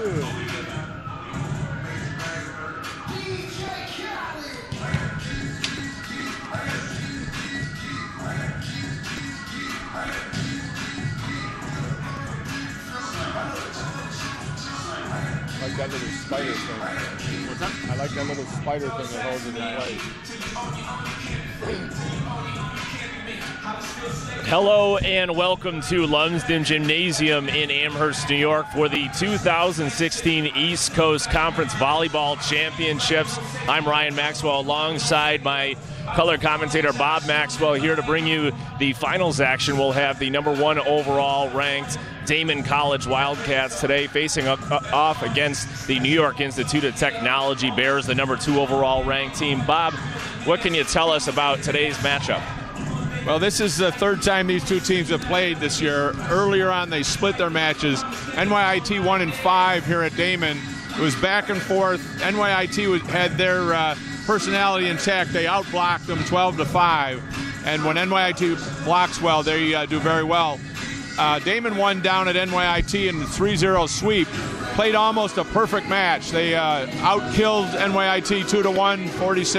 like that little spider thing. What's that? I like that little spider thing that holds it in place. Hello and welcome to Lumsden Gymnasium in Amherst, New York for the 2016 East Coast Conference Volleyball Championships. I'm Ryan Maxwell alongside my color commentator Bob Maxwell here to bring you the finals action. We'll have the #1 overall ranked Daemen College Wildcats today facing off against the New York Institute of Technology Bears, the #2 overall ranked team. Bob, what can you tell us about today's matchup? Well, this is the third time these two teams have played this year. Earlier on, they split their matches. NYIT 1-5 here at Daemen. It was back and forth. NYIT had their personality intact. They outblocked them 12-5. And when NYIT blocks well, they do very well. Daemen won down at NYIT in the 3-0 sweep. Played almost a perfect match. They outkilled NYIT 2-1,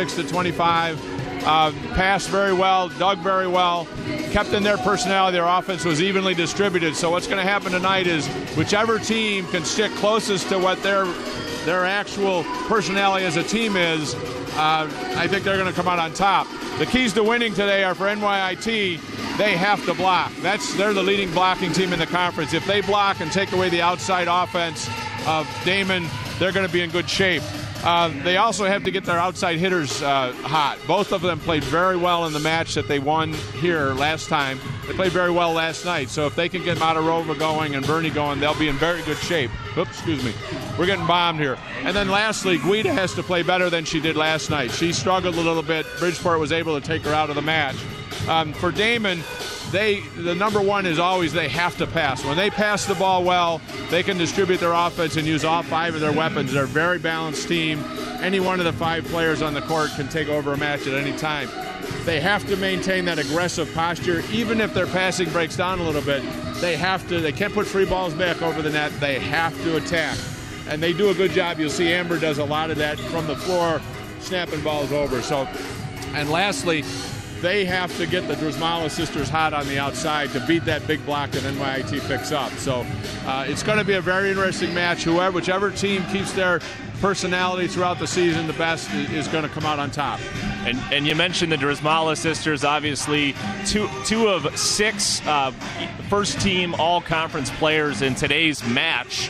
46-25. Passed very well, dug very well, kept in their personality. Their offense was evenly distributed. So what's going to happen tonight is whichever team can stick closest to what their actual personality as a team is, I think they're going to come out on top. The keys to winning today are for NYIT. They have to block. They're the leading blocking team in the conference. If they block and take away the outside offense of Daemen, they're going to be in good shape. They also have to get their outside hitters hot. Both of them played very well in the match that they won here last time. They played very well last night. So if they can get Matarova going and Bernie going, they'll be in very good shape. Oops, excuse me. We're getting bombed here. And then lastly, Guida has to play better than she did last night. She struggled a little bit. Bridgeport was able to take her out of the match. For Daemen, the #1 is always they have to pass. When they pass the ball well, they can distribute their offense and use all 5 of their weapons. They're a very balanced team. Any one of the 5 players on the court can take over a match at any time. They have to maintain that aggressive posture. Even if their passing breaks down a little bit, they can't put free balls back over the net. They have to attack. And they do a good job. You'll see Amber does a lot of that from the floor, snapping balls over. And lastly, they have to get the Drusmala sisters hot on the outside to beat that big block that NYIT picks up. So it's going to be a very interesting match. Whichever team keeps their personality throughout the season the best is going to come out on top. And you mentioned the Drusmala sisters, obviously two of 6 first-team all-conference players in today's match.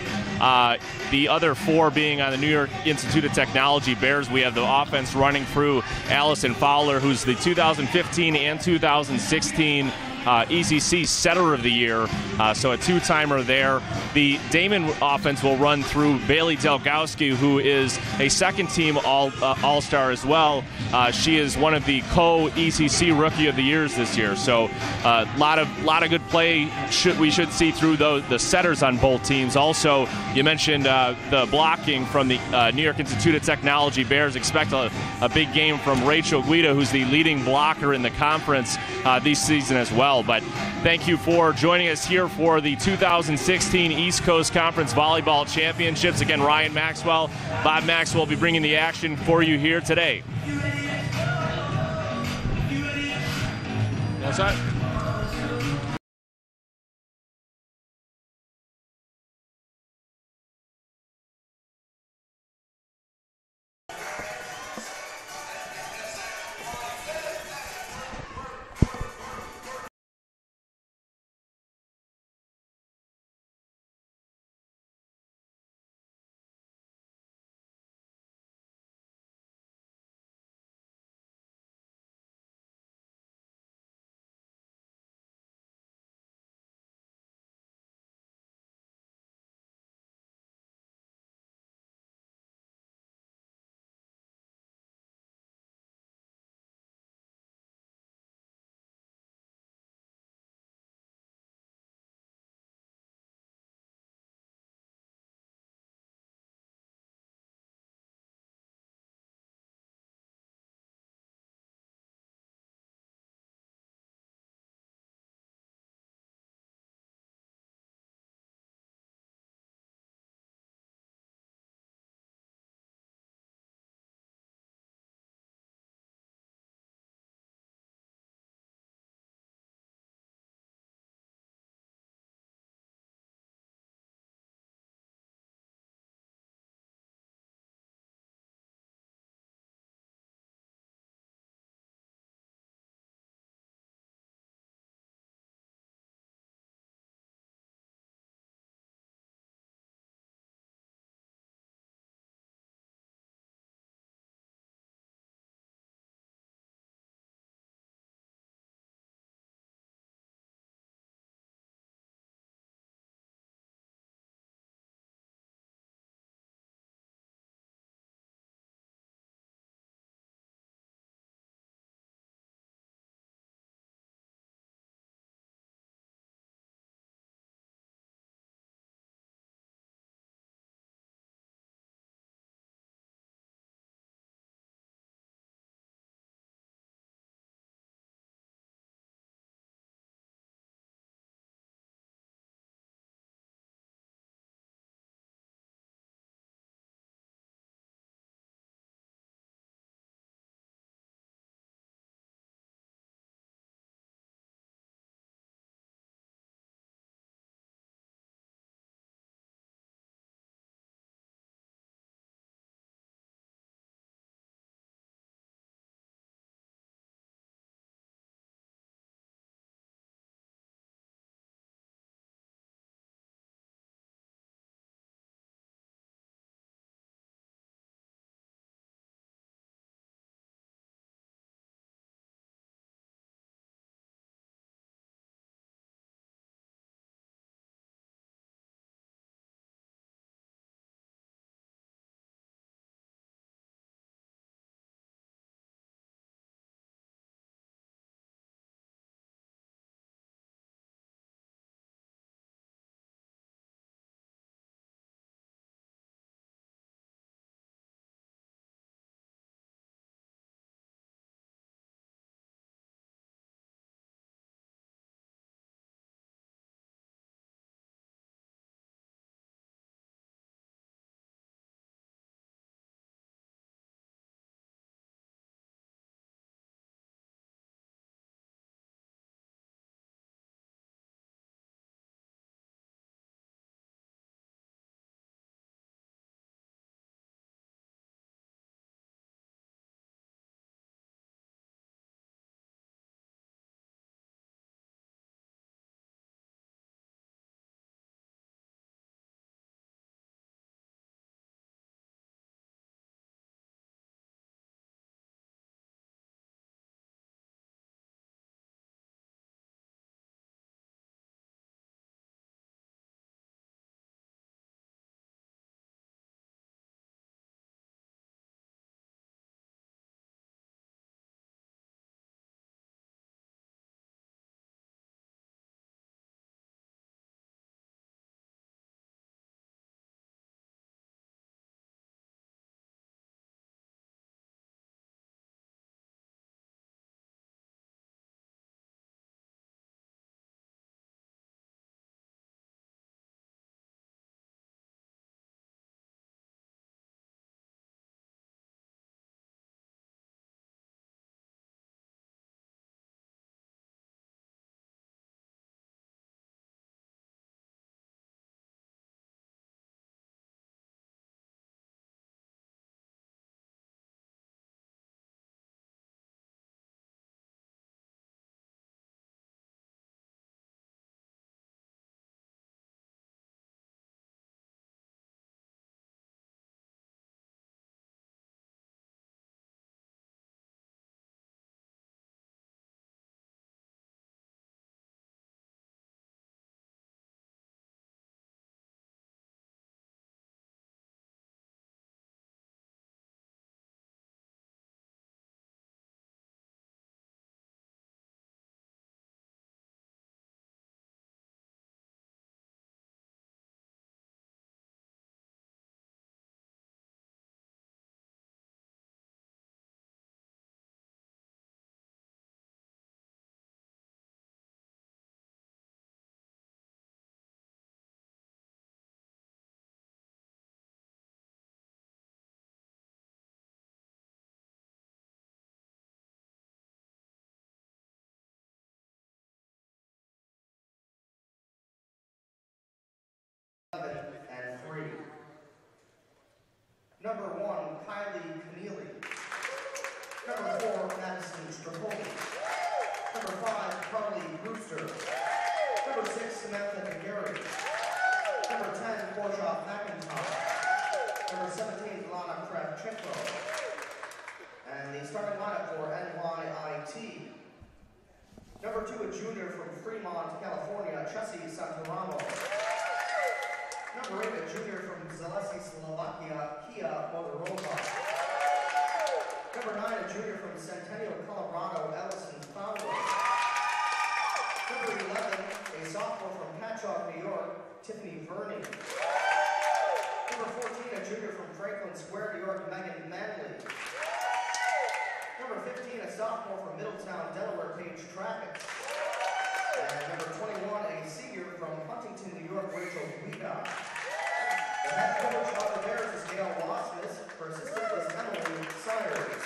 The other 4 being on the New York Institute of Technology Bears. We have the offense running through Allison Fowler, who's the 2015 and 2016 ECC Setter of the Year, so a 2-timer there. The Daemen offense will run through Bailey Delgowski, who is a second-team All-Star as well. She is one of the co-ECC Rookie of the Years this year, so a lot of good play we should see through the setters on both teams. Also, you mentioned the blocking from the New York Institute of Technology Bears. Expect a big game from Rachel Guida, who's the leading blocker in the conference this season as well. But thank you for joining us here for the 2016 East Coast Conference Volleyball Championships. Again, Ryan Maxwell, Bob Maxwell will be bringing the action for you here today. What's that? 17, Lana Kravchenko. And the starting lineup for NYIT. Number 2, a junior from Fremont, California, Chessie Santoramo. Number 8, a junior from Zalesi, Slovakia, Kia Bodorova. Number 9, a junior from Centennial, Colorado, Ellison Fowler. Number 11, a sophomore from Patchogue, New York, Tiffany Verney. Number 14, a junior from Franklin Square, New York, Megan Manley. Number 15, a sophomore from Middletown, Delaware, Paige Travis. And number 21, a senior from Huntington, New York, Rachel Guida. The head coach of the Bears is Gail Wassmus. Her assistant is Emily Sires.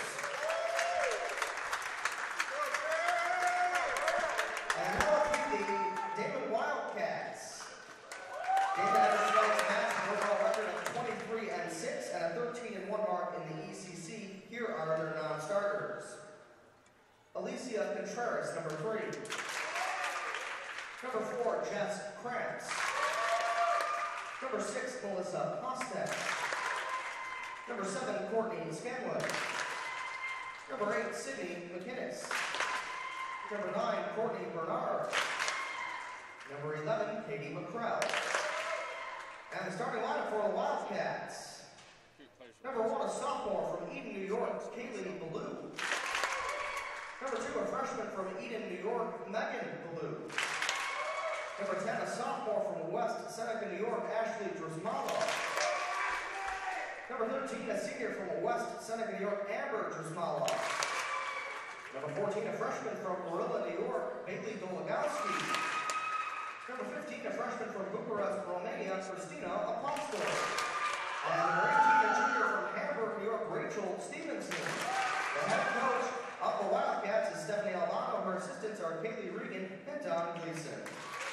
And now let's meet the Damon Wildcats. Damon has a tonight's match, an overall record of 23-6 and a 13-1 mark in the ECC. Here are their non-starters. Alicia Contreras, number 3. Number 4, Jess Krantz. Number 6, Melissa Kostek. Number 7, Courtney Scanlon. Number 8, Sydney McInnes. Number 9, Courtney Bernard. Number 11, Katie McCrell. And the starting lineup for the Wildcats. Number 1, a sophomore from Eden, New York, Kaylee Ballou. Number 2, a freshman from Eden, New York, Megan Ballou. Number 10, a sophomore from West Seneca, New York, Ashley Drzmala. Number 13, a senior from West Seneca, New York, Amber Drzmala. Number 14, a freshman from Marilla, New York, Bailey Dologowski. Number 15, a freshman from Bucharest, Romania, Christina Apostol. And number 18, a junior from Hamburg, New York, Rachel Stevenson. The head coach of the Wildcats is Stephanie Albano. Her assistants are Kaylee Regan and Don Gleason.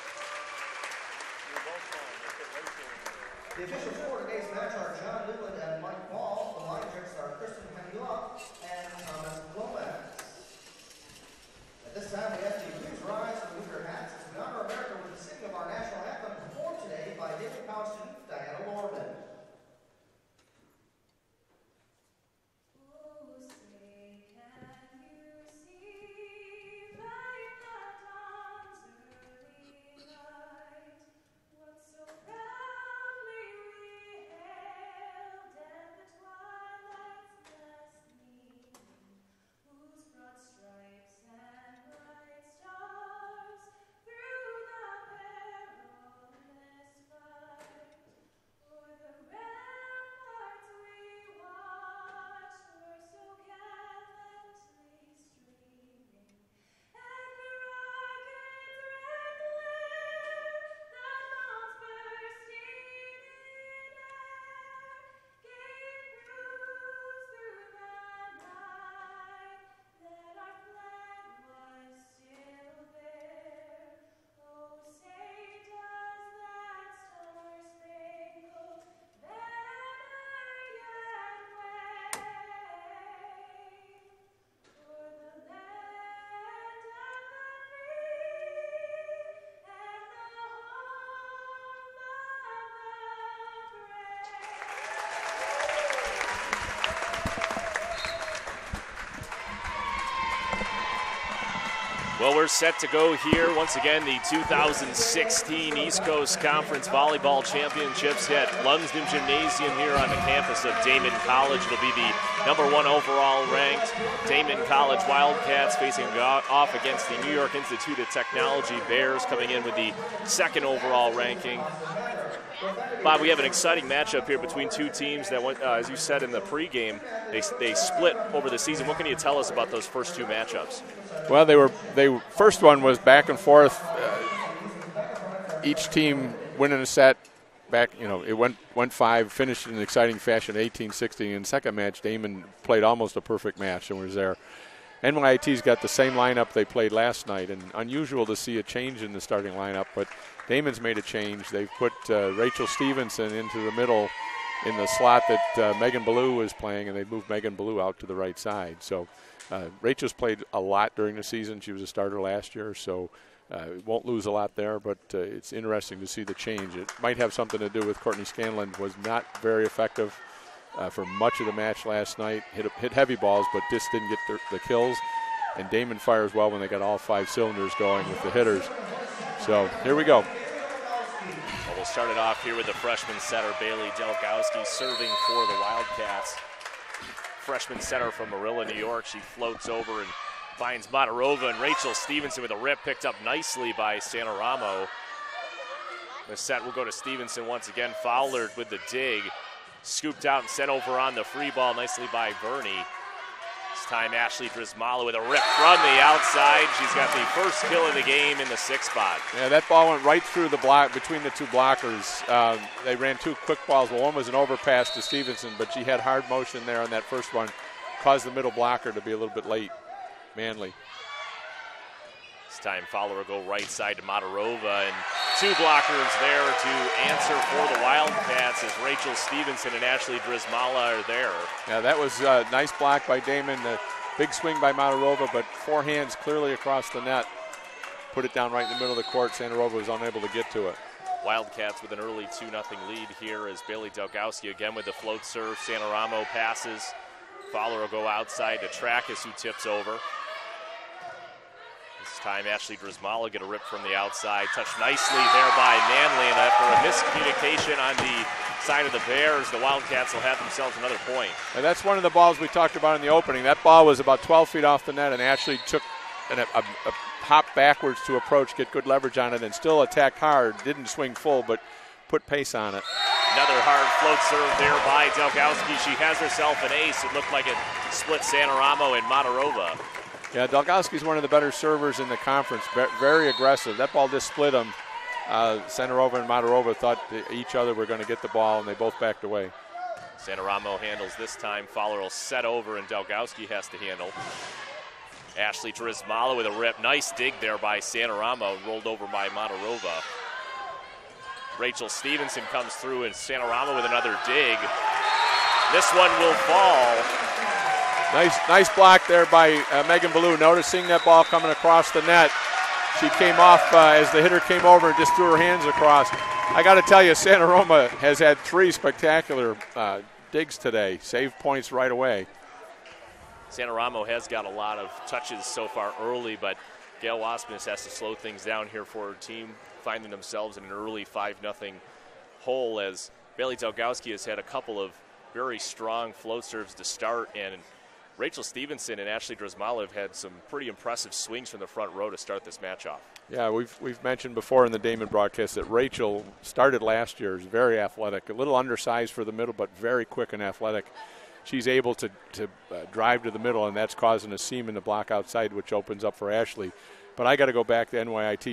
The officials for today's match are John Newland and Mike Ball. The line checks are Kristen Hamula and Thomas Gomez. At this time, we ask you to please rise and move your hats as we honor America with the singing of our national anthem performed today by David College student Diana Lorman. Well, we're set to go here. Once again, the 2016 East Coast Conference Volleyball Championships at Lunsden Gymnasium here on the campus of Damon College. It'll be the #1 overall ranked Damon College Wildcats facing off against the New York Institute of Technology Bears, coming in with the 2nd overall ranking. Bob, we have an exciting matchup here between two teams that went, as you said in the pregame, they split over the season. What can you tell us about those first two matchups? Well, they first one was back and forth. Each team winning a set. Back, it went 5, finished in an exciting fashion, 18-16. In the second match, Damon played almost a perfect match and was there. NYIT's got the same lineup they played last night, and unusual to see a change in the starting lineup, but Damon's made a change. They've put Rachel Stevenson into the middle in the slot that Megan Ballou was playing, and they moved Megan Ballou out to the right side. So Rachel's played a lot during the season. She was a starter last year, so won't lose a lot there, but it's interesting to see the change. It might have something to do with Courtney Scanlon was not very effective for much of the match last night. Hit heavy balls, but just didn't get the kills. And Damon fires well when they got all 5 cylinders going with the hitters. So here we go. Well, we'll start it off here with the freshman setter, Bailey Delgowski, serving for the Wildcats. Freshman setter from Marilla, New York. She floats over and finds Matarova, and Rachel Stevenson with a rip picked up nicely by Santaramo. The set will go to Stevenson once again. Fowler with the dig. Scooped out and sent over on the free ball nicely by Bernie. This time Ashley Drismala with a rip from the outside. She's got the first kill of the game in the 6th spot. Yeah, that ball went right through the block, between the 2 blockers. They ran 2 quick balls. One was an overpass to Stevenson, but she had hard motion there on that first one. Caused the middle blocker to be a little bit late. Manly. This time Fowler will go right side to Matarova, and 2 blockers there to answer for the Wildcats as Rachel Stevenson and Ashley Drismala are there. Yeah, that was a nice block by Damon. The big swing by Matarova, but 4 hands clearly across the net. Put it down right in the middle of the court. Santarova was unable to get to it. Wildcats with an early 2-0 lead here as Bailey Delgowski again with the float serve. Santaramo passes. Fowler will go outside to Trackus, who tips over. This time Ashley Drismala get a rip from the outside. Touched nicely there by Manley, and after a miscommunication on the side of the Bears, the Wildcats will have themselves another point. And that's one of the balls we talked about in the opening. That ball was about 12 feet off the net, and Ashley took a hop backwards to approach, get good leverage on it, and still attacked hard. Didn't swing full, but put pace on it. Another hard float serve there by Delgowski. She has herself an ace. It looked like it split Santaramo and Matarova. Yeah, Delgowski's one of the better servers in the conference. Very aggressive. That ball just split them. Santarova and Matarova thought each other were going to get the ball, and they both backed away. Santaramo handles this time. Fowler will set over, and Delgowski has to handle. Ashley Drismala with a rip. Nice dig there by Santaramo, rolled over by Matarova. Rachel Stevenson comes through, and Santaramo with another dig. This one will fall. Nice block there by Megan Ballou. Noticing that ball coming across the net, she came off as the hitter came over and just threw her hands across. I got to tell you, Santaramo has had 3 spectacular digs today. Saved points right away. Santaramo has got a lot of touches so far early, but Gail Waspinus has to slow things down here for her team, finding themselves in an early 5-0 hole as Bailey Delgowski has had a couple of very strong float serves to start, and Rachel Stevenson and Ashley Drismala have had some pretty impressive swings from the front row to start this match off. Yeah, we've mentioned before in the Damon broadcast that Rachel started last year, is very athletic, a little undersized for the middle, but very quick and athletic. She's able to drive to the middle, and that's causing a seam in the block outside, which opens up for Ashley. But I got to go back to NYIT.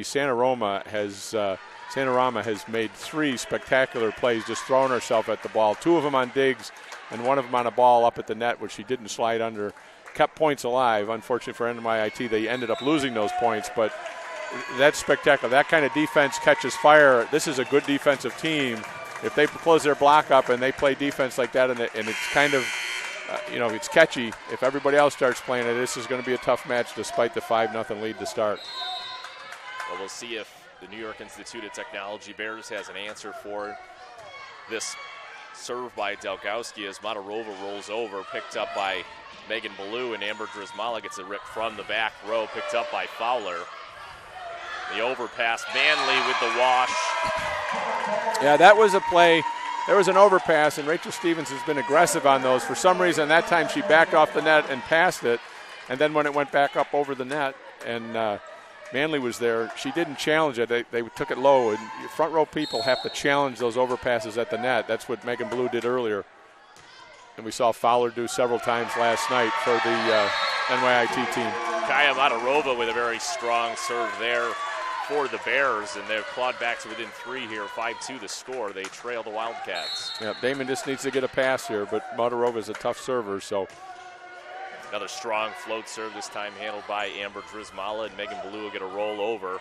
Santarama has made 3 spectacular plays, just throwing herself at the ball. 2 of them on digs, and 1 of them on a ball up at the net, which she didn't slide under. Kept points alive. Unfortunately for NYIT, they ended up losing those points, but that's spectacular. That kind of defense catches fire. This is a good defensive team. If they close their block up and they play defense like that, and it's kind of, it's catchy. If everybody else starts playing it, this is going to be a tough match despite the 5-0 lead to start. Well, we'll see if the New York Institute of Technology Bears has an answer for this serve by Delgowski as Matarova rolls over, picked up by Megan Ballou, and Amber Drismala gets a rip from the back row, picked up by Fowler. The overpass, Manley with the wash. Yeah, that was a play. There was an overpass, and Rachel Stevens has been aggressive on those. For some reason, that time she backed off the net and passed it, and then when it went back up over the net, and Manley was there, she didn't challenge it. They took it low, and front row people have to challenge those overpasses at the net. That's what Megan Ballou did earlier. And we saw Fowler do several times last night for the NYIT team. Kaya Matarova with a very strong serve there for the Bears, and they've clawed back to within 3 here, 5-2 the score. They trail the Wildcats. Yeah, Damon just needs to get a pass here, but Matarova is a tough server, so. Another strong float serve, this time handled by Amber Drismala, and Megan Ballou will get a roll over.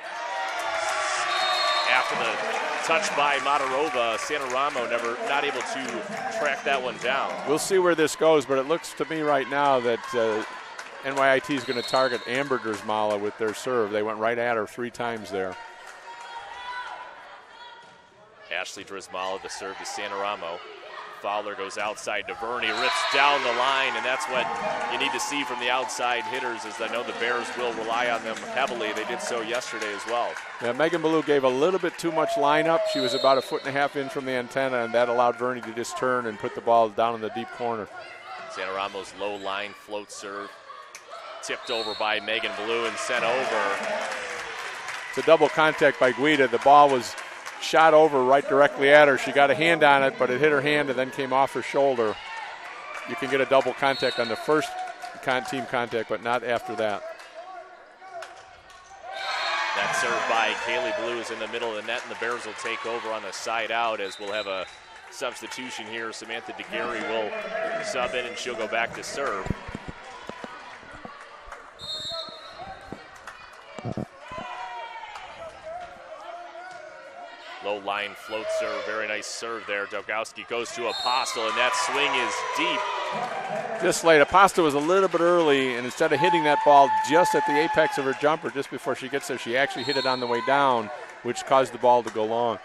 After the touch by Matarova, Santaramo not able to track that one down. We'll see where this goes, but it looks to me right now that NYIT is going to target Amber Drismala with their serve. They went right at her 3 times there. Ashley Drismala, the serve to Santaramo. Fowler goes outside to Verney, rips down the line, and that's what you need to see from the outside hitters, as I know the Bears will rely on them heavily. They did so yesterday as well. Yeah, Megan Ballou gave a little bit too much lineup. She was about 1.5 feet in from the antenna, and that allowed Verney to just turn and put the ball down in the deep corner. Santa Ramo's low line float serve, tipped over by Megan Ballou and sent over. It's a double contact by Guida. The ball was shot over right directly at her. She got a hand on it, but it hit her hand and then came off her shoulder. You can get a double contact on the first team contact, but not after that. That serve by Kaylee Ballou is in the middle of the net, and the Bears will take over on the side out, as we'll have a substitution here. Samantha DeGarry will sub in, and she'll go back to serve. Low line float serve, very nice serve there. Dolgowski goes to Apostle, and that swing is deep. Just late. Apostle was a little bit early, and instead of hitting that ball just at the apex of her jumper, just before she gets there, she actually hit it on the way down, which caused the ball to go long.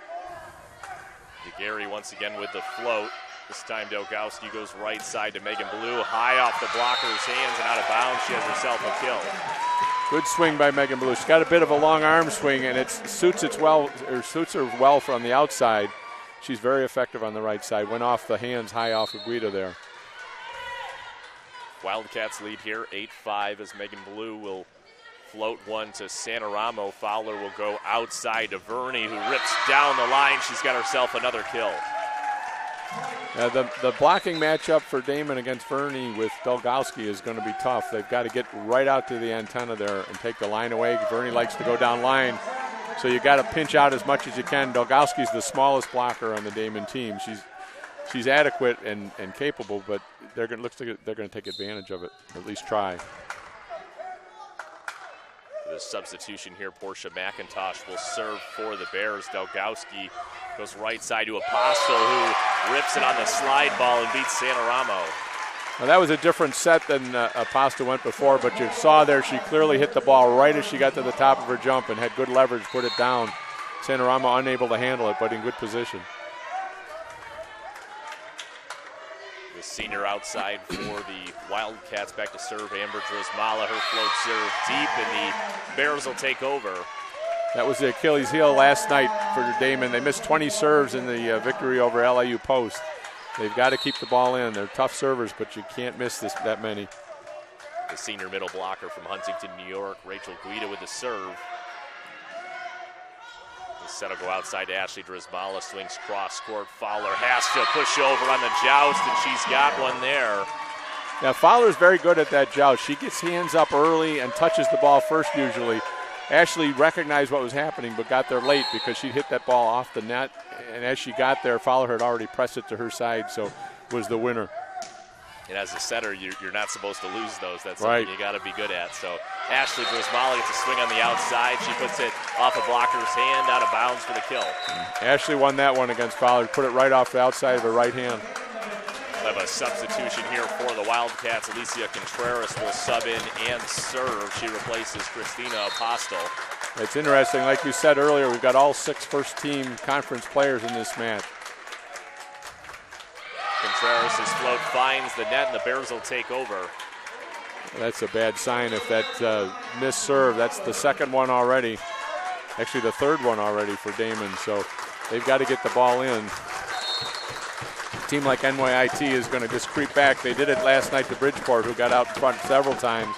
DeGarry once again with the float. This time Dolgowski goes right side to Megan Ballou, high off the blocker's hands and out of bounds. She has herself a kill. Good swing by Megan Ballou. She's got a bit of a long arm swing, and it suits her well from the outside. She's very effective on the right side. Went off the hands, high off of Guida there. Wildcats lead here 8-5 as Megan Ballou will float one to Santa Ramo. Fowler will go outside to Verney, who rips down the line. She's got herself another kill. The blocking matchup for Damon against Verney with Dolgowski is going to be tough. They've got to get right out to the antenna there and take the line away. Verney likes to go down line, so you got to pinch out as much as you can. Dolgowski's the smallest blocker on the Damon team. She's adequate and capable, but looks like they're going to take advantage of it, or at least try. The substitution here, Portia McIntosh will serve for the Bears. Dolgowski goes right side to Apostle, who rips it on the slide ball and beats Santa Ramo. Now that was a different set than Apostle went before, but you saw there she clearly hit the ball right as she got to the top of her jump and had good leverage, put it down. Santa Ramo unable to handle it, but in good position. The senior outside for the Wildcats, back to serve Amber Drismala. Her float serve deep, and the Bears will take over. That was the Achilles heel last night for Damon. They missed 20 serves in the victory over LIU Post. They've got to keep the ball in. They're tough servers, but you can't miss that many. The senior middle blocker from Huntington, New York, Rachel Guida with the serve. The set will go outside to Ashley Drismala, swings cross court. Fowler has to push over on the joust, and she's got one there. Yeah, Fowler's very good at that joust. She gets hands up early and touches the ball first usually. Ashley recognized what was happening but got there late because she hit that ball off the net, and as she got there, Fowler had already pressed it to her side, so was the winner. And as a setter, you're not supposed to lose those. That's right. Something you got to be good at. So Ashley Drismala gets a swing on the outside. She puts it off a blocker's hand, out of bounds for the kill. Ashley won that one against Fowler. Put it right off the outside of her right hand. We'll have a substitution here for the Wildcats. Alicia Contreras will sub in and serve. She replaces Christina Apostle. It's interesting. Like you said earlier, we've got all 6 first-team conference players in this match. Contreras' float finds the net, and the Bears will take over. That's a bad sign if that missed serve. That's the second one already. Actually, the third one already for Damon. So they've got to get the ball in. A team like NYIT is going to just creep back. They did it last night to Bridgeport, who got out front several times.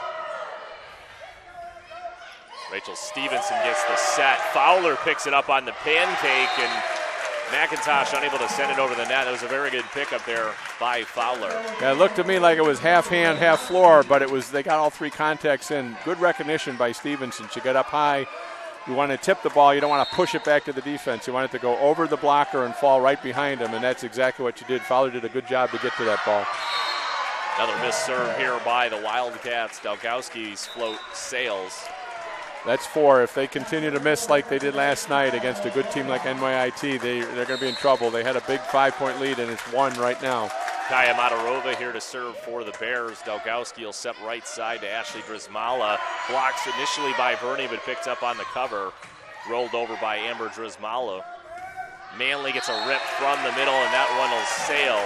Rachel Stevenson gets the set. Fowler picks it up on the pancake, and McIntosh unable to send it over the net. That was a very good pickup there by Fowler. Yeah, it looked to me like it was half hand, half floor, but they got all 3 contacts in. Good recognition by Stevenson. She got up high. You want to tip the ball. You don't want to push it back to the defense. You want it to go over the blocker and fall right behind him, and that's exactly what you did. Fowler did a good job to get to that ball. Another missed serve here by the Wildcats. Dolgowski's float sails. That's 4. If they continue to miss like they did last night against a good team like NYIT, they're going to be in trouble. They had a big 5-point lead, and it's 1 right now. Kaya Matarova here to serve for the Bears. Dolgowski will set right side to Ashley Drismala. Blocks initially by Verney, but picked up on the cover. Rolled over by Amber Drismala. Manley gets a rip from the middle, and that one will sail.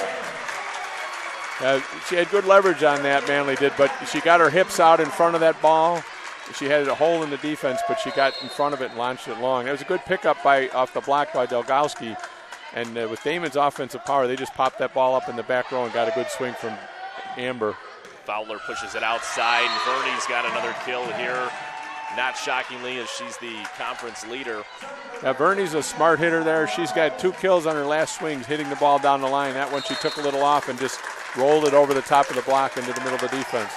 She had good leverage on that, Manley did, but she got her hips out in front of that ball. She had a hole in the defense, but she got in front of it and launched it long. It was a good pickup off the block by Delgowski. And with Damon's offensive power, they just popped that ball up in the back row and got a good swing from Amber. Fowler pushes it outside, and Verney's got another kill here. Not shockingly, as she's the conference leader. Yeah, Verney's a smart hitter there. She's got 2 kills on her last swings, hitting the ball down the line. That one she took a little off and just rolled it over the top of the block into the middle of the defense.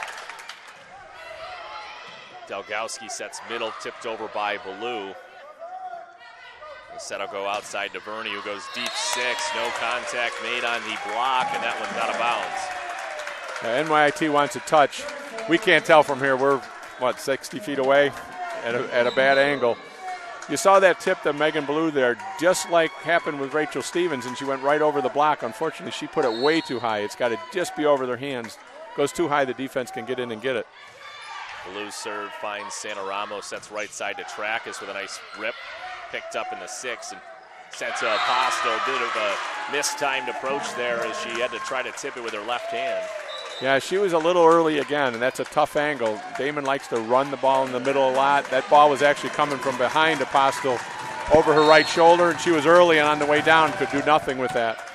Delgowski sets middle, tipped over by Ballou. The set will go outside to Verney, who goes deep 6. No contact made on the block, and that one's out of bounds. NYIT wants a touch. We can't tell from here. We're, 60 feet away at a bad angle. You saw that tip to Megan Ballou there, just like happened with Rachel Stevens, and she went right over the block. Unfortunately, she put it way too high. It's got to just be over their hands. Goes too high, the defense can get in and get it. Ballou's serve finds Santa Ramos, sets right side to Trackus with a nice rip. Picked up in the 6 and sent to Apostle. Bit of a mistimed approach there as she had to try to tip it with her left hand. Yeah, she was a little early again, and that's a tough angle. Damon likes to run the ball in the middle a lot. That ball was actually coming from behind Apostle over her right shoulder, and she was early and on the way down, could do nothing with that.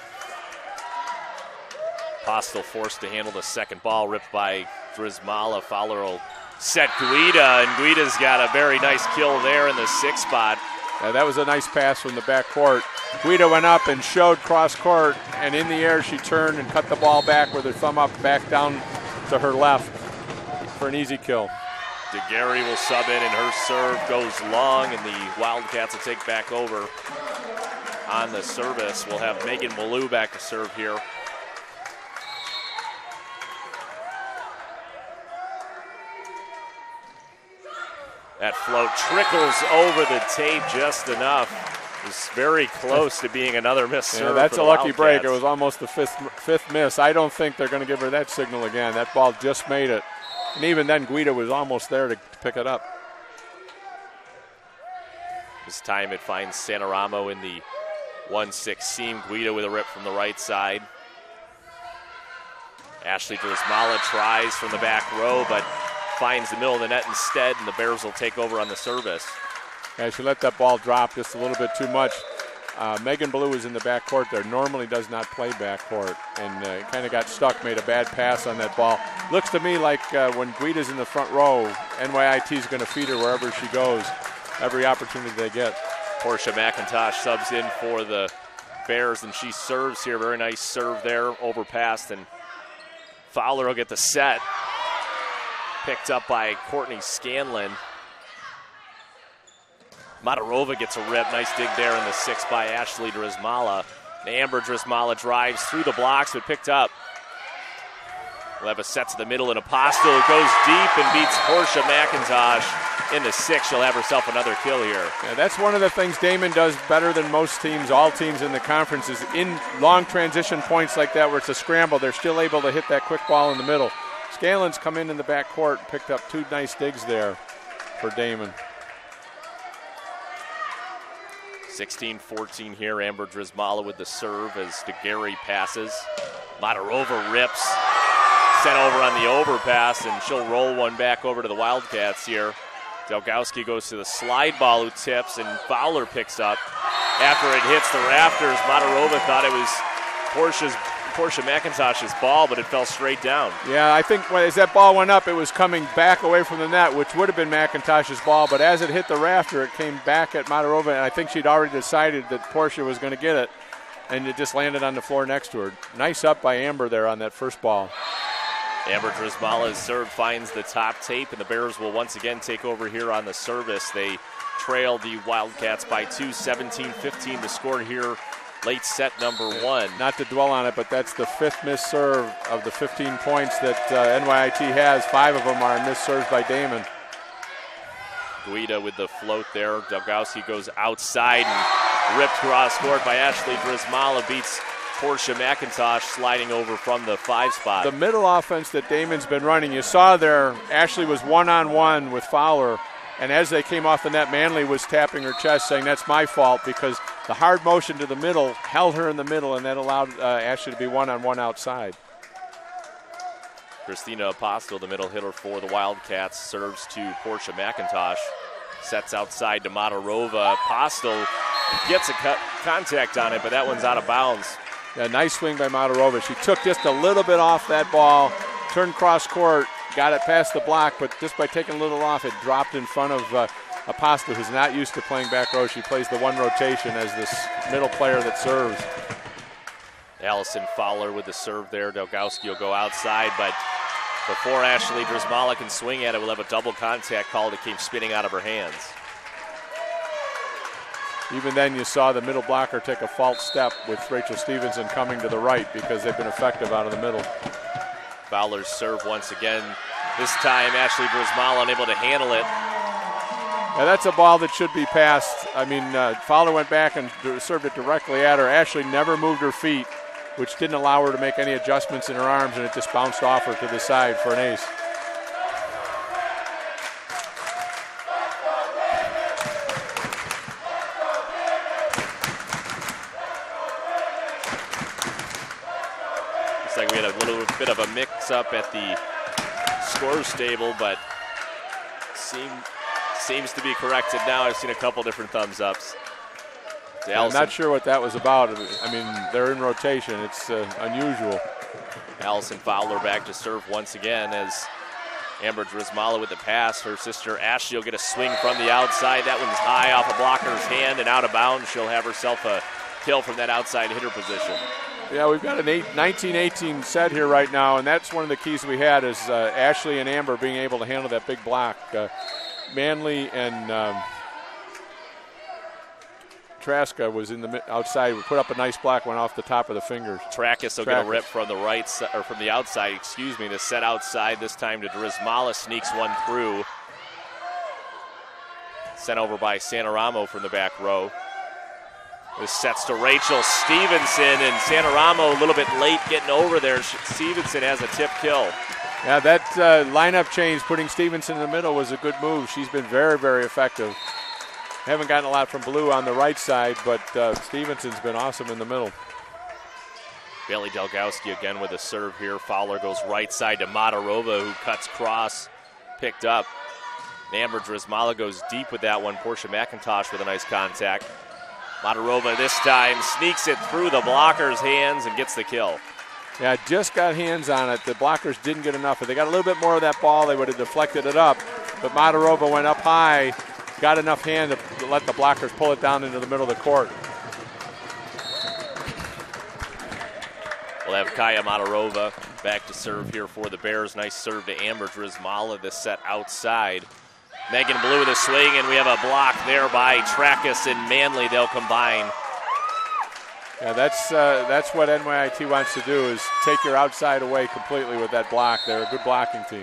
Apostle forced to handle the second ball, ripped by Drizmala. Fowler will set Guida, and Guida's got a very nice kill there in the 6 spot. Yeah, that was a nice pass from the back court. Guida went up and showed cross court, and in the air she turned and cut the ball back with her thumb up, back down to her left for an easy kill. DeGarry will sub in, and her serve goes long, and the Wildcats will take back over on the service. We'll have Megan Ballou back to serve here. That float trickles over the tape just enough. It's very close to being another miss serve. That's for a the lucky break. Wildcats. It was almost the fifth miss. I don't think they're going to give her that signal again. That ball just made it. And even then, Guida was almost there to pick it up. This time it finds Santaramo in the 1-6 seam. Guida with a rip from the right side. Ashley Drizmala tries from the back row, but finds the middle of the net instead, and the Bears will take over on the service. Yeah, she let that ball drop just a little bit too much. Megan Ballou is in the back court there, normally does not play back court, and kind of got stuck, made a bad pass on that ball. Looks to me like when Guida's in the front row, NYIT is going to feed her wherever she goes, every opportunity they get. Portia McIntosh subs in for the Bears, and she serves here. Very nice serve there, overpassed, and Fowler will get the set. Picked up by Courtney Scanlon. Matarova gets a rip. Nice dig there in the 6 by Ashley Drizmala. Amber Drizmala drives through the blocks, but picked up. We'll have a set to the middle, and Apostle goes deep and beats Portia McIntosh in the 6. She'll have herself another kill here. Yeah, that's one of the things Damon does better than most teams, all teams in the conference, is in long transition points like that where it's a scramble, they're still able to hit that quick ball in the middle. Scanlon's come in the back court and picked up 2 nice digs there for Damon. 16-14 here. Amber Drizmala with the serve as DeGarry passes. Matarova rips. Sent over on the overpass, and she'll roll one back over to the Wildcats here. Delgowski goes to the slide ball, who tips, and Fowler picks up. After it hits the rafters, Matarova thought it was Portia McIntosh's ball, but it fell straight down. Yeah, I think as that ball went up, it was coming back away from the net, which would have been McIntosh's ball, but as it hit the rafter, it came back at Matarova, and I think she'd already decided that Portia was going to get it, and it just landed on the floor next to her. Nice up by Amber there on that first ball. Amber Drizmala's serve finds the top tape, and the Bears will once again take over here on the service. They trail the Wildcats by 2, 17-15 to score here. Late set number 1. Not to dwell on it, but that's the 5th missed serve of the 15 points that NYIT has. 5 of them are missed serves by Damon. Guida with the float there. Delgowski goes outside and ripped cross court by Ashley Drizmala. Beats Portia McIntosh sliding over from the 5 spot. The middle offense that Damon's been running, you saw there, Ashley was one-on-one with Fowler, And as they came off the net, Manley was tapping her chest saying, that's my fault, because the hard motion to the middle held her in the middle, and that allowed Ashley to be one-on-one outside. Christina Apostle, the middle hitter for the Wildcats, serves to Portia McIntosh. Sets outside to Matarova. Apostle gets a contact on it, but that one's out of bounds. Yeah, nice swing by Matarova. She took just a little bit off that ball, turned cross court, got it past the block, but just by taking a little off, it dropped in front of Apostle, who's not used to playing back row. She plays the one rotation as this middle player that serves. Allison Fowler with the serve there. Delgowski will go outside, but before Ashley Drismala can swing at it, we'll have a double contact call that came spinning out of her hands. Even then, you saw the middle blocker take a false step with Rachel Stevenson coming to the right because they've been effective out of the middle. Fowler's serve once again. This time, Ashley Drismala unable to handle it. Yeah, that's a ball that should be passed. I mean, Fowler went back and served it directly at her. Ashley never moved her feet, which didn't allow her to make any adjustments in her arms, and it just bounced off her to the side for an ace. Looks like we had a little bit of a mix-up at the scores table, but seems to be corrected now. I've seen a couple different thumbs-ups. I'm not sure what that was about. I mean, they're in rotation. It's unusual. Allison Fowler back to serve once again as Amber Drismala with the pass. Her sister Ashley will get a swing from the outside. That one's high off a blocker's hand and out of bounds. She'll have herself a kill from that outside hitter position. Yeah, we've got an 19-18 set here right now, and that's one of the keys we had is Ashley and Amber being able to handle that big block. Manley and Traska was in the outside. We put up a nice block, went off the top of the fingers. Trakas will get a rip from the right or from the outside. Excuse me. The set outside this time to Drismala, sneaks one through. Sent over by Santaramo from the back row. This sets to Rachel Stevenson, and Santaramo a little bit late getting over there. Stevenson has a tip kill. Yeah, that lineup change, putting Stevenson in the middle, was a good move. She's been very, very effective. Haven't gotten a lot from Blue on the right side, but Stevenson's been awesome in the middle. Bailey Delgowski again with a serve here. Fowler goes right side to Matarova, who cuts cross, picked up. Amber Drismala goes deep with that one. Portia McIntosh with a nice contact. Matarova this time sneaks it through the blocker's hands and gets the kill. Yeah, just got hands on it. The blockers didn't get enough. If they got a little bit more of that ball, they would have deflected it up. But Matarova went up high, got enough hand to let the blockers pull it down into the middle of the court. We'll have Kaya Matarova back to serve here for the Bears. Nice serve to Amber Drismala, this set outside. Megan Blue with a swing, and we have a block there by Trakas and Manley. They'll combine. Yeah, that's what NYIT wants to do, is take your outside away completely with that block. They're a good blocking team.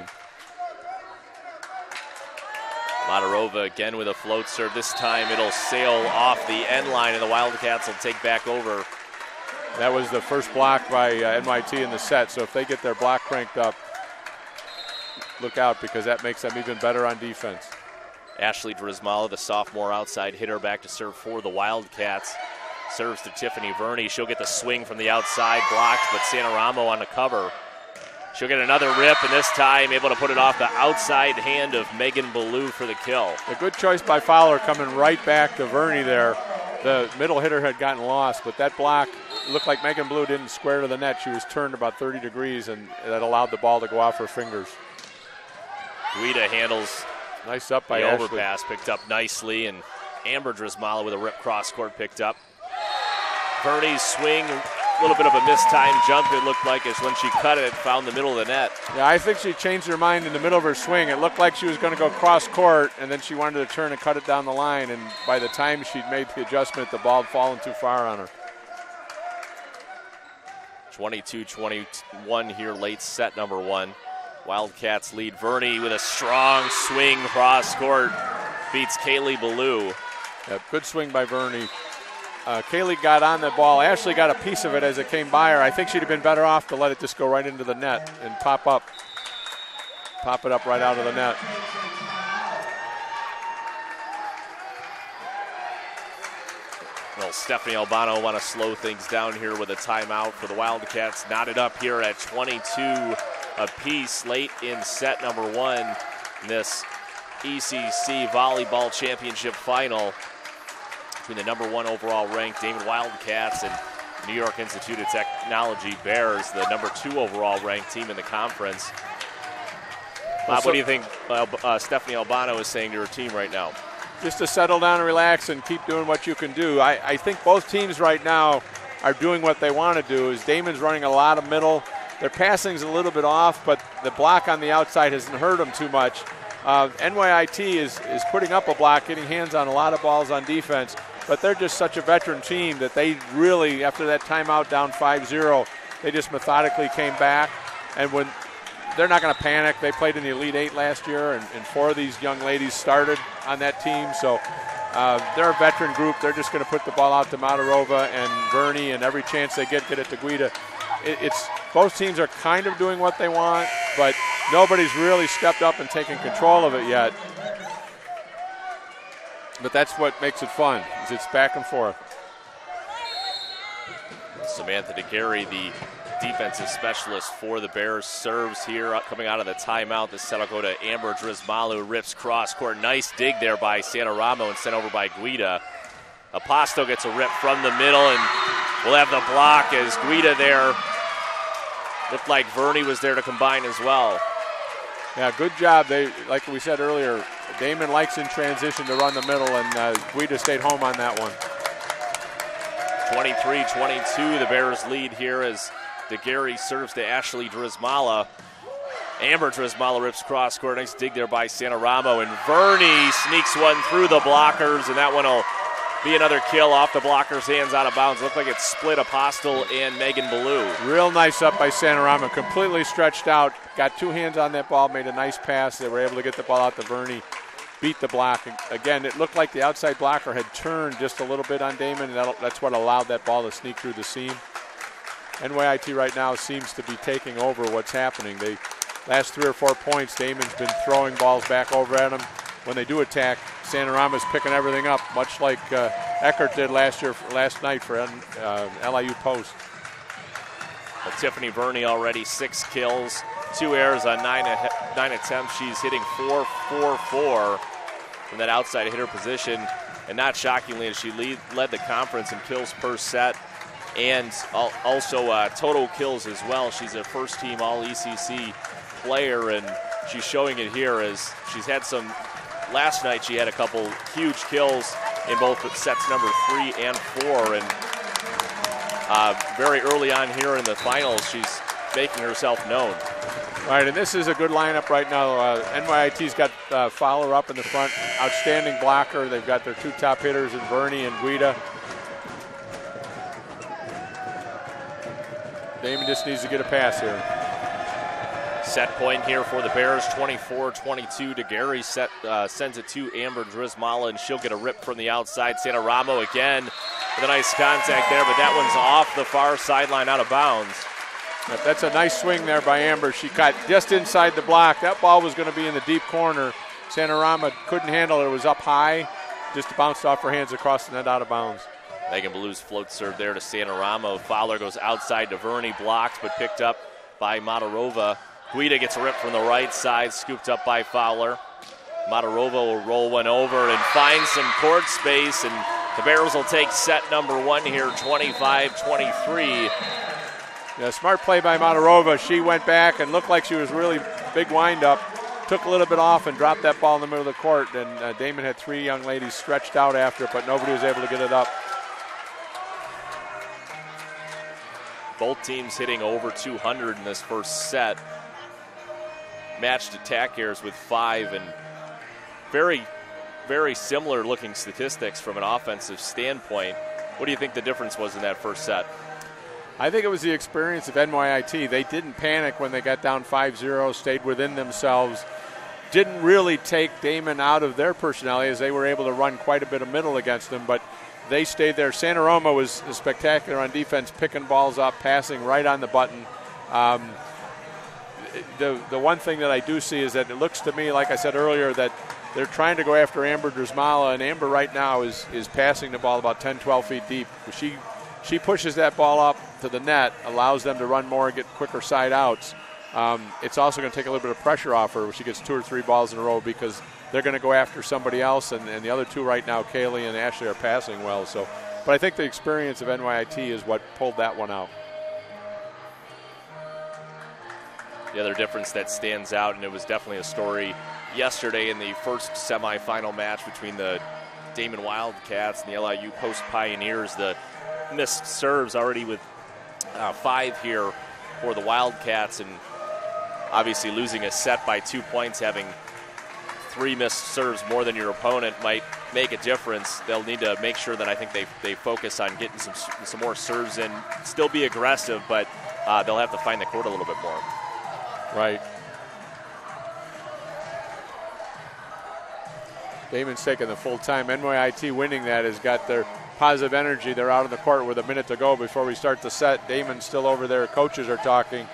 Matarova again with a float serve. This time it'll sail off the end line, and the Wildcats will take back over. That was the first block by NYT in the set, so if they get their block cranked up, look out, because that makes them even better on defense. Ashley Drismala, the sophomore outside hitter, back to serve for the Wildcats. Serves to Tiffany Verney. She'll get the swing from the outside, blocked, but Santaramo on the cover. She'll get another rip, and this time able to put it off the outside hand of Megan Ballou for the kill. A good choice by Fowler coming right back to Verney there. The middle hitter had gotten lost, but that block looked like Megan Ballou didn't square to the net. She was turned about 30 degrees, and that allowed the ball to go off her fingers. Guida handles nice up by the Ashley. Overpass, picked up nicely, and Amber Drismala with a rip cross court picked up. Verney's swing, a little bit of a mistimed jump, it looked like, is when she cut it, found the middle of the net. Yeah, I think she changed her mind in the middle of her swing. It looked like she was going to go cross court, and then she wanted to turn and cut it down the line, and by the time she'd made the adjustment, the ball had fallen too far on her. 22-21 here, late set number one. Wildcats lead. Verney with a strong swing cross court beats Kaylee Ballou. Yeah, good swing by Verney. Kaylee got on the ball. Ashley got a piece of it as it came by her. I think she'd have been better off to let it just go right into the net and pop it up right out of the net. Stephanie Albano want to slow things down here with a timeout for the Wildcats. Knotted up here at 22 apiece late in set number 1 in this ECC Volleyball Championship final between the number 1 overall ranked Damon Wildcats and New York Institute of Technology Bears, the number 2 overall ranked team in the conference. Bob, what do you think Stephanie Albano is saying to her team right now? Just to settle down and relax and keep doing what you can do. I think both teams right now are doing what they want to do. Is Damon's running a lot of middle. Their passing's a little bit off, but the block on the outside hasn't hurt them too much. NYIT is putting up a block, getting hands on a lot of balls on defense, but they're just such a veteran team that they really, after that timeout down 5-0, they just methodically came back. And when they're not going to panic. They played in the Elite Eight last year, and 4 of these young ladies started on that team. So they're a veteran group. They're just going to put the ball out to Matarova and Verney, and every chance they get it to Guida. Both teams are kind of doing what they want, but nobody's really stepped up and taken control of it yet. But that's what makes it fun, is it's back and forth. Samantha DeGarry, the defensive specialist for the Bears, serves here coming out of the timeout. This set will go to Amber Drizmalu, rips cross court. Nice dig there by Santa Ramo and sent over by Guida. Aposto gets a rip from the middle, and we'll have the block as Guida there. Looked like Verney was there to combine as well. Yeah, good job. They, like we said earlier, Damon likes in transition to run the middle, and Guida stayed home on that one. 23-22, the Bears lead here as DeGarry serves to Ashley Drizmala. Amber Drizmala rips cross court. Nice dig there by Santa Ramo, and Verney sneaks one through the blockers, and that one will be another kill off the blockers' hands out of bounds. Looked like it split Apostle and Megan Ballou. Real nice up by Santa Ramo, completely stretched out, got 2 hands on that ball, made a nice pass. They were able to get the ball out to Verney, beat the block. Again, it looked like the outside blocker had turned just a little bit on Damon, and that's what allowed that ball to sneak through the seam. NYIT right now seems to be taking over what's happening. They last 3 or 4 points, Damon's been throwing balls back over at them. When they do attack, Santa Rama's picking everything up, much like Eckert did last night for LIU Post. Well, Tiffany Verney already 6 kills, 2 errors on 9 attempts. She's hitting 4-4-4 from that outside hitter position, and not shockingly, she led the conference in kills per set, and also total kills as well. She's a first-team All-ECC player, and she's showing it here as she's had some. Last night she had a couple huge kills in both sets number 3 and 4, and very early on here in the finals, she's making herself known. Right, and this is a good lineup right now. NYIT's got Fowler up in the front, outstanding blocker. They've got their 2 top hitters in Verney and Guida. Damon just needs to get a pass here. Set point here for the Bears, 24-22. DeGarry sends it to Amber Drizmala, and she'll get a rip from the outside. Santa Ramo again with a nice contact there, but that one's off the far sideline, out of bounds. That's a nice swing there by Amber. She got just inside the block. That ball was going to be in the deep corner. Santa Rama couldn't handle it. It was up high, just bounced off her hands across the net, out of bounds. Megan Ballou's float serve there to Santa Ramo. Fowler goes outside to Verney, blocked but picked up by Matarova. Guida gets a rip from the right side, scooped up by Fowler. Matarova will roll one over and find some court space, and the Bears will take set number 1 here, 25-23. Yeah, smart play by Matarova. She went back and looked like she was really big wind-up, took a little bit off and dropped that ball in the middle of the court, and Damon had 3 young ladies stretched out after it, but nobody was able to get it up. Both teams hitting over 200 in this first set. Matched attack errors with 5, and very, very similar looking statistics from an offensive standpoint. What do you think the difference was in that first set? I think it was the experience of NYIT. They didn't panic when they got down 5-0, stayed within themselves, didn't really take Damon out of their personality as they were able to run quite a bit of middle against them, but they stayed there. Santa Roma was spectacular on defense, picking balls up, passing right on the button. The one thing that I do see is that it looks to me, like I said earlier, that they're trying to go after Amber Drzmala, and Amber right now is passing the ball about 10, 12 feet deep. She pushes that ball up to the net, allows them to run more and get quicker side outs. It's also going to take a little bit of pressure off her when she gets 2 or 3 balls in a row, because they're going to go after somebody else, and the other two right now, Kaylee and Ashley, are passing well. So, but I think the experience of NYIT is what pulled that one out. The other difference that stands out, and it was definitely a story yesterday in the first semifinal match between the Damon Wildcats and the LIU Post Pioneers, the missed serves already with 5 here for the Wildcats, and obviously losing a set by 2 points, having 3 missed serves more than your opponent might make a difference. They'll need to make sure that I think they focus on getting some more serves in, still be aggressive, but they'll have to find the court a little bit more. Right. Damon's taking the full time. NYIT winning that has got their positive energy. They're out on the court with a minute to go before we start the set. Damon's still over there. Coaches are talking.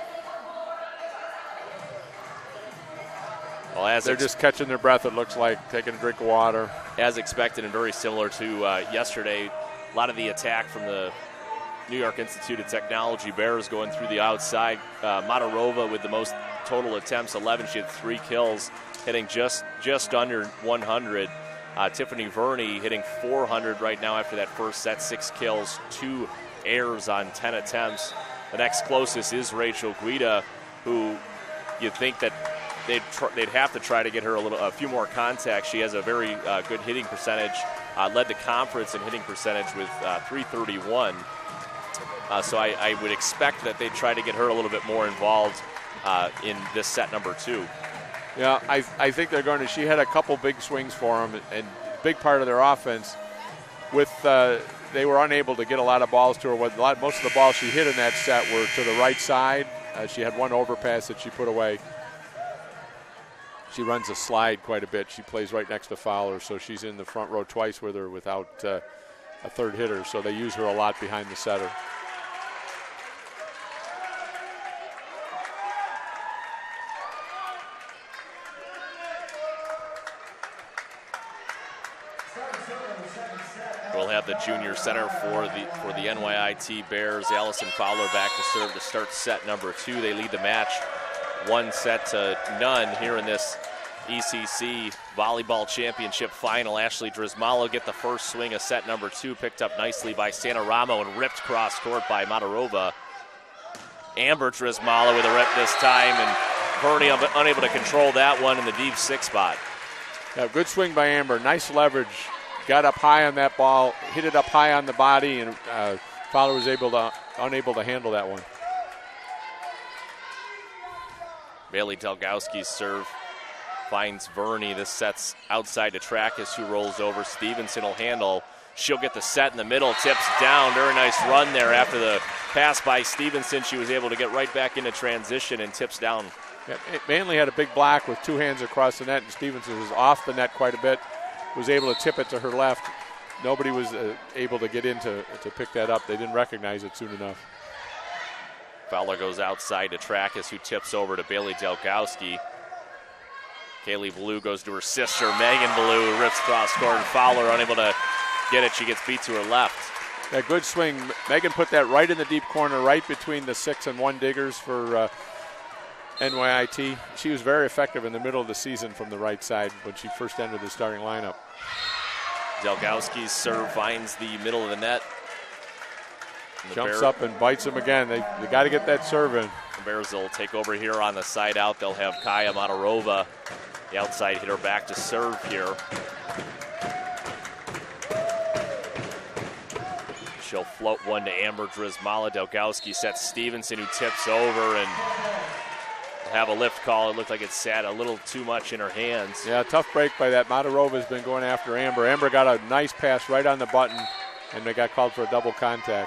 Well, they're just catching their breath, it looks like, taking a drink of water. As expected and very similar to yesterday, a lot of the attack from the New York Institute of Technology Bears going through the outside. Matarova with the most total attempts, 11. She had 3 kills, hitting just under 100. Tiffany Verney hitting 400 right now after that first set, 6 kills, 2 errors on 10 attempts. The next closest is Rachel Guida, who you'd think that they'd have to try to get her a few more contacts. She has a very good hitting percentage, led the conference in hitting percentage with .331. So I would expect that they'd try to get her a little bit more involved in this set number 2. Yeah, I think they're going to. She had a couple big swings for them, and big part of their offense. They were unable to get a lot of balls to her. Most of the balls she hit in that set were to the right side. She had one overpass that she put away. She runs a slide quite a bit. She plays right next to Fowler, so she's in the front row twice with her without a third hitter. So they use her a lot behind the setter. We'll have the junior center for the NYIT Bears, Allison Fowler, back to serve to start set number 2. They lead the match 1-0 here in this ECC Volleyball Championship final. Ashley Drzmala get the first swing of set number 2, picked up nicely by Santaramo and ripped cross court by Matarova. Amber Drzmala with a rip this time, and Verney unable to control that one in the deep 6 spot. Yeah, good swing by Amber, nice leverage. Got up high on that ball, hit it up high on the body, and Fowler was unable to handle that one. Bailey Delgowski's serve finds Verney. This set's outside to Trackus, who rolls over. Stevenson will handle. She'll get the set in the middle, tips down. Very nice run there after the pass by Stevenson. She was able to get right back into transition and tips down. Yeah, Manley had a big block with 2 hands across the net, and Stevenson was off the net quite a bit. Was able to tip it to her left. Nobody was able to get in to pick that up. They didn't recognize it soon enough. Fowler goes outside to Trackus, who tips over to Bailey Delgowski. Kaylee Blue goes to her sister, Megan Blue, rips cross court, and Fowler unable to get it. She gets beat to her left. Yeah, good swing. Megan put that right in the deep corner, right between the 6 and 1 diggers for NYIT. She was very effective in the middle of the season from the right side when she first entered the starting lineup. Delgowski's serve finds the middle of the net. Jumps up and bites him again. They got to get that serve in. The Bears will take over here on the side out. They'll have Kaya Matarova, the outside hitter, back to serve here. She'll float one to Amber Drzmala. Delgowski sets Stevenson, who tips over, and have a lift call. It looked like it sat a little too much in her hands. Yeah, tough break by that. Matarova's been going after Amber. Amber got a nice pass right on the button, and they got called for a double contact.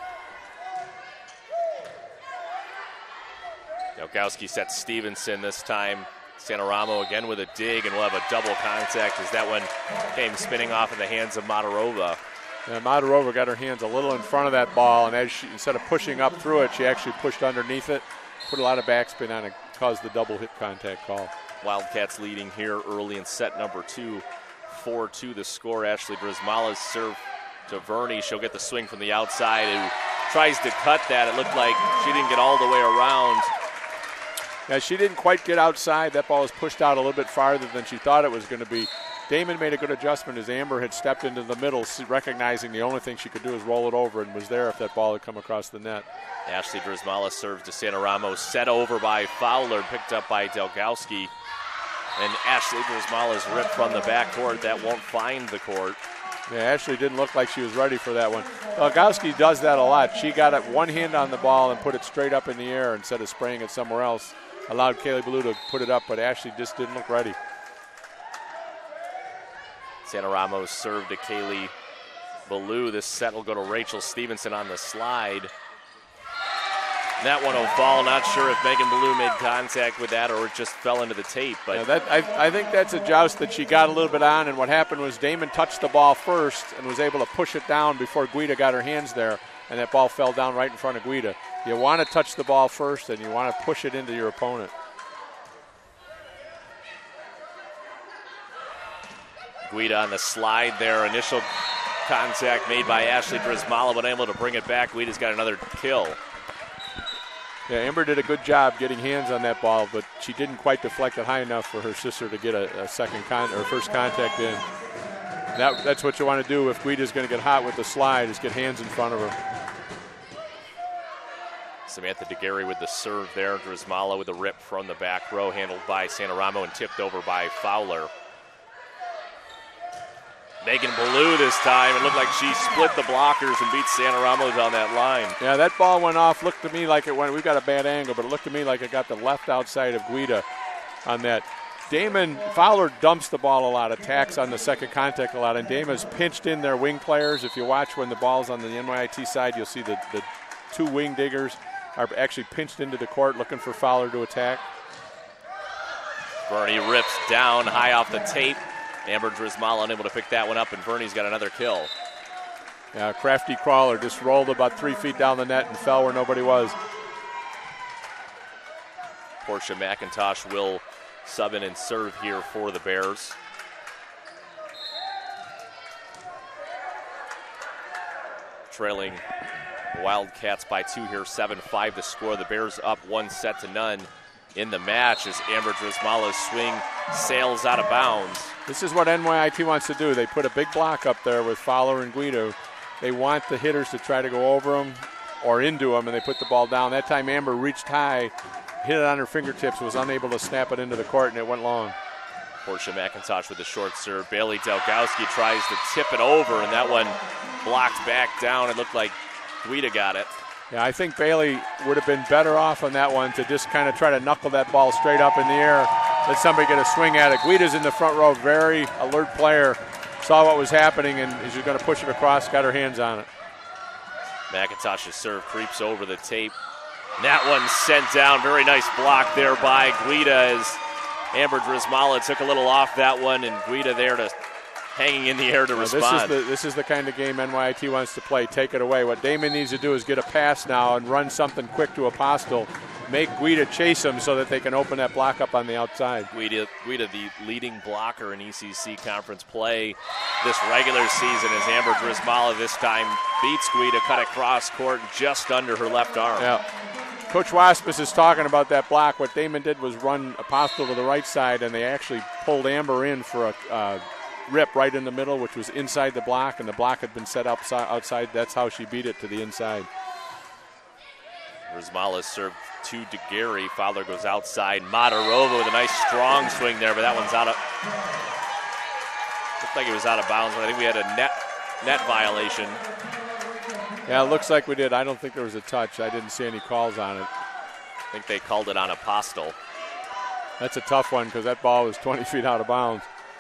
Delgowski sets Stevenson this time. Santaramo again with a dig, and we'll have a double contact as that one came spinning off in the hands of Matarova. And Matarova got her hands a little in front of that ball, and as she, instead of pushing up through it, she actually pushed underneath it, put a lot of backspin on it, caused the double hit contact call. Wildcats leading here early in set number 2. 4-2 the score. Ashley Drizmala's serve to Verney. She'll get the swing from the outside, who tries to cut that. It looked like she didn't get all the way around. Yeah, she didn't quite get outside. That ball was pushed out a little bit farther than she thought it was going to be. Damon made a good adjustment as Amber had stepped into the middle, recognizing the only thing she could do is roll it over, and was there if that ball had come across the net. Ashley Drizmala serves to Santa Ramos, set over by Fowler, picked up by Delgowski. And Ashley Drizmala's ripped from the backcourt. That won't find the court. Yeah, Ashley didn't look like she was ready for that one. Delgowski does that a lot. She got it one hand on the ball and put it straight up in the air instead of spraying it somewhere else. Allowed Kaylee Ballou to put it up, but Ashley just didn't look ready. Santa Ramos served to Kaylee Ballou. This set will go to Rachel Stevenson on the slide. That one will fall. Not sure if Megan Ballou made contact with that or it just fell into the tape. But yeah, I think that's a joust that she got a little bit on, and what happened was Damon touched the ball first and was able to push it down before Guida got her hands there, and that ball fell down right in front of Guida. You want to touch the ball first, and you want to push it into your opponent. Guida on the slide there. Initial contact made by Ashley Drizmala, but able to bring it back. Guida's got another kill. Yeah, Amber did a good job getting hands on that ball, but she didn't quite deflect it high enough for her sister to get a first contact in. That's what you want to do if Guida's going to get hot with the slide, is get hands in front of her. Samantha DeGarry with the serve there. Drizmala with a rip from the back row, handled by Santaramo and tipped over by Fowler. Megan Ballou this time. It looked like she split the blockers and beat Santa Ramos on that line. Yeah, that ball went off. Looked to me like it went. We've got a bad angle, but it looked to me like it got the left outside of Guida on that. Fowler dumps the ball a lot, attacks on the second contact a lot, and Dama's pinched in their wing players. If you watch when the ball's on the NYIT side, you'll see the two wing diggers are actually pinched into the court looking for Fowler to attack. Verney rips down high off the tape. Amber Drizmala unable to pick that one up, and Verney's got another kill. Yeah, crafty crawler just rolled about 3 feet down the net and fell where nobody was. Portia McIntosh will sub in and serve here for the Bears. Trailing Wildcats by 2 here, 7-5 the score. The Bears up 1-0 in the match as Amber Drizmala's swing sails out of bounds. This is what NYIT wants to do. They put a big block up there with Fowler and Guido. They want the hitters to try to go over them or into them, and they put the ball down. That time Amber reached high, hit it on her fingertips, was unable to snap it into the court, and it went long. Portia McIntosh with the short serve. Bailey Delgowski tries to tip it over, and that one blocked back down. It looked like Guida got it. Yeah, I think Bailey would have been better off on that one to just kind of try to knuckle that ball straight up in the air, let somebody get a swing at it. Guida's in the front row, very alert player, saw what was happening, and is going to push it across, got her hands on it. McIntosh's serve creeps over the tape. That one sent down. Very nice block there by Guida as Amber Drizmala took a little off that one, and Guida there to hanging in the air to respond. This is the kind of game NYIT wants to play. Take it away. What Damon needs to do is get a pass now and run something quick to Apostle. Make Guida chase him so that they can open that block up on the outside. Guida, the leading blocker in ECC conference play this regular season, as Amber Drizmala this time beats Guida, cut across court just under her left arm. Yeah. Coach Waspis is talking about that block. What Damon did was run Apostle to the right side, and they actually pulled Amber in for a rip right in the middle, which was inside the block, and the block had been set up outside. That's how she beat it to the inside. Drizmala served to DeGarry. Fowler goes outside. Matarova with a nice strong swing there, but that one's out of. Looked like it was out of bounds, but I think we had a net violation. Yeah, it looks like we did. I don't think there was a touch. I didn't see any calls on it. I think they called it on Apostle. That's a tough one because that ball was 20 feet out of bounds.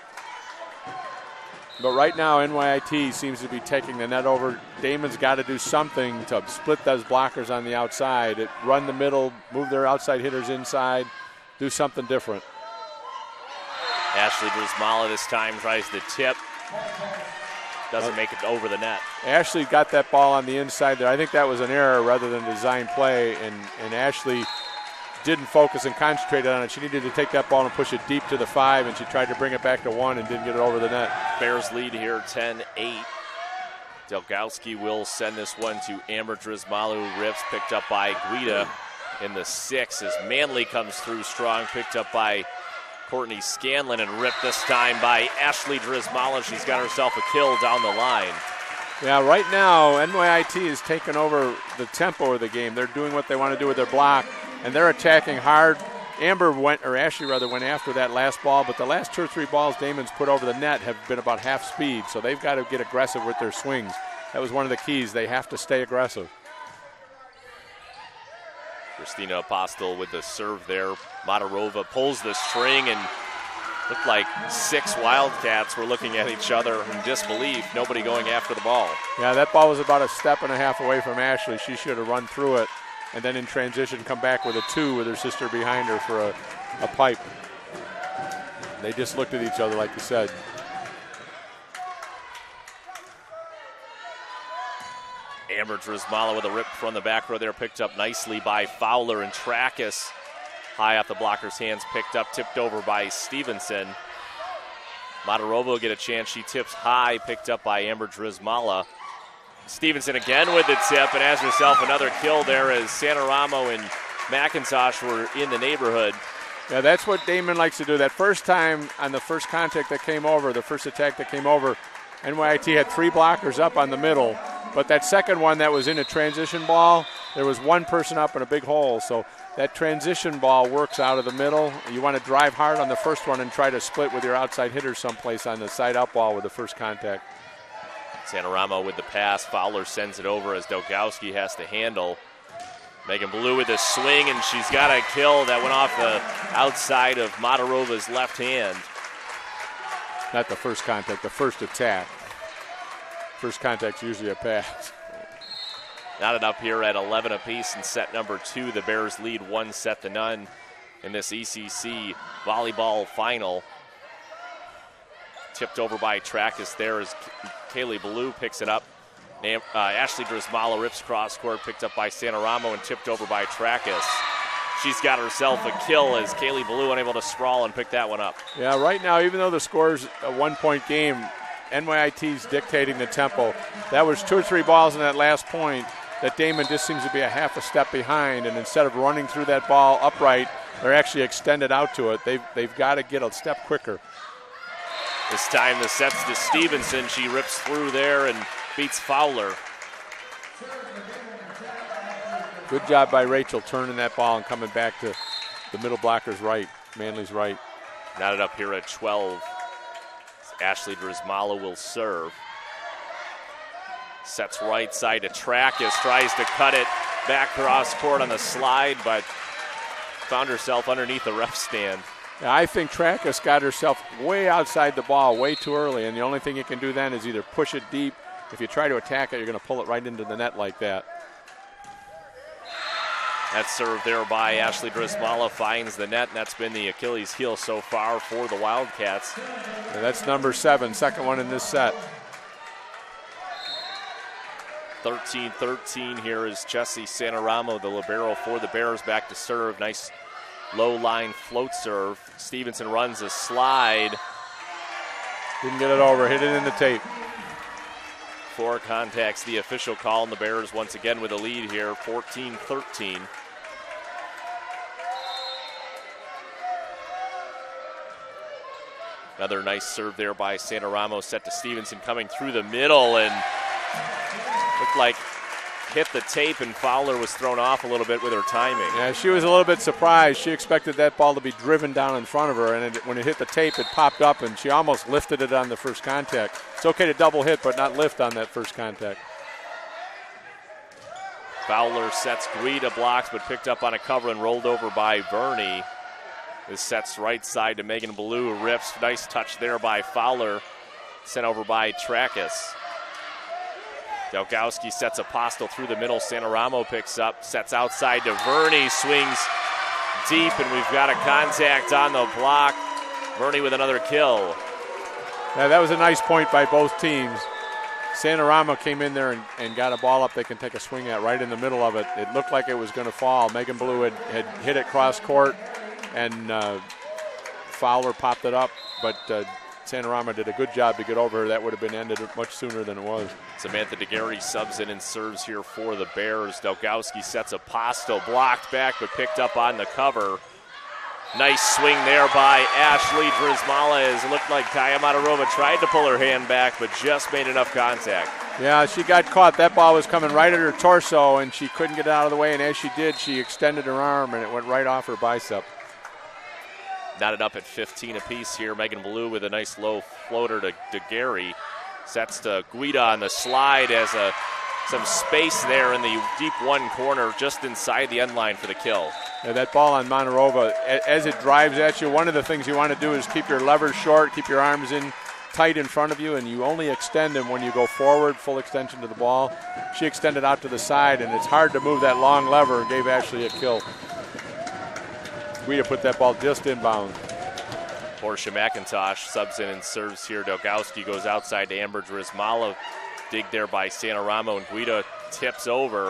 But right now, NYIT seems to be taking the net over. Damon's got to do something to split those blockers on the outside, run the middle, move their outside hitters inside, do something different. Ashley Drizmala this time tries to tip. Doesn't make it over the net. Ashley got that ball on the inside there. I think that was an error rather than a design play, and Ashley didn't focus and concentrate on it. She needed to take that ball and push it deep to the 5, and she tried to bring it back to 1 and didn't get it over the net. Bears lead here 10-8. Delgowski will send this one to Amber Drizmalu. Rips picked up by Guida in the 6 as Manley comes through strong. Picked up by Courtney Scanlon and ripped this time by Ashley Drizmalu. She's got herself a kill down the line. Yeah, right now, NYIT is taking over the tempo of the game. They're doing what they want to do with their block, and they're attacking hard. Ashley went after that last ball, but the last 2 or 3 balls Damon's put over the net have been about half speed, so they've got to get aggressive with their swings. That was one of the keys. They have to stay aggressive. Christina Apostle with the serve there. Matarova pulls the string, and looked like 6 Wildcats were looking at each other in disbelief, nobody going after the ball. Yeah, that ball was about a step and a half away from Ashley. She should have run through it, and then in transition come back with a 2 with her sister behind her for a pipe. They just looked at each other like you said. Amber Drizmalu with a rip from the back row there, picked up nicely by Fowler, and Trackus high off the blocker's hands, picked up, tipped over by Stevenson. Matarova will get a chance. She tips high, picked up by Amber Drizmalu. Stevenson again with the tip and has herself another kill there as Santaramo and McIntosh were in the neighborhood. Yeah, that's what Damon likes to do. That first time on the first contact that came over, the first attack that came over, NYIT had 3 blockers up on the middle. But that second one that was in a transition ball, there was 1 person up in a big hole. So that transition ball works out of the middle. You want to drive hard on the first one and try to split with your outside hitter someplace on the side up ball with the first contact. Santaramo with the pass. Fowler sends it over as Delgowski has to handle. Megan Blue with a swing, and she's got a kill that went off the outside of Matarova's left hand. Not the first contact, the first attack. First contact's usually a pass. Knotted up here at 11 apiece in set number 2. The Bears lead 1-0 in this ECC volleyball final. Tipped over by Trackus there as Kaylee Ballou picks it up. Ashley Drizmalu rips cross court, picked up by Santaramo and tipped over by Trackus. She's got herself a kill as Kaylee Ballou unable to sprawl and pick that one up. Yeah, right now, even though the score's a 1-point game, NYIT's dictating the tempo. That was 2 or 3 balls in that last point that Damon just seems to be a half a step behind, and instead of running through that ball upright, they're actually extended out to it. They've got to get a step quicker. This time the set's to Stevenson. She rips through there and beats Fowler. Good job by Rachel turning that ball and coming back to the middle blocker's right, Manley's right. Knotted up here at 12. Ashley Drizmalu will serve. Sets right side to Trackus, tries to cut it back cross court on the slide, but found herself underneath the ref stand. Yeah, I think Trackus got herself way outside the ball way too early, and the only thing you can do then is either push it deep. If you try to attack it, you're going to pull it right into the net like that. That serve there by Ashley Drizmalu finds the net, and that's been the Achilles heel so far for the Wildcats. Yeah, that's number 7, second one in this set. 13-13 here is Jessie Santaramo, the libero for the Bears, back to serve. Nice low line float serve. Stevenson runs a slide. Didn't get it over, hit it in the tape. 4 contacts, the official call, and the Bears once again with a lead here, 14-13. Another nice serve there by Santaramo, set to Stevenson coming through the middle, and looked like hit the tape, and Fowler was thrown off a little bit with her timing. Yeah, she was a little bit surprised. She expected that ball to be driven down in front of her, and when it hit the tape, it popped up, and she almost lifted it on the first contact. It's okay to double hit, but not lift on that first contact. Fowler sets Guida, blocks, but picked up on a cover and rolled over by Verney. This sets right side to Megan Ballou, rips. Nice touch there by Fowler, sent over by Trackus. Delgowski sets Apostle through the middle. Santaramo picks up, sets outside to Verney, swings deep, and we've got a contact on the block. Verney with another kill. Yeah, that was a nice point by both teams. Santarama came in there and got a ball up they can take a swing at right in the middle of it. It looked like it was going to fall. Megan Blue had hit it cross court, and Fowler popped it up, but Santarama did a good job to get over her. That would have been ended much sooner than it was. Samantha DeGarry subs in and serves here for the Bears. Delgowski sets a Posto, blocked back but picked up on the cover. Nice swing there by Ashley Drizmala, as it looked like Kaya Matarova tried to pull her hand back but just made enough contact. Yeah, she got caught. That ball was coming right at her torso, and she couldn't get it out of the way, and as she did, she extended her arm, and it went right off her bicep. Knotted up at 15 apiece here. Megan Blue with a nice low floater to DeGarry. Sets to Guida on the slide as some space there in the deep one corner just inside the end line for the kill. Yeah, that ball on Monterova, as it drives at you, one of the things you want to do is keep your levers short, keep your arms in tight in front of you, and you only extend them when you go forward, full extension to the ball. She extended out to the side, and it's hard to move that long lever and gave Ashley a kill. Guida put that ball just inbound. Portia McIntosh subs in and serves here. Delgowski goes outside to Amber Drizmala. Dig there by Santarama, and Guida tips over.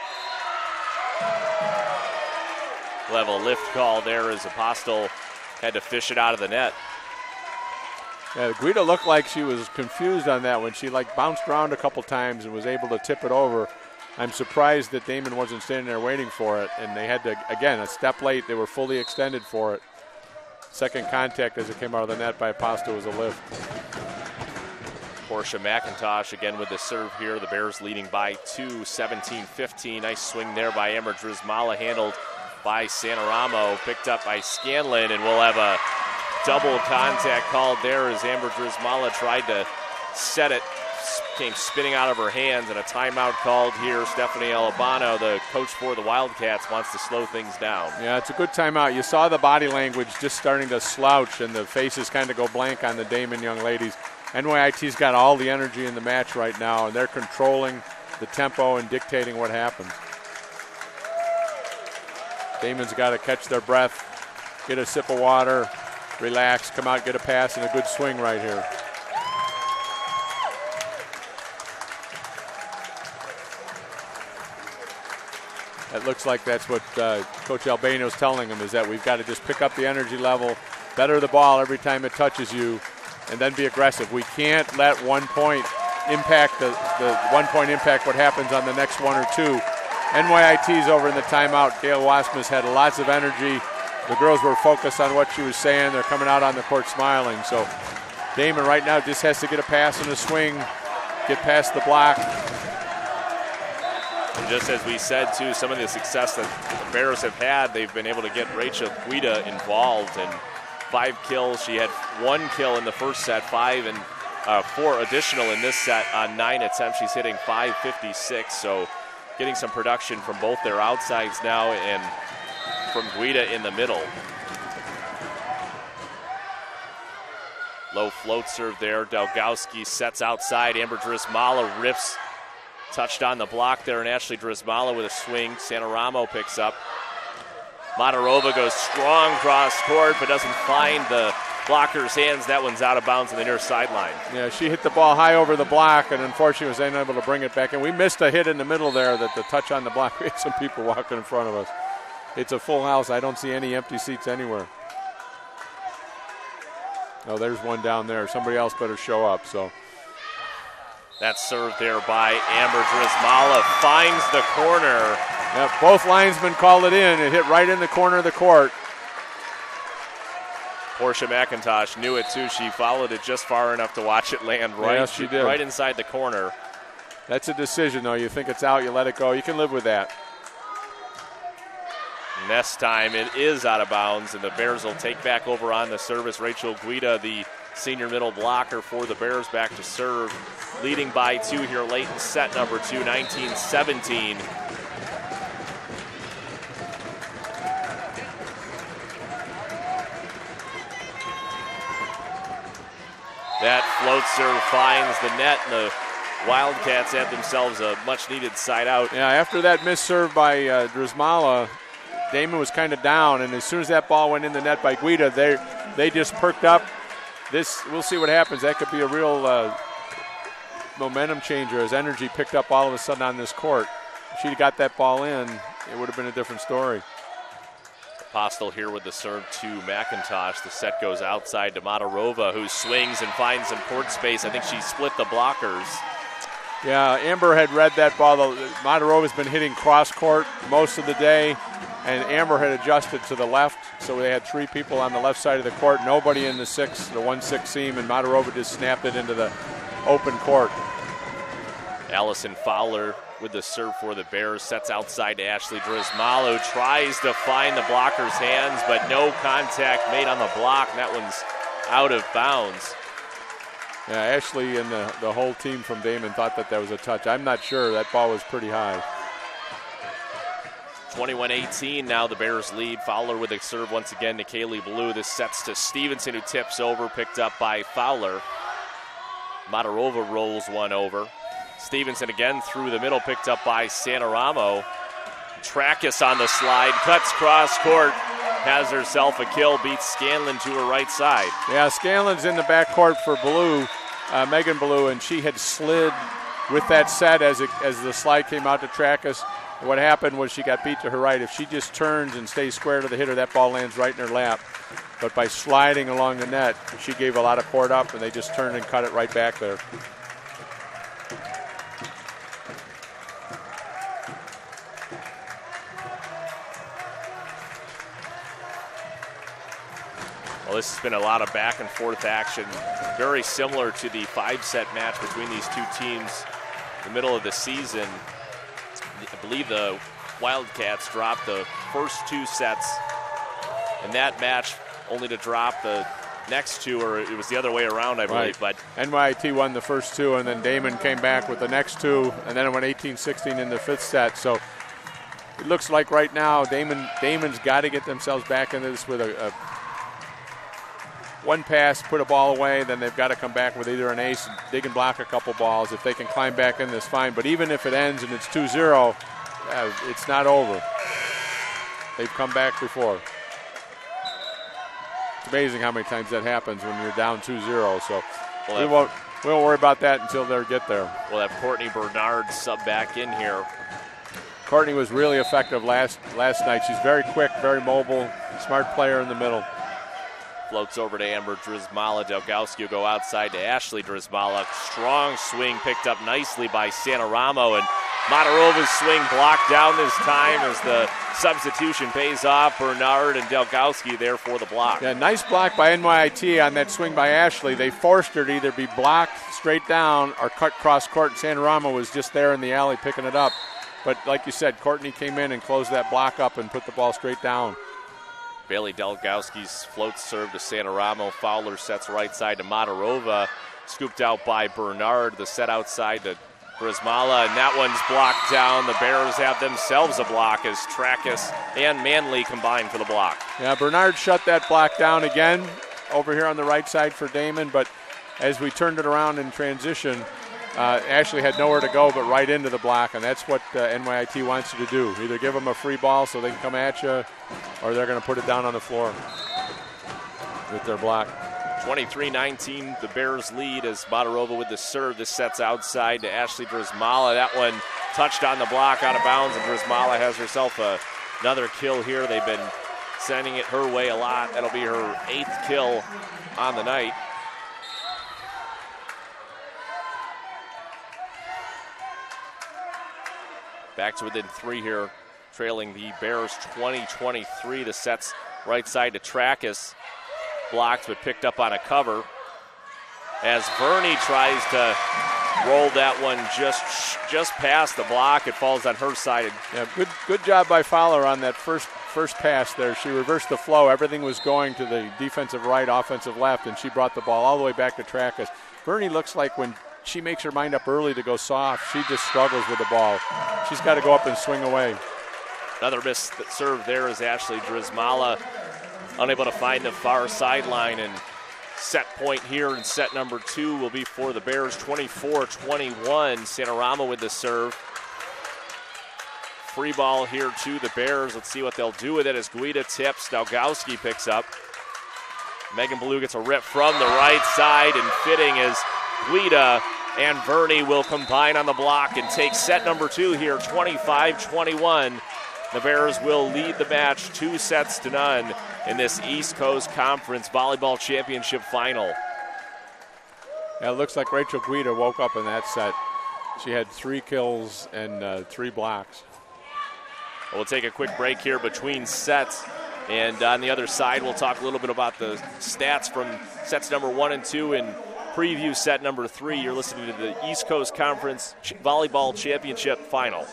We'll have a lift call there as Apostle had to fish it out of the net. Yeah, Guida looked like she was confused on that when she bounced around a couple times and was able to tip it over. I'm surprised that Damon wasn't standing there waiting for it, and they had to, again, a step late. They were fully extended for it. Second contact as it came out of the net by Apostle was a lift. Portia McIntosh again with the serve here. The Bears leading by 2, 17-15. Nice swing there by Amber Drizmala, handled by Santarama, picked up by Scanlon, and we'll have a double contact called there as Amber Drizmala tried to set it, came spinning out of her hands, and a timeout called here. Stephanie Alabano, the coach for the Wildcats, wants to slow things down. Yeah, it's a good timeout. You saw the body language just starting to slouch, and the faces kind of go blank on the Damon young ladies. NYIT's got all the energy in the match right now, and they're controlling the tempo and dictating what happens. Damon's got to catch their breath, get a sip of water, relax, come out, get a pass, and a good swing right here. It looks like that's what Coach Albano's telling them, is that we've got to just pick up the energy level, better the ball every time it touches you, and then be aggressive. We can't let 1 point impact the 1 point impact what happens on the next one or two. NYIT's over in the timeout. Gail Wasmus had lots of energy. The girls were focused on what she was saying. They're coming out on the court smiling. So Damon right now just has to get a pass and a swing, get past the block. And just as we said, too, some of the success that the Bears have had, they've been able to get Rachel Guida involved. And 5 kills. She had 1 kill in the first set, 5 and 4 additional in this set on 9 attempts. She's hitting .556, so getting some production from both their outsides now and from Guida in the middle. Low float serve there. Delgowski sets outside. Amber Drizmala rips. Touched on the block there, and Ashley Drizmala with a swing. Santarama picks up. Matarova goes strong cross court, but doesn't find the blocker's hands. That one's out of bounds on the near sideline. Yeah, she hit the ball high over the block, and unfortunately was unable to bring it back. And we missed a hit in the middle there, that the touch on the block. We had some people walking in front of us. It's a full house. I don't see any empty seats anywhere. Oh, there's one down there. Somebody else better show up. So that's served there by Amber Drizmala. Finds the corner. Yep, both linesmen called it in. It hit right in the corner of the court. Portia McIntosh knew it too. She followed it just far enough to watch it land right, yes, she did. Right inside the corner. That's a decision, though. You think it's out, you let it go. You can live with that. Next time it is out of bounds, and the Bears will take back over on the service. Rachel Guida, the senior middle blocker for the Bears, back to serve. Leading by 2 here late in set number 2, 19-17. That float serve finds the net, and the Wildcats have themselves a much-needed side out. Yeah, after that missed serve by Drizmala, Damon was kind of down, and as soon as that ball went in the net by Guida, they just perked up. We'll see what happens. That could be a real momentum changer as energy picked up all of a sudden on this court. If she'd got that ball in, it would have been a different story. Postel here with the serve to McIntosh. The set goes outside to Matarova, who swings and finds some court space. I think she split the blockers. Yeah, Amber had read that ball. Matarova's been hitting cross court most of the day, and Amber had adjusted to the left, so they had 3 people on the left side of the court, nobody in the 1-6 seam, and Matarova just snapped it into the open court. Allison Fowler with the serve for the Bears, sets outside to Ashley Drizmalo, tries to find the blocker's hands, but no contact made on the block, and that one's out of bounds. Yeah, Ashley and the whole team from Damon thought that was a touch. I'm not sure. That ball was pretty high. 21-18, now the Bears lead. Fowler with a serve once again to Kaylee Blue. This sets to Stevenson, who tips over, picked up by Fowler. Matarova rolls one over. Stevenson again through the middle, picked up by Santaramo. Trackus on the slide, cuts cross court, has herself a kill, beats Scanlon to her right side. Yeah, Scanlon's in the backcourt for Blue, Megan Blue, and she had slid with that set as the slide came out to Trackus. What happened was she got beat to her right. If she just turns and stays square to the hitter, that ball lands right in her lap. But by sliding along the net, she gave a lot of court up, and they just turned and cut it right back there. Well, this has been a lot of back and forth action, very similar to the 5-set match between these two teams in the middle of the season. I believe the Wildcats dropped the first 2 sets in that match, only to drop the next 2, or it was the other way around, I believe. Right. But NYIT won the first 2, and then Damon came back with the next 2, and then it went 18-16 in the 5th set. So it looks like right now Damon's got to get themselves back into this with a one pass, put a ball away, then they've got to come back with either an ace, they can block a couple balls. If they can climb back in this, fine. But even if it ends and it's 2-0, it's not over. They've come back before. It's amazing how many times that happens when you're down 2-0. So we won't worry about that until they get there. We'll have Courtney Bernard sub back in here. Courtney was really effective last night. She's very quick, very mobile, smart player in the middle. Floats over to Amber Drizmala. Delgowski will go outside to Ashley Drizmala. Strong swing picked up nicely by Santaramo, and Matarova's swing blocked down this time as the substitution pays off. Bernard and Delgowski there for the block. Yeah, nice block by NYIT on that swing by Ashley. They forced her to either be blocked straight down or cut cross court, and Santaramo was just there in the alley picking it up. But like you said, Courtney came in and closed that block up and put the ball straight down. Bailey Delgowski's float serve to Santaramo. Fowler sets right side to Matarova. Scooped out by Bernard. The set outside to Drizmala, and that one's blocked down. The Bears have themselves a block as Trackus and Manley combine for the block. Yeah, Bernard shut that block down again over here on the right side for Damon, but as we turned it around in transition, Ashley had nowhere to go but right into the block, and that's what NYIT wants you to do. Either give them a free ball so they can come at you, or they're going to put it down on the floor with their block. 23-19, the Bears lead as Matarova with the serve. This sets outside to Ashley Drizmala. That one touched on the block out of bounds, and Drizmala has herself another kill here. They've been sending it her way a lot. That'll be her 8th kill on the night. Back to within 3 here, trailing the Bears 20-23. The set's right side to Trackus. Blocked but picked up on a cover. As Verney tries to roll that one just past the block, it falls on her side. Yeah, good job by Fowler on that first pass there. She reversed the flow. Everything was going to the defensive right, offensive left, and she brought the ball all the way back to Trackus. Verney looks like when she makes her mind up early to go soft, she just struggles with the ball. She's got to go up and swing away. Another missed serve there is Ashley Drizmala, unable to find the far sideline, and set point here in set number 2 will be for the Bears, 24-21. Santaramo with the serve. Free ball here to the Bears. Let's see what they'll do with it as Guida tips. Delgowski picks up. Megan Blue gets a rip from the right side, and fitting as Guida and Verney will combine on the block and take set number 2 here, 25-21. The Bears will lead the match 2-0 in this East Coast Conference Volleyball Championship final. Yeah, it looks like Rachel Guida woke up in that set. She had 3 kills and 3 blocks. We'll take a quick break here between sets. And on the other side, we'll talk a little bit about the stats from sets number 1 and 2 and preview set number 3. You're listening to the East Coast Conference Volleyball Championship final.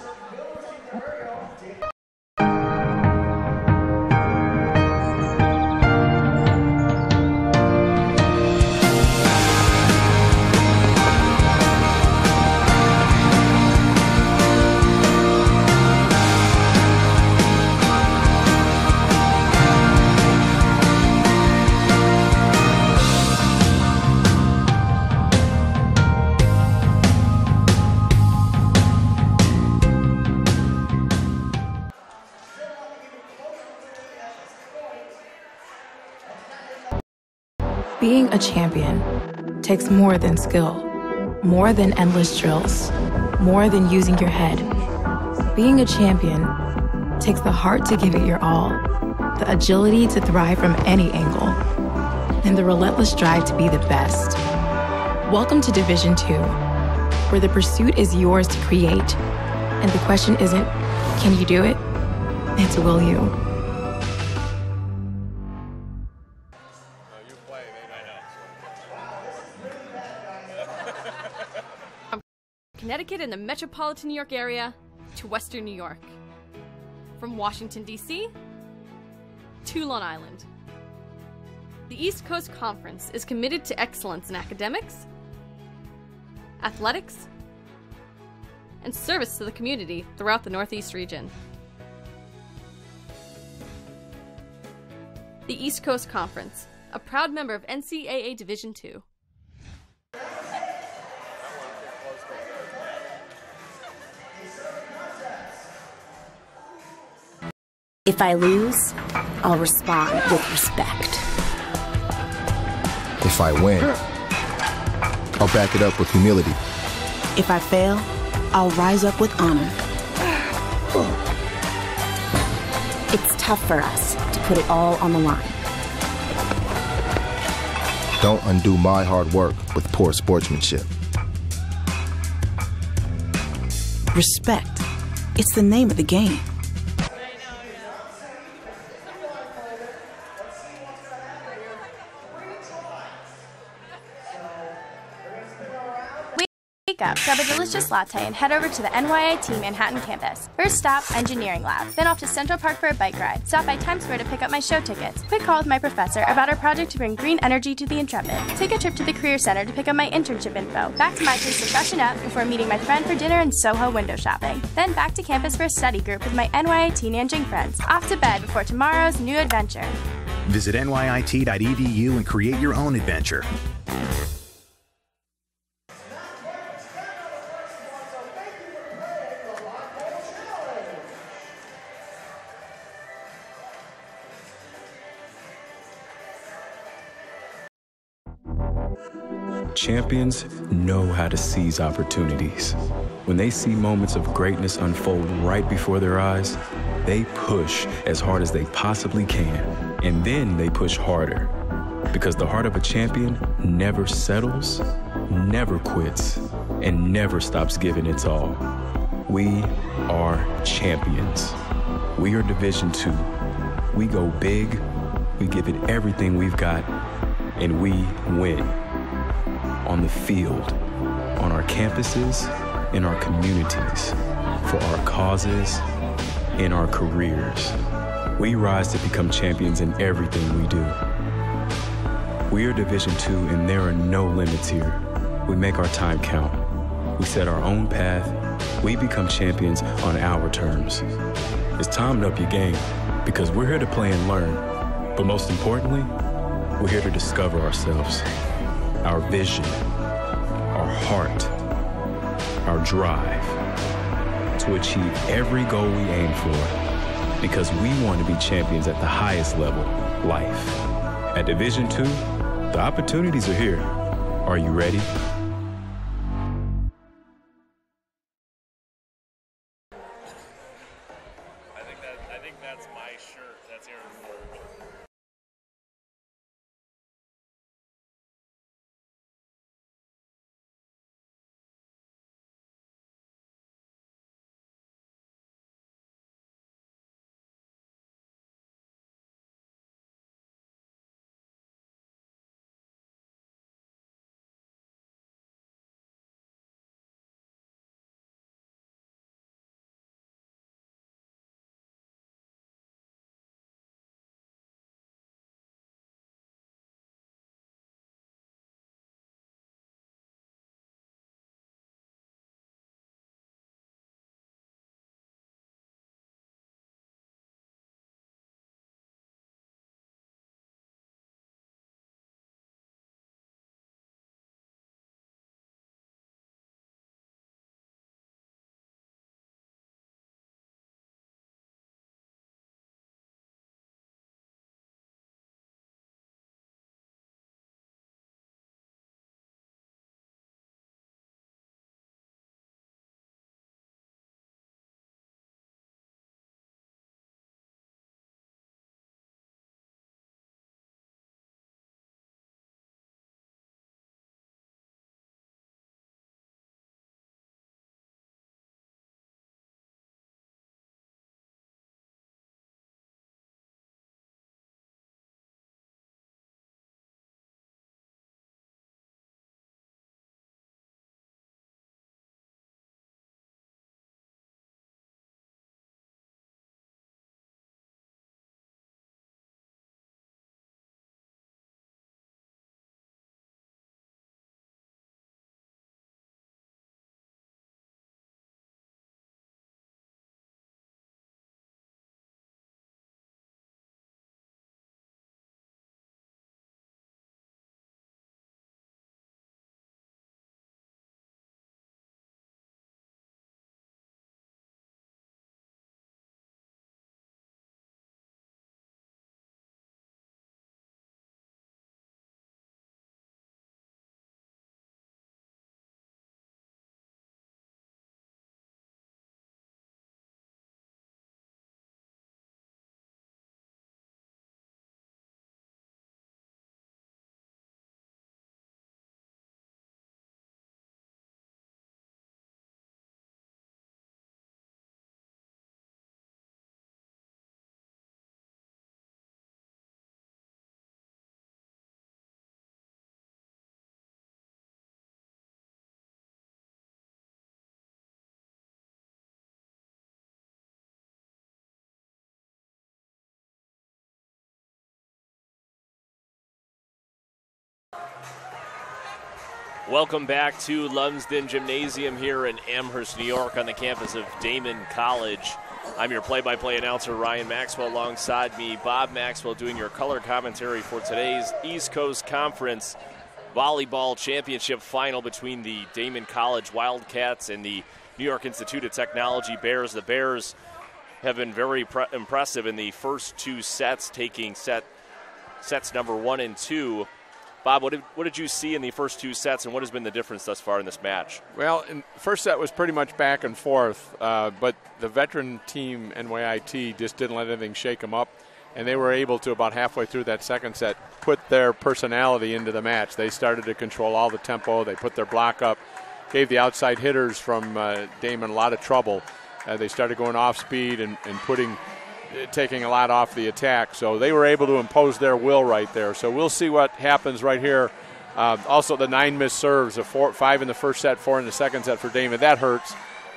Being a champion takes more than skill, more than endless drills, more than using your head. Being a champion takes the heart to give it your all, the agility to thrive from any angle, and the relentless drive to be the best. Welcome to Division II, where the pursuit is yours to create, and the question isn't, can you do it? It's will you? Connecticut and the metropolitan New York area to Western New York. From Washington, D.C. to Long Island. The East Coast Conference is committed to excellence in academics, athletics, and service to the community throughout the Northeast region. The East Coast Conference, a proud member of NCAA Division II. If I lose, I'll respond with respect. If I win, I'll back it up with humility. If I fail, I'll rise up with honor. It's tough for us to put it all on the line. Don't undo my hard work with poor sportsmanship. Respect. It's the name of the game. Wake up, grab a delicious latte, and head over to the NYIT Manhattan campus. First stop, Engineering Lab. Then off to Central Park for a bike ride. Stop by Times Square to pick up my show tickets. Quick call with my professor about our project to bring green energy to the Intrepid. Take a trip to the Career Center to pick up my internship info. Back to my place to freshen up before meeting my friend for dinner and Soho window shopping. Then back to campus for a study group with my NYIT Nanjing friends. Off to bed before tomorrow's new adventure. Visit nyit.edu and create your own adventure. Champions know how to seize opportunities. When they see moments of greatness unfold right before their eyes, they push as hard as they possibly can, and then they push harder. Because the heart of a champion never settles, never quits, and never stops giving its all. We are champions. We are Division II. We go big, we give it everything we've got, and we win. On the field, on our campuses, in our communities, for our causes, in our careers. We rise to become champions in everything we do. We are Division II, and there are no limits here. We make our time count. We set our own path. We become champions on our terms. It's time to up your game, because we're here to play and learn. But most importantly, we're here to discover ourselves, our vision, our heart, our drive, to achieve every goal we aim for, because we want to be champions at the highest level, life. At Division II, the opportunities are here. Are you ready? Nice shirt. That's Aaron's word. Welcome back to Lumsden Gymnasium here in Amherst, New York, on the campus of Damon College. I'm your play-by-play announcer, Ryan Maxwell. Alongside me, Bob Maxwell, doing your color commentary for today's East Coast Conference Volleyball Championship final between the Damon College Wildcats and the New York Institute of Technology Bears. The Bears have been very impressive in the first two sets, taking sets number 1 and 2. Bob, what did you see in the first two sets, and what has been the difference thus far in this match? Well, in the first set was pretty much back and forth, but the veteran team, NYIT, just didn't let anything shake them up, and they were able to, about halfway through that second set, put their personality into the match. They started to control all the tempo. They put their block up, gave the outside hitters from Damon a lot of trouble. They started going off speed and taking a lot off the attack. So they were able to impose their will right there. So we'll see what happens right here. Also, the 9 missed serves, 5 in the first set, 4 in the second set for Damon. That hurts.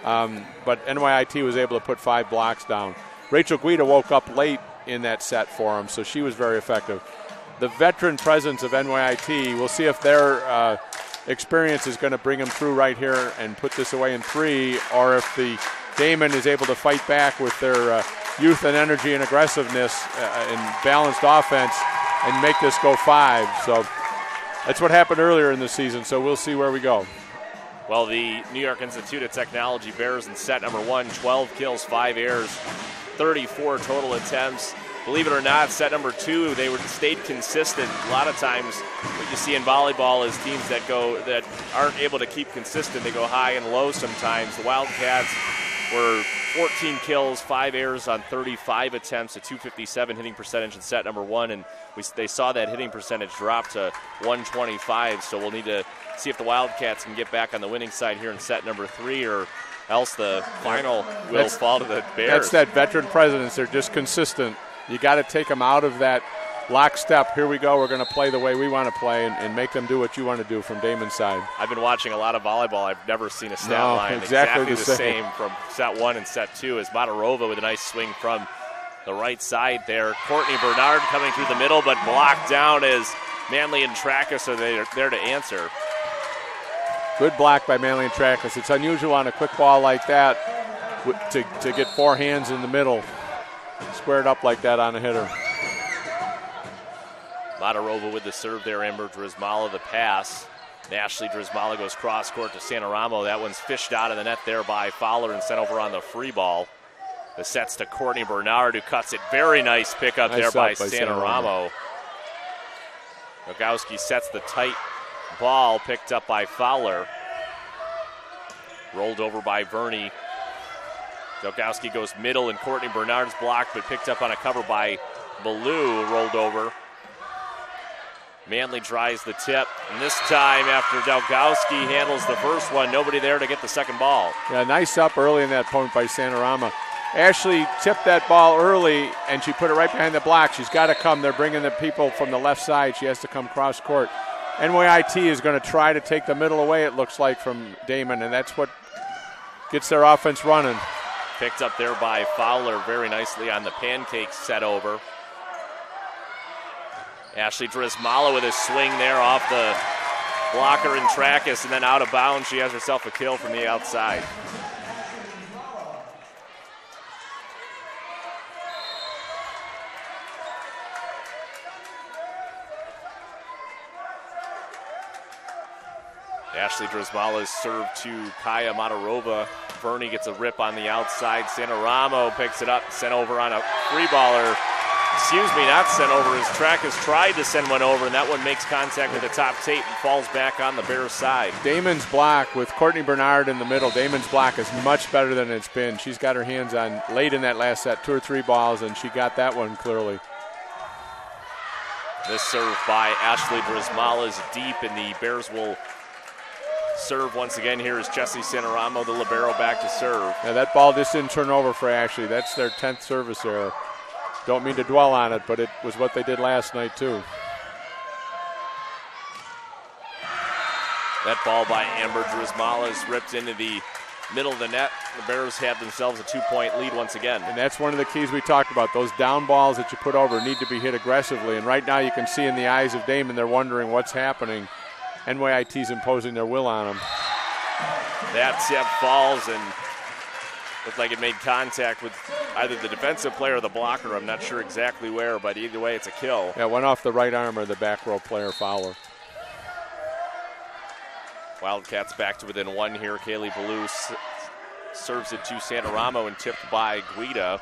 But NYIT was able to put 5 blocks down. Rachel Guida woke up late in that set for him, so she was very effective. The veteran presence of NYIT, we'll see if their experience is going to bring them through right here and put this away in 3, or if the Damon is able to fight back with their youth and energy and aggressiveness and balanced offense and make this go 5. So that's what happened earlier in the season, so we'll see where we go. Well, the New York Institute of Technology Bears in set number 1, 12 kills, 5 errors, 34 total attempts. Believe it or not, set number 2, they stayed consistent. A lot of times what you see in volleyball is teams that aren't able to keep consistent. They go high and low sometimes. The Wildcats were 14 kills, 5 errors on 35 attempts, a .257 hitting percentage in set number 1, and they saw that hitting percentage drop to 125, so we'll need to see if the Wildcats can get back on the winning side here in set number 3, or else the final will fall to the Bears. That's that veteran presence. They're just consistent. You got to take them out of that lockstep. Here we go. We're going to play the way we want to play and make them do what you want to do from Damon's side. I've been watching a lot of volleyball. I've never seen a stat line exactly the same from set 1 and set 2 as Matarova with a nice swing from the right side there. Courtney Bernard coming through the middle, but blocked down as Manley and Trackus are there to answer. Good block by Manley and Trackus. It's unusual on a quick ball like that to get 4 hands in the middle, squared up like that on a hitter. Matarova with the serve there, Amber Drizmala the pass. Ashley Drizmala goes cross court to Santaramo. That one's fished out of the net there by Fowler and sent over on the free ball. The set's to Courtney Bernard, who cuts it. Very nice pickup there by Santaramo. Rogowski sets the tight ball, picked up by Fowler. Rolled over by Verney. Delgowski goes middle, and Courtney Bernard's blocked, but picked up on a cover by Ballou, rolled over. Manley tries the tip, and this time after Delgowski handles the first one, nobody there to get the second ball. Yeah, nice up early in that point by Santarama. Ashley tipped that ball early, and she put it right behind the block. She's got to come. They're bringing the people from the left side. She has to come cross court. NYIT is going to try to take the middle away, it looks like, from Damon, and that's what gets their offense running. Picked up there by Fowler very nicely on the pancake set over. Ashley Drizmala with a swing there off the blocker and Trackus, and then out of bounds. She has herself a kill from the outside. Ashley Drizmala's serve to Kaya Matarova. Verney gets a rip on the outside. Santaramo picks it up, sent over on a free baller. Not sent over, as Trackus tried to send one over, and that one makes contact with the top tape and falls back on the Bears side. Damon's block with Courtney Bernard in the middle. Damon's block is much better than it's been. She's got her hands on late in that last set, 2 or 3 balls, and she got that one clearly. This serve by Ashley Drizmala is deep, and the Bears will serve once again. Here is Jessie Santaramo, the libero, back to serve. Yeah, that ball just didn't turn over for Ashley. That's their 10th service error. Don't mean to dwell on it, but it was what they did last night too. That ball by Amber Drizmala is ripped into the middle of the net. The Bears have themselves a 2-point lead once again. And that's one of the keys we talked about. Those down balls that you put over need to be hit aggressively. And right now you can see in the eyes of Damon, they're wondering what's happening. NYIT's imposing their will on them. That tip falls and looked like it made contact with either the defensive player or the blocker. I'm not sure exactly where, but either way, it's a kill. Yeah, it went off the right arm of the back row player, Fowler. Wildcats back to within 1 here. Kaylee Ballou serves it to Santaramo and tipped by Guida.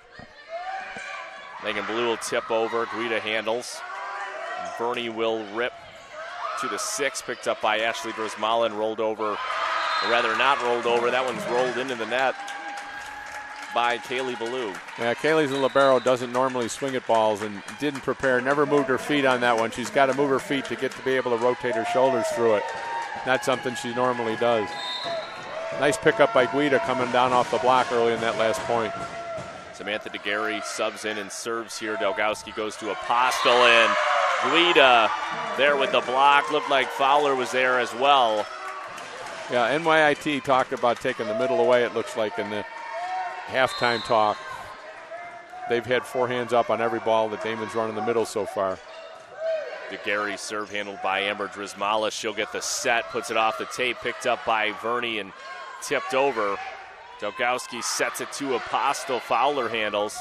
Megan Ballou will tip over. Guida handles. Verney will rip to the 6, picked up by Ashley Drizmala and rolled over, or rather not rolled over. That one's rolled into the net by Kaylee Ballou. Yeah, Kaylee's a libero, doesn't normally swing at balls and didn't prepare, never moved her feet on that one. She's got to move her feet to be able to rotate her shoulders through it. Not something she normally does. Nice pickup by Guida coming down off the block early in that last point. Samantha DeGarry subs in and serves here. Delgowski goes to Apostle, and Guida there with the block. Looked like Fowler was there as well. Yeah, NYIT talked about taking the middle away, it looks like, in the halftime talk. They've had 4 hands up on every ball that Damon's run in the middle so far. DeGarry serve handled by Amber Drizmala. She'll get the set, puts it off the tape, picked up by Verney and tipped over. Delgowski sets it to Apostle. Fowler handles.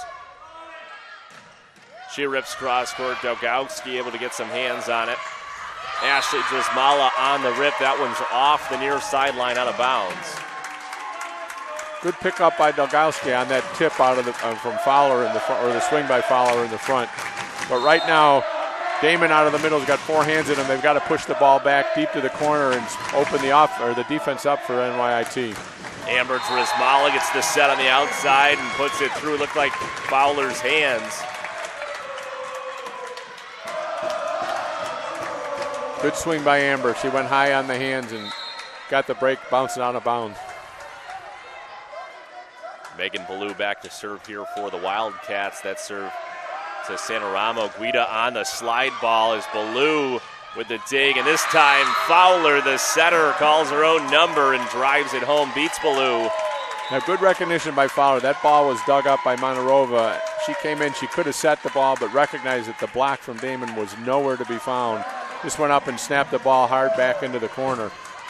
She rips cross court. Delgowski able to get some hands on it. Ashley Drizmala on the rip. That one's off the near sideline, out of bounds. Good pickup by Delgowski on that tip out of from Fowler in the front, or the swing by Fowler in the front. But right now, Damon out of the middle has got 4 hands in him. They've got to push the ball back deep to the corner and open the defense up for NYIT. Amber Drizmala gets the set on the outside and puts it through. Looked like Fowler's hands. Good swing by Amber. She went high on the hands and got the break, bouncing out of bounds. Megan Ballou back to serve here for the Wildcats. That serve to Santaramo. Guida on the slide ball as Ballou with the dig, and this time Fowler, the setter, calls her own number and drives it home, beats Ballou. Now, good recognition by Fowler. That ball was dug up by Monterova. She came in, she could have set the ball, but recognized that the block from Damon was nowhere to be found. Just went up and snapped the ball hard back into the corner.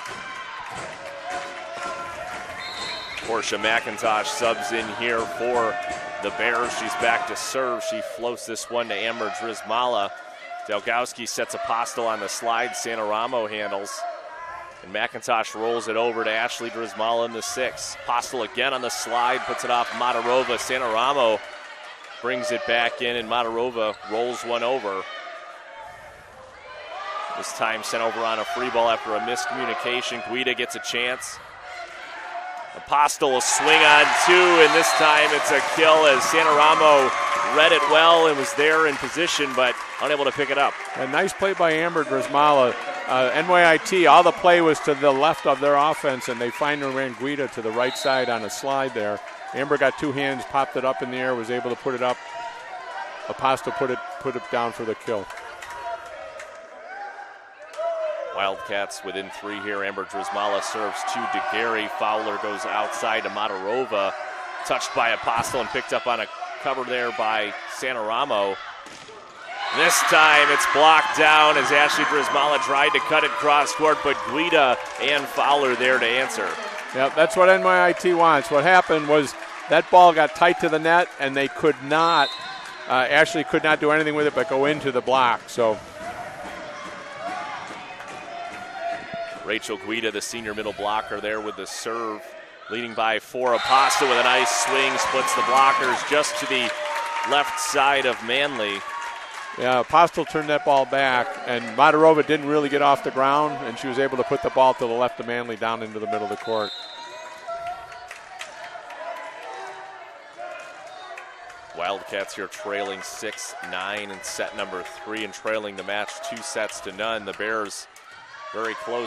Portia McIntosh subs in here for the Bears. She's back to serve. She floats this one to Amber Drizmala. Delgowski sets Apostle on the slide. Santaramo handles. And McIntosh rolls it over to Ashley Drizmala in the 6. Apostle again on the slide, puts it off Matarova. Santaramo brings it back in, and Matarova rolls one over. This time sent over on a free ball after a miscommunication. Guida gets a chance. Apostle will swing on 2, and this time it's a kill as Santaramo read it well and was there in position, but unable to pick it up. A nice play by Amber Drizmala. NYIT, all the play was to the left of their offense, and they finally ran Guida to the right side on a slide there. Amber got 2 hands, popped it up in the air, was able to put it up. Apostle put it down for the kill. Wildcats within 3 here. Amber Drizmala serves to DeGarry. Fowler goes outside to Matarova. Touched by Apostle and picked up on a cover there by Santaramo. This time it's blocked down as Ashley Drizmala tried to cut it cross court, but Guida and Fowler there to answer. Yeah, that's what NYIT wants. What happened was that ball got tight to the net, and they could not, Ashley could not do anything with it but go into the block. So Rachel Guida, the senior middle blocker, there with the serve, leading by 4. Apostle with a nice swing, splits the blockers just to the left side of Manley. Yeah, Apostle turned that ball back, and Matarova didn't really get off the ground, and she was able to put the ball to the left of Manley down into the middle of the court. Wildcats here trailing 6-9 in set number 3 and trailing the match 2-0. The Bears very close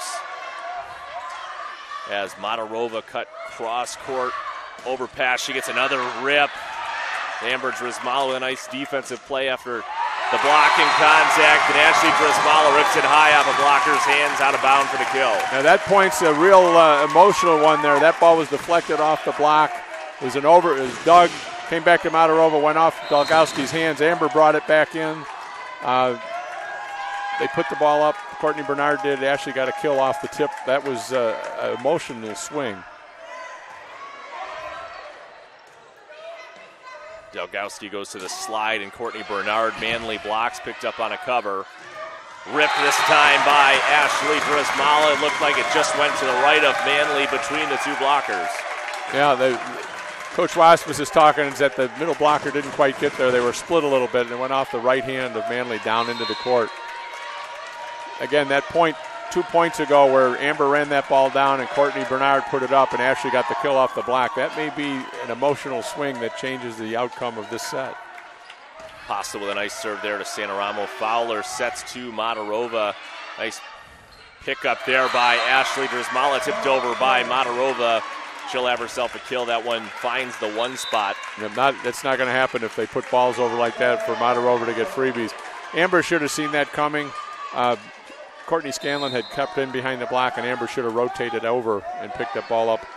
as Matarova cut cross court overpass. She gets another rip. Amber Drizmala with a nice defensive play after the blocking contact, and Ashley Drizmala rips it high off a blocker's hands out of bounds for the kill. Now that point's a real emotional one there. That ball was deflected off the block. It was dug, came back to Matarova, went off Dolgowski's hands. Amber brought it back in. They put the ball up. Courtney Bernard did. Ashley got a kill off the tip. That was an emotional swing. Delgowski goes to the slide, and Courtney Bernard, Manley blocks, picked up on a cover. Ripped this time by Ashley Drizmala. It looked like it just went to the right of Manley between the 2 blockers. Yeah, Coach Waspis is talking is that the middle blocker didn't quite get there. They were split a little bit, and it went off the right hand of Manley down into the court. Again, that point 2 points ago where Amber ran that ball down and Courtney Bernard put it up and Ashley got the kill off the block. That may be an emotional swing that changes the outcome of this set. Pasta with a nice serve there to Santaramo. Fowler sets to Matarova. Nice pickup there by Ashley Drizmala, tipped over by Matarova. She'll have herself a kill. That one finds the 1 spot. That's not going to happen if they put balls over like that for Matarova to get freebies. Amber should have seen that coming. Courtney Scanlon had kept in behind the block, and Amber should have rotated over and picked that ball up.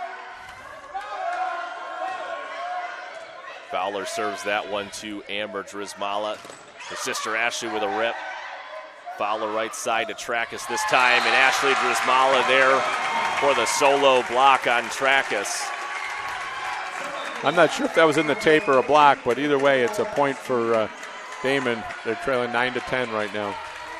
Fowler serves that one to Amber Drizmala. Her sister Ashley with a rip. Fowler right side to Trackus this time, and Ashley Drizmala there for the solo block on Trackus. I'm not sure if that was in the tape or a block, but either way, it's a point for Damon. They're trailing 9-10 right now.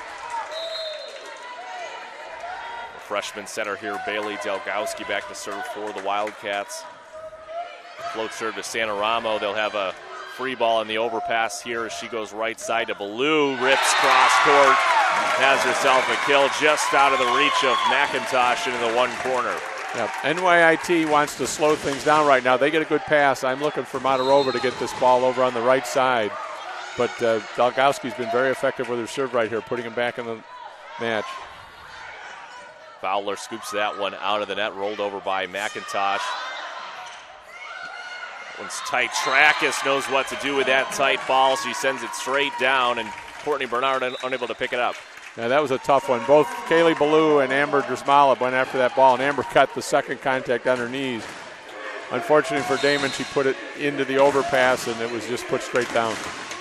Freshman setter here, Bailey Delgowski, back to serve for the Wildcats. Float serve to Santaramo. They'll have a free ball in the overpass here as she goes right side to Ballou. Rips cross court, has herself a kill just out of the reach of McIntosh into the 1 corner. Yep. NYIT wants to slow things down right now. They get a good pass. I'm looking for Matarova to get this ball over on the right side. But Dolgowski's been very effective with her serve right here, putting him back in the match. Fowler scoops that one out of the net, rolled over by McIntosh. That one's tight. Trackus knows what to do with that tight ball. She sends it straight down, and Courtney Bernard unable to pick it up. Yeah, that was a tough one. Both Kaylee Ballou and Amber Drismala went after that ball, and Amber cut the second contact on her knees. Unfortunately for Damon, she put it into the overpass, and it was just put straight down.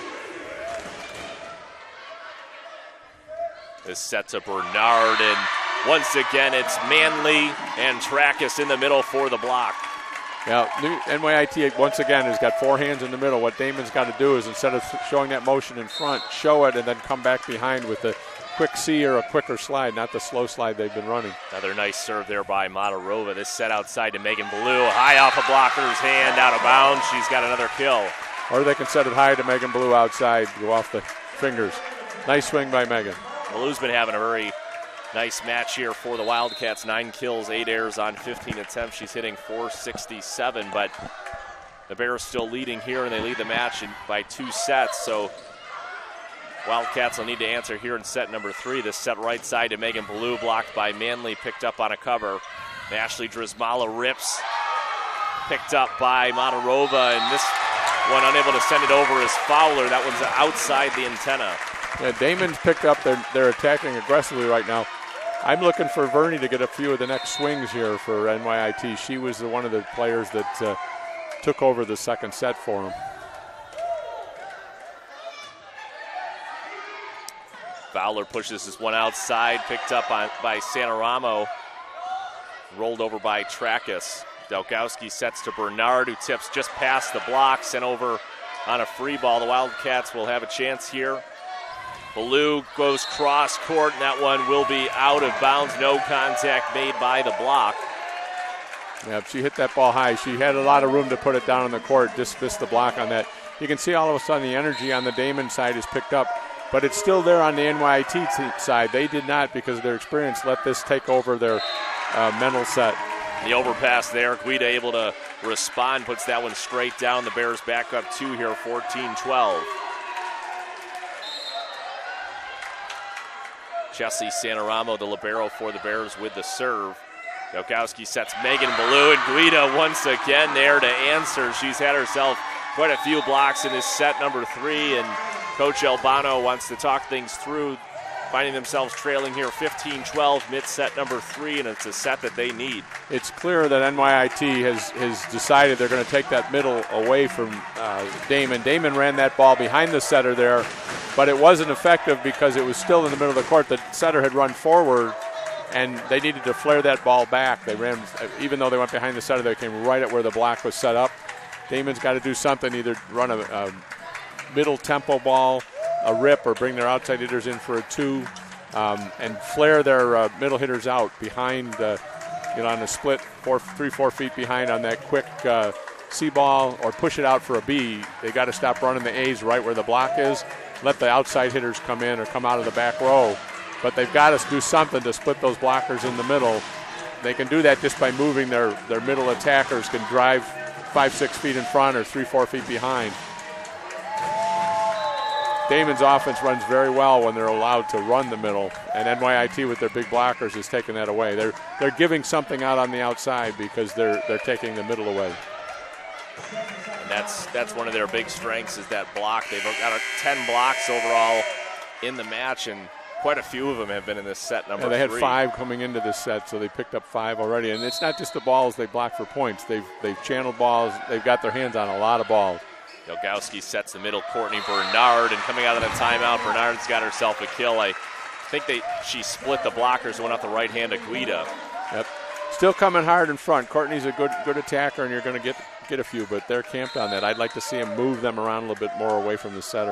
This set to Bernard, and once again it's Manley and Trackus in the middle for the block. Yeah, NYIT once again has got four hands in the middle. What Damon's got to do is, instead of showing that motion in front, show it and then come back behind with the quick C or a quicker slide, not the slow slide they've been running. Another nice serve there by Matarova. This set outside to Megan Ballou. High off a blocker's hand, out of bounds. She's got another kill. Or they can set it high to Megan Ballou outside, go off the fingers. Nice swing by Megan. Ballou's been having a very nice match here for the Wildcats. 9 kills, 8 errors on 15 attempts. She's hitting .467, but the Bears still leading here, and they lead the match by 2 sets. So Wildcats will need to answer here in set number 3. This set right side to Megan Ballou, blocked by Manley, picked up on a cover. Ashley Drismala rips, picked up by Matarova, and this one unable to send it over is Fowler. That one's outside the antenna. Yeah, Damon's picked up. They're attacking aggressively right now. I'm looking for Verney to get a few of the next swings here for NYIT. She was one of the players that took over the second set for them. Fowler pushes this one outside, picked up by Santaramo, rolled over by Trackus. Dolgowski sets to Bernard, who tips just past the block, sent over on a free ball. The Wildcats will have a chance here. Ballou goes cross court, and that one will be out of bounds. No contact made by the block. Yeah, she hit that ball high. She had a lot of room to put it down on the court, just missed the block on that. You can see all of a sudden the energy on the Damon side is picked up, but it's still there on the NYIT side. They did not, because of their experience, let this take over their mental set. The overpass there, Guida able to respond, puts that one straight down. The Bears back up 2 here, 14-12. Jessie Santaramo, the libero for the Bears, with the serve. Dolgowski sets Megan Ballou, and Guida once again there to answer. She's had herself quite a few blocks in this set number 3, and Coach Albano wants to talk things through, finding themselves trailing here 15-12 mid-set number 3, and it's a set that they need. It's clear that NYIT has decided they're going to take that middle away from Damon. Damon ran that ball behind the setter there, but it wasn't effective because it was still in the middle of the court. The setter had run forward, and they needed to flare that ball back. They ran, even though they went behind the setter, they came right at where the block was set up. Damon's got to do something, either run a middle tempo ball, a rip, or bring their outside hitters in for a 2, and flare their middle hitters out behind, on a split 3-4 feet behind on that quick C ball, or push it out for a B. They got to stop running the A's right where the block is. Let the outside hitters come in or come out of the back row. But they've got to do something to split those blockers in the middle. They can do that just by moving their middle attackers, can drive 5-6 feet in front or 3-4 feet behind. Damon's offense runs very well when they're allowed to run the middle, and NYIT with their big blockers is taking that away. They're giving something out on the outside because they're taking the middle away. And that's one of their big strengths, is that block. They've got 10 blocks overall in the match, and quite a few of them have been in this set number 3. They had 5 coming into this set, so they picked up 5 already. And it's not just the balls they block for points. They've channeled balls. They've got their hands on a lot of balls. Dolgowski sets the middle, Courtney Bernard, and coming out of the timeout, Bernard's got herself a kill. I think she split the blockers, went out the right hand of Guida. Yep. Still coming hard in front. Courtney's a good attacker, and you're going to get a few, but they're camped on that. I'd like to see him move them around a little bit more away from the setter.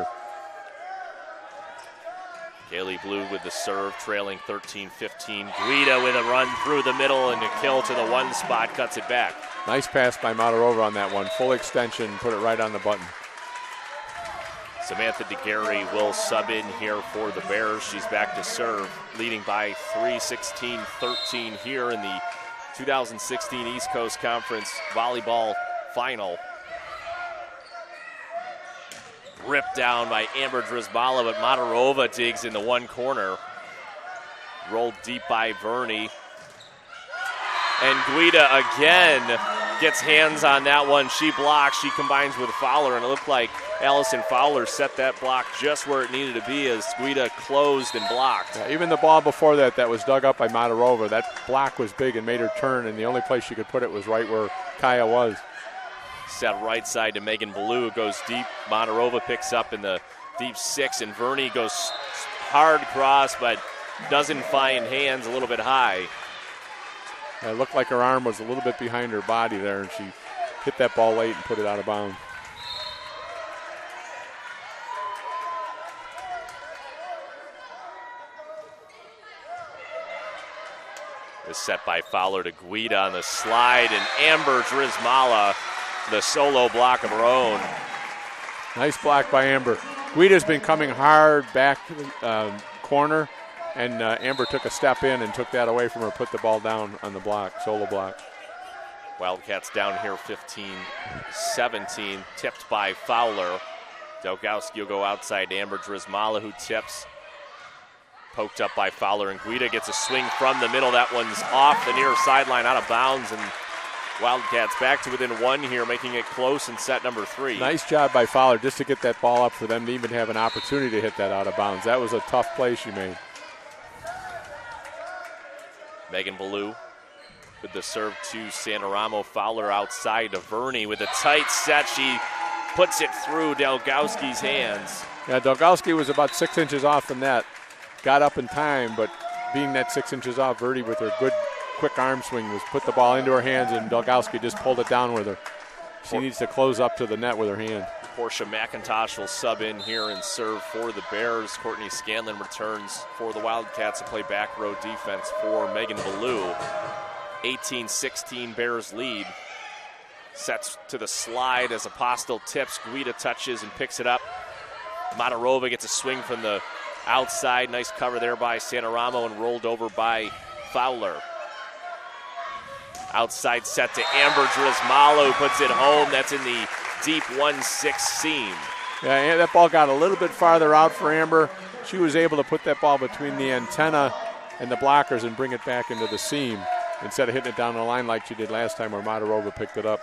Kaylee Ballou with the serve, trailing 13-15. Guida with a run through the middle and a kill to the 1 spot, cuts it back. Nice pass by Matarova on that one. Full extension, put it right on the button. Samantha DeGarry will sub in here for the Bears. She's back to serve, leading by 3, 16-13 here in the 2016 East Coast Conference volleyball final. Ripped down by Amber Drizmala, but Matarova digs in the one corner. Rolled deep by Verney. And Guida again gets hands on that one. She blocks, she combines with Fowler, and it looked like Allison Fowler set that block just where it needed to be as Guida closed and blocked. Yeah, even the ball before that was dug up by Matarova, that block was big and made her turn, and the only place she could put it was right where Kaya was. Set right side to Megan Ballou, goes deep. Matarova picks up in the deep 6, and Verney goes hard cross, but doesn't find hands, a little bit high. It looked like her arm was a little bit behind her body there, and she hit that ball late and put it out of bounds. Is set by Fowler to Guida on the slide, and Amber Drizmala, the solo block of her own. Nice block by Amber. Guida's been coming hard back corner, and Amber took a step in and took that away from her, put the ball down on the block, solo block. Wildcats down here 15-17, tipped by Fowler. Dolgowski will go outside to Amber Drizmala, who tips. Poked up by Fowler, and Guida gets a swing from the middle. That one's off the near sideline, out of bounds, and Wildcats back to within 1 here, making it close in set number 3. Nice job by Fowler just to get that ball up for them to even have an opportunity to hit that out of bounds. That was a tough play she made. Megan Ballou with the serve to Santaramo. Fowler outside to Verney with a tight set. She puts it through Dolgowski's hands. Yeah, Dolgowski was about 6 inches off the net. Got up in time, but being that 6 inches off, Verney with her good quick arm swing was put the ball into her hands, and Dolgowski just pulled it down with her. She needs to close up to the net with her hand. Portia McIntosh will sub in here and serve for the Bears. Courtney Scanlon returns for the Wildcats to play back row defense for Megan Ballou. 18-16 Bears lead. Sets to the slide as Apostle tips. Guida touches and picks it up. Matarova gets a swing from the outside. Nice cover there by Santaramo and rolled over by Fowler. Outside set to Amber Drizmala, who puts it home. That's in the deep 1-6 seam. Yeah, that ball got a little bit farther out for Amber. She was able to put that ball between the antenna and the blockers and bring it back into the seam instead of hitting it down the line like she did last time where Matarova picked it up.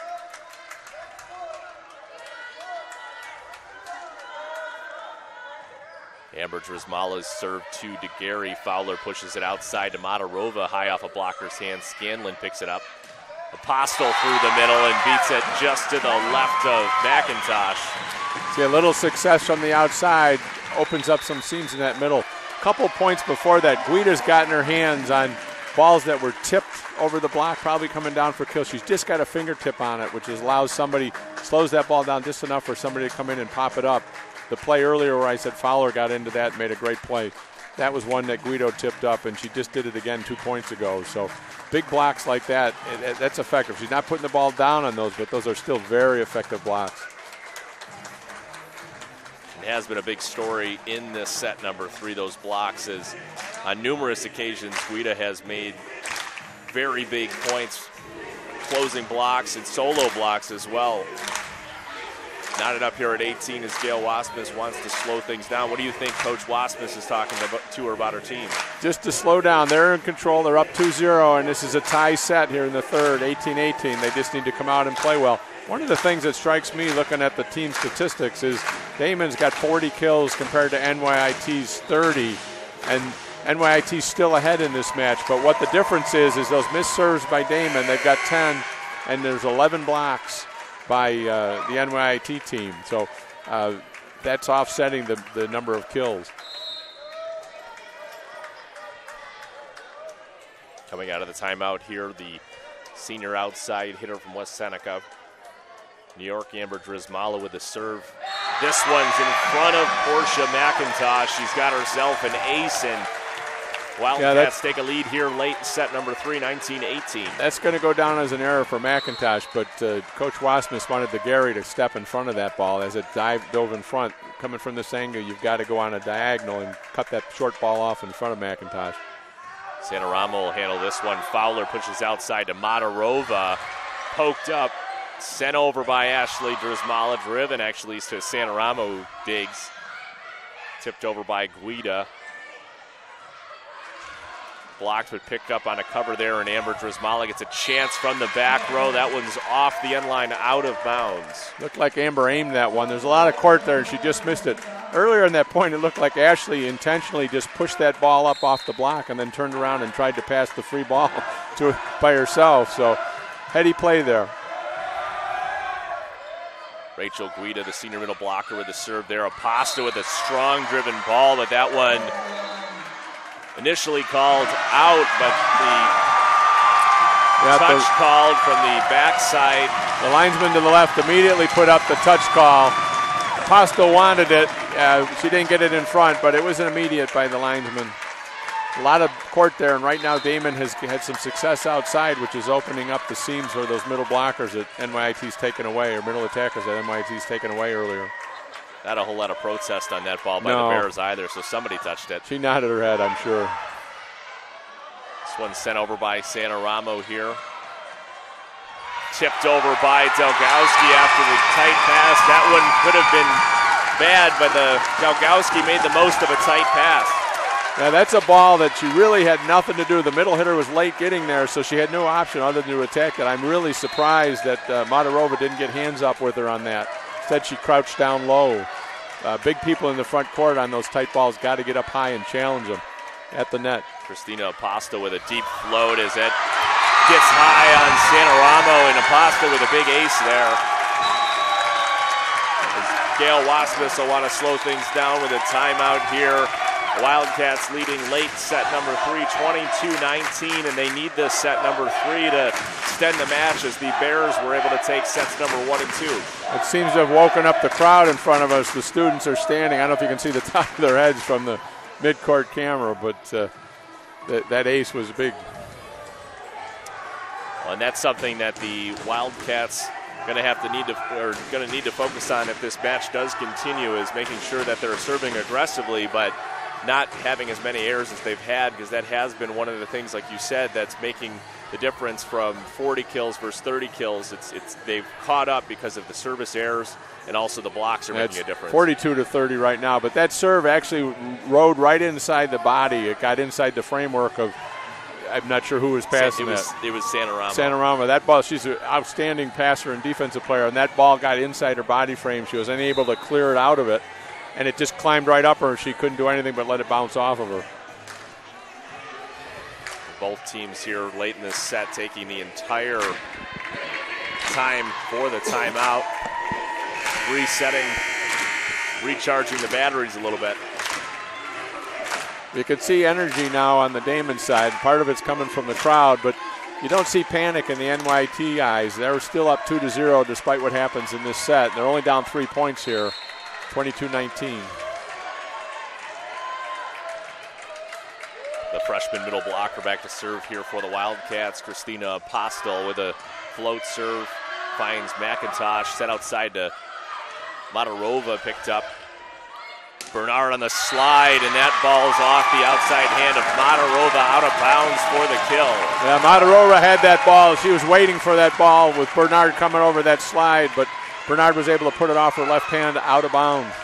Amber Drizmala's serve to DeGarry. Fowler pushes it outside to Matarova, high off a blocker's hand. Scanlon picks it up. Apostle through the middle and beats it just to the left of McIntosh. See, a little success from the outside opens up some seams in that middle. A couple points before that, Guida's gotten her hands on balls that were tipped over the block, probably coming down for kill. She's just got a fingertip on it, which allows somebody, slows that ball down just enough for somebody to come in and pop it up. The play earlier where I said Fowler got into that and made a great play, that was one that Guido tipped up, and she just did it again 2 points ago. So big blocks like that, that's effective. She's not putting the ball down on those, but those are still very effective blocks. It has been a big story in this set number 3, those blocks, as on numerous occasions Guida has made very big points, closing blocks and solo blocks as well. Knotted up here at 18 as Gail Wasmus wants to slow things down. What do you think Coach Wasmus is talking to her about her team? Just to slow down. They're in control. They're up 2-0, and this is a tie set here in the third, 18-18. They just need to come out and play well. One of the things that strikes me looking at the team statistics is Damon's got 40 kills compared to NYIT's 30, and NYIT's still ahead in this match. But what the difference is those missed serves by Damon. They've got 10, and there's 11 blocks by the NYIT team. So that's offsetting the number of kills. Coming out of the timeout here, the senior outside hitter from West Seneca. New York, Amber Drizmala with the serve. This one's in front of Portia McIntosh. She's got herself an ace, and Wildcats take a lead here late in set number 3, 19-18. That's going to go down as an error for McIntosh, but Coach Wasmus wanted DeGarry to step in front of that ball as it dove in front. Coming from this angle, you've got to go on a diagonal and cut that short ball off in front of McIntosh. Santaramo will handle this one. Fowler pushes outside to Matarova. Poked up, sent over by Ashley Drizmala. Driven actually to Santaramo, who digs. Tipped over by Guida. Blocked but picked up on a cover there, and Amber Drizmala gets a chance from the back row. That one's off the end line, out of bounds. Looked like Amber aimed that one. There's a lot of court there, and she just missed it. Earlier in that point, it looked like Ashley intentionally just pushed that ball up off the block and then turned around and tried to pass the free ball to by herself. So, heady play there. Rachel Guida, the senior middle blocker, with the serve there. Apasta with a strong driven ball, but that one initially called out, but the touch called from the backside. The linesman to the left immediately put up the touch call. Apasta wanted it. She didn't get it in front, but it was an immediate by the linesman. A lot of court there, and right now Damon has had some success outside, which is opening up the seams for those middle blockers that NYIT's taken away, or middle attackers that NYIT's taken away earlier. Not a whole lot of protest on that ball by the Bears either, so somebody touched it. She nodded her head, I'm sure. This one's sent over by Santaramo here. Tipped over by Delgowski after the tight pass. That one could have been bad, but Delgowski made the most of a tight pass. Now that's a ball that she really had nothing to do. The middle hitter was late getting there, so she had no option other than to attack it. I'm really surprised that Matarova didn't get hands up with her on that. Instead, she crouched down low. Big people in the front court on those tight balls got to get up high and challenge them at the net. Christina Apasta with a deep float as it gets high on Santaramo, and Apasta with a big ace there. As Gail Wasmus will want to slow things down with a timeout here. Wildcats leading late set number 3, 22-19, and they need this set number 3 to extend the match as the Bears were able to take sets number 1 and 2. It seems to have woken up the crowd in front of us. The students are standing. I don't know if you can see the top of their heads from the mid-court camera, but that ace was big. Well, and that's something that the Wildcats going to need to focus on if this match does continue, is making sure that they're serving aggressively, but not having as many errors as they've had, because that has been one of the things, like you said, that's making the difference from 40 kills versus 30 kills. They've caught up because of the service errors, and also the blocks are making a difference. 42-30 right now, but that serve actually rode right inside the body. It got inside the framework of, I'm not sure who was passing that. It was Santaramo. Santaramo. That ball, she's an outstanding passer and defensive player, and that ball got inside her body frame. She was unable to clear it out of it, and it just climbed right up her. She couldn't do anything but let it bounce off of her. Both teams here late in this set taking the entire time for the timeout, resetting, recharging the batteries a little bit. You can see energy now on the Damon side. Part of it's coming from the crowd, but you don't see panic in the NYT eyes. They're still up 2-0 despite what happens in this set. They're only down 3 points here, 22-19. The freshman middle blocker back to serve here for the Wildcats. Christina Apostol with a float serve. Finds McIntosh, set outside to Matarova, picked up. Bernard on the slide, and that ball's off the outside hand of Matarova, out of bounds for the kill. Yeah, Matarova had that ball. She was waiting for that ball with Bernard coming over that slide, but Bernard was able to put it off her left hand out of bounds.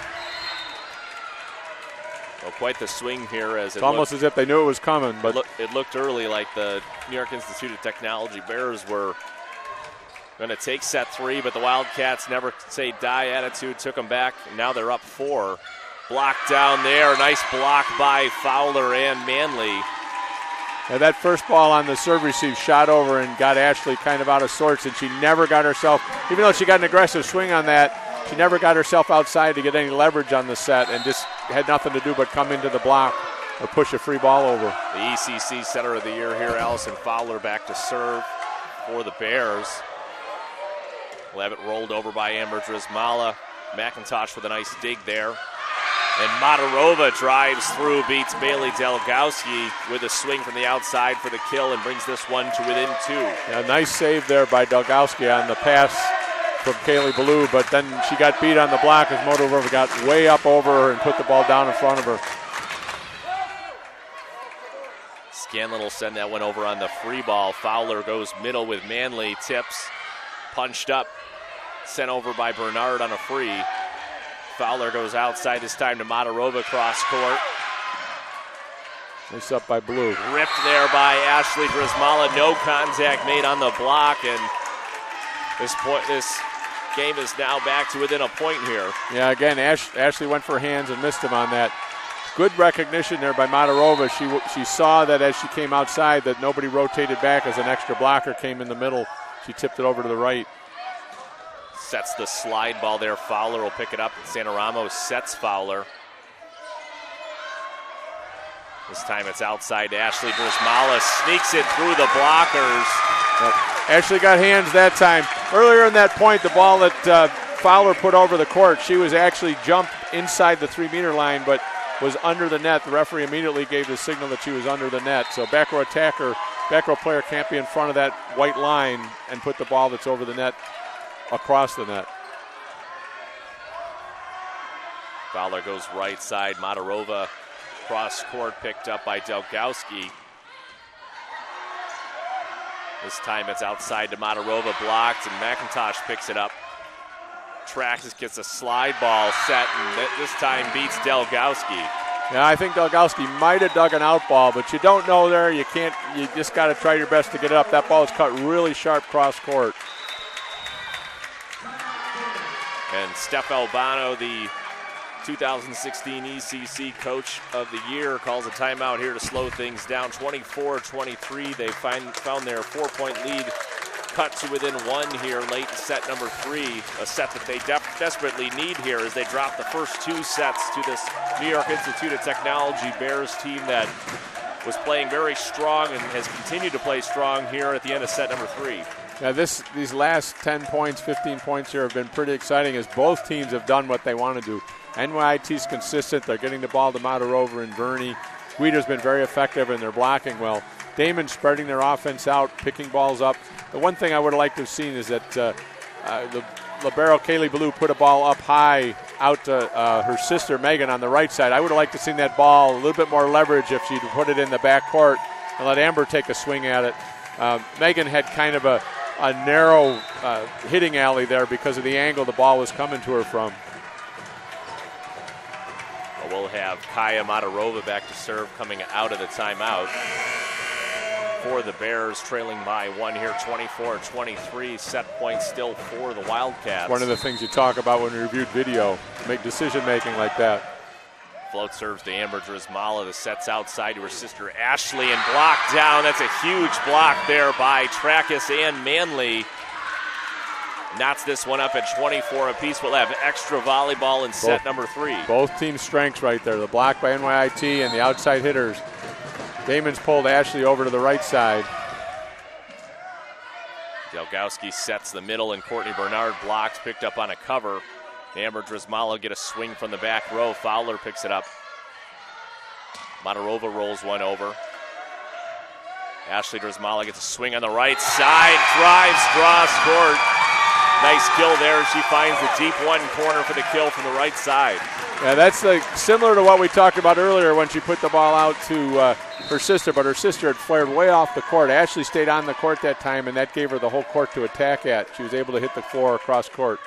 Well, quite the swing here. As it's almost as if they knew it was coming. But it looked early like the New York Institute of Technology Bears were going to take set 3, but the Wildcats never say die attitude, took them back, and now they're up 4. Blocked down there. Nice block by Fowler and Manley. Yeah, that first ball on the serve receive shot over and got Ashley kind of out of sorts, and she never got herself, even though she got an aggressive swing on that, she never got herself outside to get any leverage on the set, and just had nothing to do but come into the block or push a free ball over. The ECC Center of the Year here, Allison Fowler back to serve for the Bears. We'll have it rolled over by Amber Drizmala. McIntosh with a nice dig there. And Matarova drives through, beats Bailey Delgowski with a swing from the outside for the kill, and brings this one to within 2. Yeah, nice save there by Delgowski on the pass from Kaylee Ballou, but then she got beat on the block as Matarova got way up over her and put the ball down in front of her. Scanlon will send that one over on the free ball. Fowler goes middle with Manley, tips, punched up, sent over by Bernard on a free. Fowler goes outside this time to Matarova cross court. Nice up by Blue. Ripped there by Ashley Drizmala. No contact made on the block, and this game is now back to within a point here. Yeah, again, Ashley went for hands and missed him on that. Good recognition there by Matarova. She saw that as she came outside that nobody rotated back as an extra blocker came in the middle. She tipped it over to the right. Sets the slide ball there. Fowler will pick it up. Santa Ramos sets Fowler. This time it's outside to Ashley Drizmala. Sneaks it through the blockers. Yep. Ashley got hands that time. Earlier in that point, the ball that Fowler put over the court, she was actually jumped inside the 3-meter line, but was under the net. The referee immediately gave the signal that she was under the net. So back row player can't be in front of that white line and put the ball that's over the net across the net. Fowler goes right side. Matarova cross court picked up by Delgowski. This time it's outside to Matarova, blocked, and McIntosh picks it up. Traxxas gets a slide ball set, and this time beats Delgowski. Yeah, I think Delgowski might have dug an out ball, but you don't know there. You just got to try your best to get it up. That ball is cut really sharp cross court. And Steph Albano, the 2016 ECC Coach of the Year, calls a timeout here to slow things down. 24-23, they found their 4-point lead cut to within 1 here late in set number 3, a set that they desperately need here as they drop the first 2 sets to this New York Institute of Technology Bears team that was playing very strong and has continued to play strong here at the end of set number 3. Yeah, these last 10 points, 15 points here have been pretty exciting as both teams have done what they want to do. NYIT's consistent. They're getting the ball to Matarova and Verney. Guido's been very effective and they're blocking well. Damon spreading their offense out, picking balls up. The one thing I would have liked to have seen is that the libero Kaylee Ballou put a ball up high out to her sister Megan on the right side. I would have liked to have seen that ball a little bit more leverage if she'd put it in the back court and let Amber take a swing at it. Megan had kind of a narrow hitting alley there because of the angle the ball was coming to her from. We'll have Kaya Matarova back to serve coming out of the timeout for the Bears, trailing by 1 here, 24-23. Set point still for the Wildcats. One of the things you talk about when we reviewed video, make decision-making like that. Float serves to Amber Drizmala. The set's outside to her sister Ashley and blocked down. That's a huge block there by Traxxas and Manley. Knots this one up at 24 apiece. We'll have extra volleyball in set number 3. Both teams' strengths right there. The block by NYIT and the outside hitters. Damon's pulled Ashley over to the right side. Delgowski sets the middle and Courtney Bernard blocks, picked up on a cover. Amber Drizmala get a swing from the back row. Fowler picks it up. Matarova rolls one over. Ashley Drizmala gets a swing on the right side, drives, draws court. Nice kill there. She finds the deep one corner for the kill from the right side. Yeah, that's similar to what we talked about earlier when she put the ball out to her sister, but her sister had flared way off the court. Ashley stayed on the court that time, and that gave her the whole court to attack at. She was able to hit the floor across court.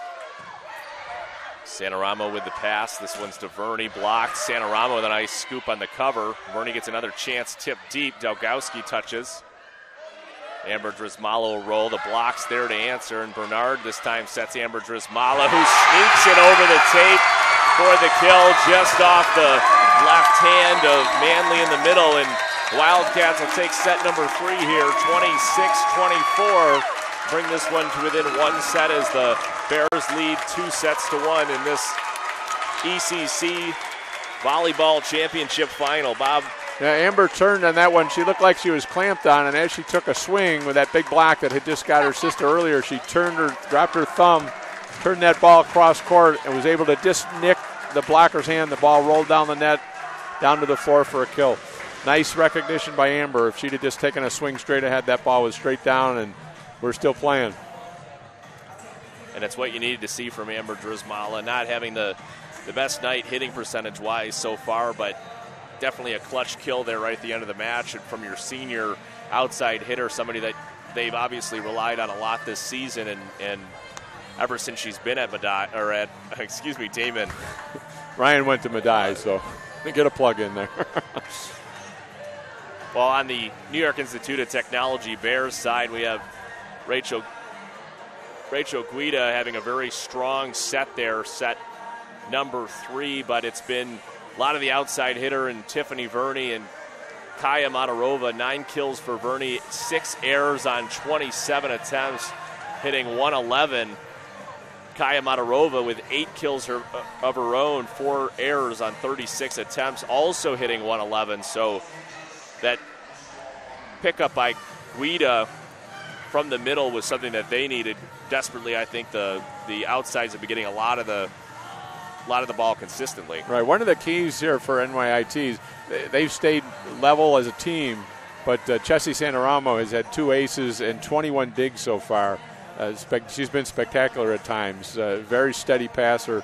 Santaramo with the pass. This one's to Verney, blocked. Santaramo with a nice scoop on the cover. Verney gets another chance, tip deep. Delgowski touches. Amber Drizmala will roll. The block's there to answer, and Bernard this time sets Amber Drizmala, who sneaks it over the tape for the kill just off the left hand of Manley in the middle, and Wildcats will take set number 3 here, 26-24. Bring this one to within 1 set as the Bears lead 2-1 in this ECC Volleyball Championship final. Bob? Yeah, Amber turned on that one. She looked like she was clamped on, and as she took a swing with that big block that had just got her sister earlier, she dropped her thumb, turned that ball across court, and was able to just nick the blocker's hand. The ball rolled down the net, down to the floor for a kill. Nice recognition by Amber. If she'd have just taken a swing straight ahead, that ball was straight down, and we're still playing. And it's what you needed to see from Amber Drizmala, not having the best night hitting percentage-wise so far, but definitely a clutch kill there right at the end of the match, and from your senior outside hitter, somebody that they've obviously relied on a lot this season, and ever since she's been at Damon. Ryan went to Madai, so get a plug in there. Well, on the New York Institute of Technology Bears side, we have Rachel Guida having a very strong set there, set number 3, but it's been a lot of the outside hitter and Tiffany Verney and Kaya Matarova. 9 kills for Verney, 6 errors on 27 attempts, hitting 111. Kaya Matarova with 8 kills of her own, 4 errors on 36 attempts, also hitting 111. So that pickup by Guida from the middle was something that they needed desperately. I think the outsides have been getting a lot of the ball consistently. Right. One of the keys here for NYIT is they've stayed level as a team, but Chessie Santaramo has had 2 aces and 21 digs so far. She's been spectacular at times. Very steady passer.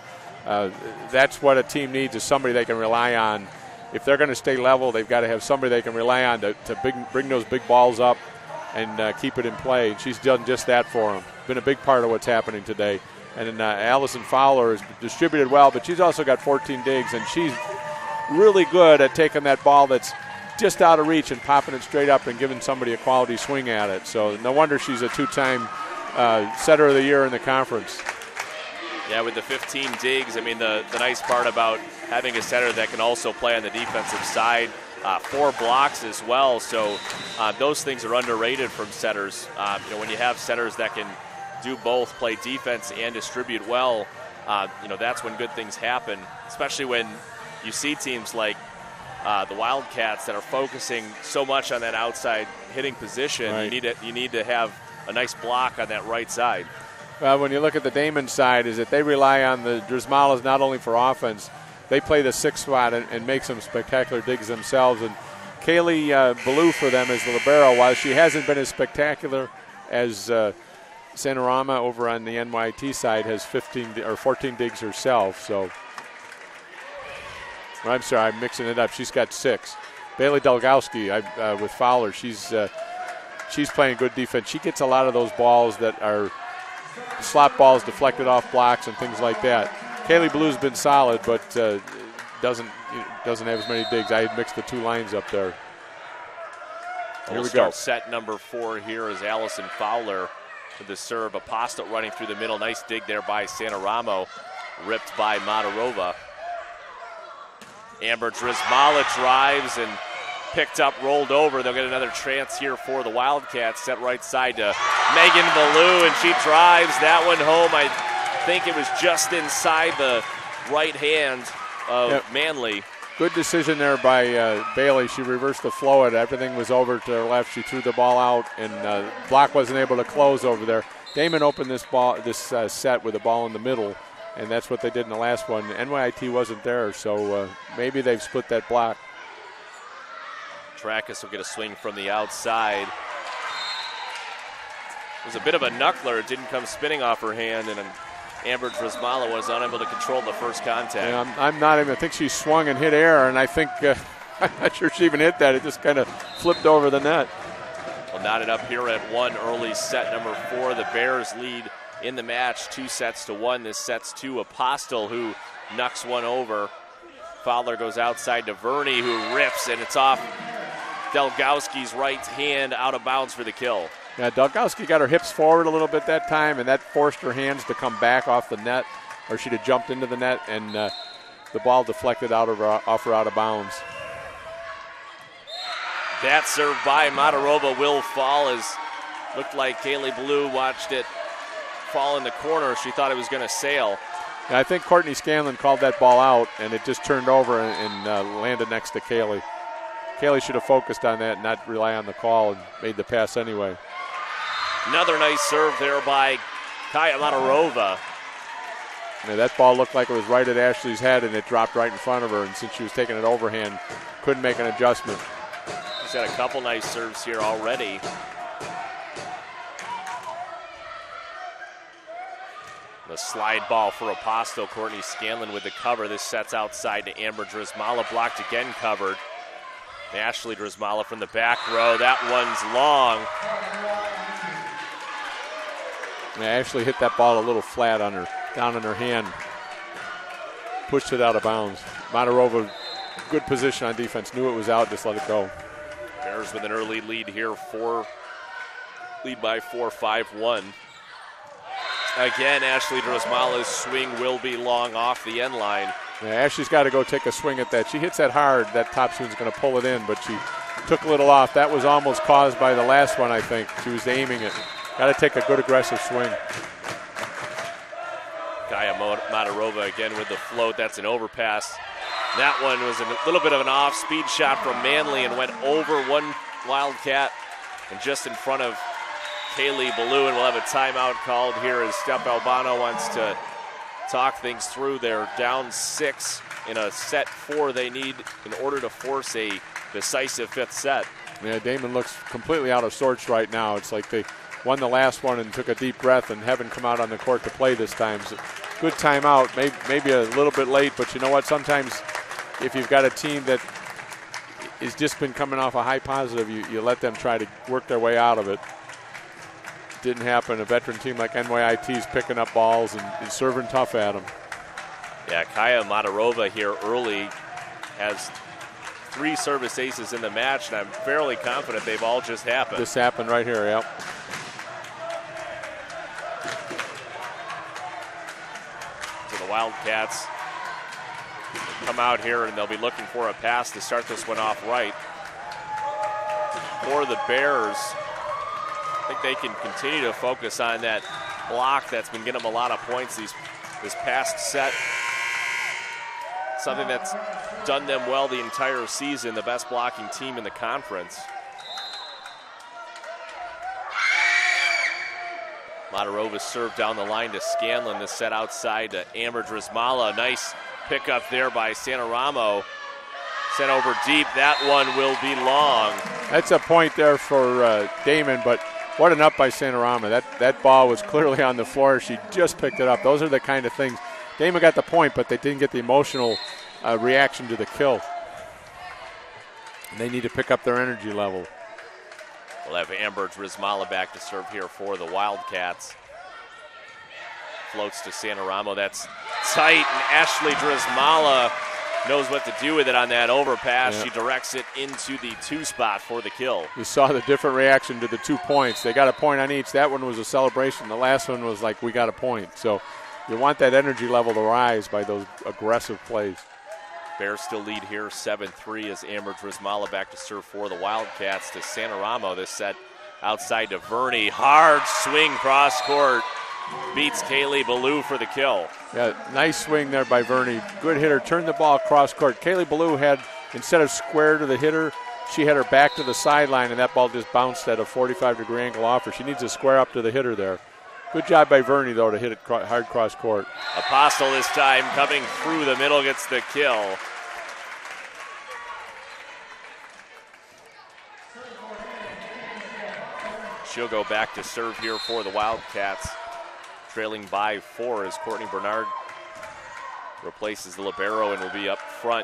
That's what a team needs, is somebody they can rely on. If they're going to stay level, they've got to have somebody they can rely on to bring those big balls up and keep it in play. And she's done just that for them. Been a big part of what's happening today. And then Allison Fowler has distributed well, but she's also got 14 digs, and she's really good at taking that ball that's just out of reach and popping it straight up and giving somebody a quality swing at it. So no wonder she's a 2-time setter of the year in the conference. Yeah, with the 15 digs, I mean, the nice part about having a setter that can also play on the defensive side, 4 blocks as well. So those things are underrated from setters. When you have setters that can do both, play defense and distribute well, that's when good things happen, especially when you see teams like the Wildcats that are focusing so much on that outside hitting position. Right. You need to have a nice block on that right side. Well, when you look at the Damon side, is that they rely on the Drismalas not only for offense, they play the 6th spot and make some spectacular digs themselves. And Kaylee Ballou for them as the libero, while she hasn't been as spectacular as Santarama over on the NYT side, has 14 digs herself. So, I'm sorry, I'm mixing it up. She's got 6. Bailey Dolgowski with Fowler, she's playing good defense. She gets a lot of those balls that are slot balls deflected off blocks and things like that. Kaylee Ballou's been solid, but doesn't have as many digs. I had mixed the 2 lines up there. Here we go. Set number 4 here is Allison Fowler with the serve. Apostle running through the middle. Nice dig there by Santaramo. Ripped by Matarova. Amber Drismala drives and picked up, rolled over. They'll get another chance here for the Wildcats. Set right side to Megan Ballou, and she drives that one home. I think it was just inside the right hand of Manley. Good decision there by Bailey. She reversed the flow, and everything was over to her left. She threw the ball out, and block wasn't able to close over there. Damon opened this set with the ball in the middle, and that's what they did in the last one. NYIT wasn't there, so maybe they've split that block. Tracus will get a swing from the outside. It was a bit of a knuckler. It didn't come spinning off her hand, and Amber Drismala was unable to control the first contact. Yeah, I think she swung and hit air, and I think, I'm not sure she even hit that. It just kind of flipped over the net. Well, knotted up here at 1 early set number 4. The Bears lead in the match 2-1. This set's to Apostle, who knocks one over. Fowler goes outside to Verney, who rips, and it's off Dolgowski's right hand, out of bounds for the kill. Yeah, Dolgowski got her hips forward a little bit that time, and that forced her hands to come back off the net, or she'd have jumped into the net, and the ball deflected off her out of bounds. That serve by Matarova will fall, as looked like Kaylee Ballou watched it fall in the corner. She thought it was going to sail. And I think Courtney Scanlon called that ball out, and it just turned over and landed next to Kaylee. Kaylee should have focused on that and not rely on the call and made the pass anyway. Another nice serve there by Kaya Matarova. Yeah, that ball looked like it was right at Ashley's head, and it dropped right in front of her, and since she was taking it overhand, couldn't make an adjustment. She's had a couple nice serves here already. The slide ball for Apostle. Courtney Scanlon with the cover. This set's outside to Amber Drismala. Blocked again, covered. Ashley Drizmala from the back row. That one's long. And Ashley hit that ball a little flat on her, down in her hand. Pushed it out of bounds. Matarova, good position on defense. Knew it was out, just let it go. Bears with an early lead here. Lead by 4, 5-1. Again, Ashley Drizmala's swing will be long off the end line. Yeah, Ashley's got to go take a swing at that. She hits that hard, that top swing's going to pull it in, but she took a little off. That was almost caused by the last one, I think. She was aiming it. Got to take a good aggressive swing. Kaya Matarova again with the float. That's an overpass. That one was a little bit of an off-speed shot from Manley and went over one Wildcat and just in front of Kaylee Ballou, and we'll have a timeout called here as Steph Albano wants to talk things through. They're down 6 in a set 4 they need in order to force a decisive 5th set. Yeah, Damon looks completely out of sorts right now. It's like they won the last one and took a deep breath and haven't come out on the court to play this time. So good timeout, maybe a little bit late, but you know what? Sometimes if you've got a team that has just been coming off a high positive, you let them try to work their way out of it. Didn't happen. A veteran team like NYIT is picking up balls and serving tough at them. Yeah, Kaya Matarova here early has 3 service aces in the match, and I'm fairly confident they've all just happened. This happened right here, yep. So the Wildcats come out here, and they'll be looking for a pass to start this one off right. For the Bears, I think they can continue to focus on that block that's been getting them a lot of points this past set. Something that's done them well the entire season, the best blocking team in the conference. Matarova served down the line to Scanlon. This set outside to Amber Drizmala. Nice pickup there by Santaramo. Sent over deep. That one will be long. That's a point there for Damon, but what an up by Santarama. That ball was clearly on the floor. She just picked it up. Those are the kind of things. Damon got the point, but they didn't get the emotional reaction to the kill. And they need to pick up their energy level. We'll have Amber Drizmala back to serve here for the Wildcats. Floats to Santaramo. That's tight, and Ashley Drizmala knows what to do with it on that overpass. Yeah. She directs it into the 2 spot for the kill. You saw the different reaction to the 2 points. They got a point on each. That one was a celebration. The last one was like, we got a point. So you want that energy level to rise by those aggressive plays. Bears still lead here 7-3 as Amber Drizmala back to serve for the Wildcats to Santaramo. This set outside to Verney. Hard swing cross court. Beats Kaylee Ballou for the kill. Yeah, nice swing there by Verney. Good hitter. Turned the ball cross court. Kaylee Ballou had, instead of square to the hitter, she had her back to the sideline, and that ball just bounced at a 45-degree angle off her. She needs to square up to the hitter there. Good job by Verney, though, to hit it hard cross court. Apostle this time coming through the middle gets the kill. She'll go back to serve here for the Wildcats. Trailing by 4 as Courtney Bernard replaces the libero and will be up front.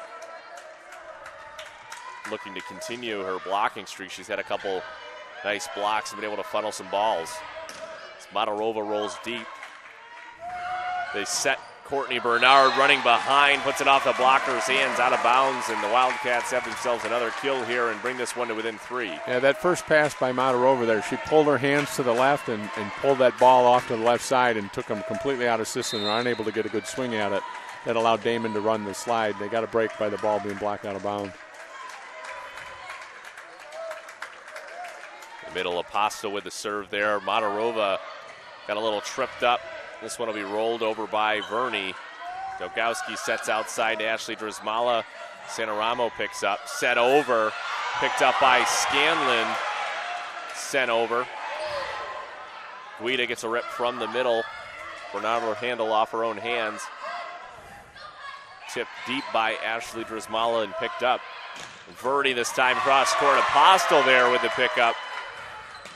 Looking to continue her blocking streak. She's had a couple nice blocks and been able to funnel some balls. As Matarova rolls deep. They set Courtney Bernard running behind, puts it off the blocker's hands out of bounds, and the Wildcats have themselves another kill here and bring this one to within 3. Yeah, that first pass by Matarova there, she pulled her hands to the left and pulled that ball off to the left side and took them completely out of system and were unable to get a good swing at it. That allowed Damon to run the slide. They got a break by the ball being blocked out of bounds. The middle, Apostle with the serve there. Matarova got a little tripped up. This one will be rolled over by Verney. Dogowski sets outside to Ashley Drizmala. Santaramo picks up. Set over. Picked up by Scanlon. Sent over. Guida gets a rip from the middle. Bernard will handle off her own hands. Tipped deep by Ashley Drizmala and picked up. Verney this time cross court. Apostle there with the pickup.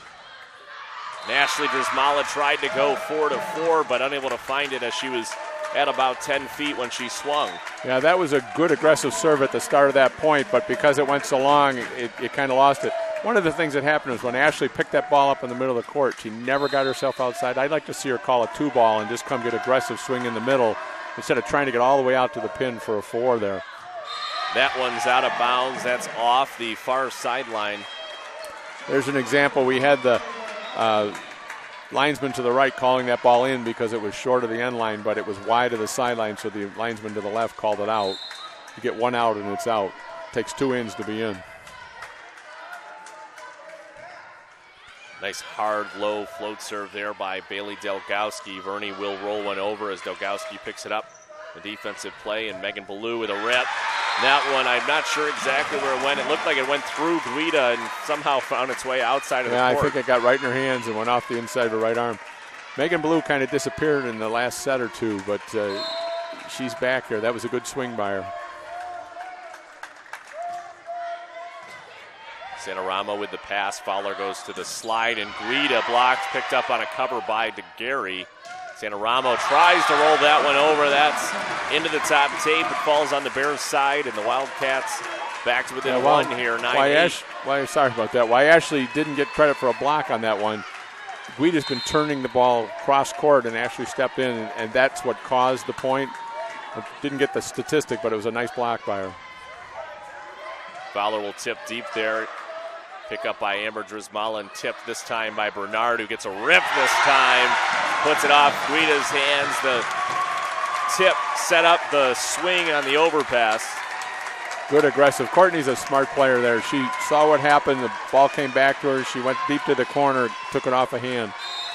And Ashley Drizmala tried to go 4-4, but unable to find it as she was at about 10 feet when she swung. Yeah, that was a good aggressive serve at the start of that point, but because it went so long, it kind of lost it. One of the things that happened was when Ashley picked that ball up in the middle of the court, she never got herself outside. I'd like to see her call a 2-ball and just come get aggressive swing in the middle instead of trying to get all the way out to the pin for a 4 there. That one's out of bounds. That's off the far sideline. There's an example. We had the linesman to the right calling that ball in because it was short of the end line, but it was wide of the sideline, so the linesman to the left called it out. You get 1 out and it's out. Takes 2 ins to be in. Nice hard low float serve there by Bailey Delgowski. Verney will roll one over as Delgowski picks it up. The defensive play, and Megan Ballou with a rip. That one, I'm not sure exactly where it went. It looked like it went through Guida and somehow found its way outside of the court. Yeah, I think it got right in her hands and went off the inside of her right arm. Megan Ballou kind of disappeared in the last set or two, but she's back here. That was a good swing by her. Santaramo with the pass. Fowler goes to the slide, and Guida blocked, picked up on a cover by DeGarry. Santaramo tries to roll that one over. That's into the top tape. It falls on the Bears' side, and the Wildcats back to within one here, 9-8. Sorry about that. Why Ashley didn't get credit for a block on that one. Guida's been turning the ball cross court, and Ashley stepped in, and that's what caused the point. I didn't get the statistic, but it was a nice block by her. Fowler will tip deep there. Pick up by Amber Drismala and tipped this time by Bernard, who gets a rip this time. Puts it off Guida's hands. The tip set up the swing on the overpass. Good aggressive. Courtney's a smart player there. She saw what happened. The ball came back to her. She went deep to the corner, took it off a hand.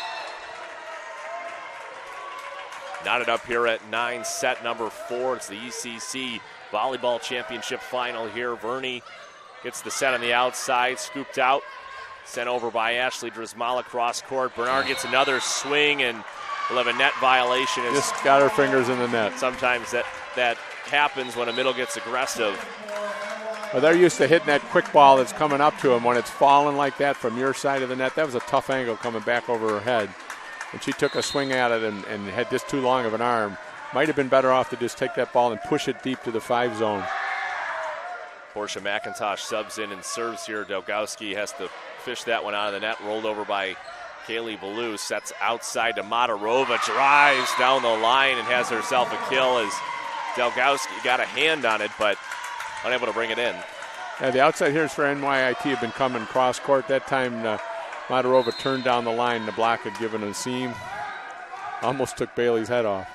Knotted up here at 9, set number 4. It's the ECC Volleyball Championship final here. Verney gets the set on the outside, scooped out, sent over by Ashley Drismala cross court. Bernard gets another swing, and we'll have a net violation. Just got her fingers in the net. Sometimes that happens when a middle gets aggressive. Well, they're used to hitting that quick ball that's coming up to them. When it's falling like that from your side of the net, that was a tough angle coming back over her head. And she took a swing at it and had just too long of an arm. Might have been better off to just take that ball and push it deep to the 5 zone. Portia McIntosh subs in and serves here. Delgowski has to fish that one out of the net. Rolled over by Kaylee Ballou. Sets outside to Matarova. Drives down the line and has herself a kill as Delgowski got a hand on it, but unable to bring it in. Yeah, the outside hitters for NYIT have been coming cross court. That time Matarova turned down the line. The block had given a seam. Almost took Bailey's head off.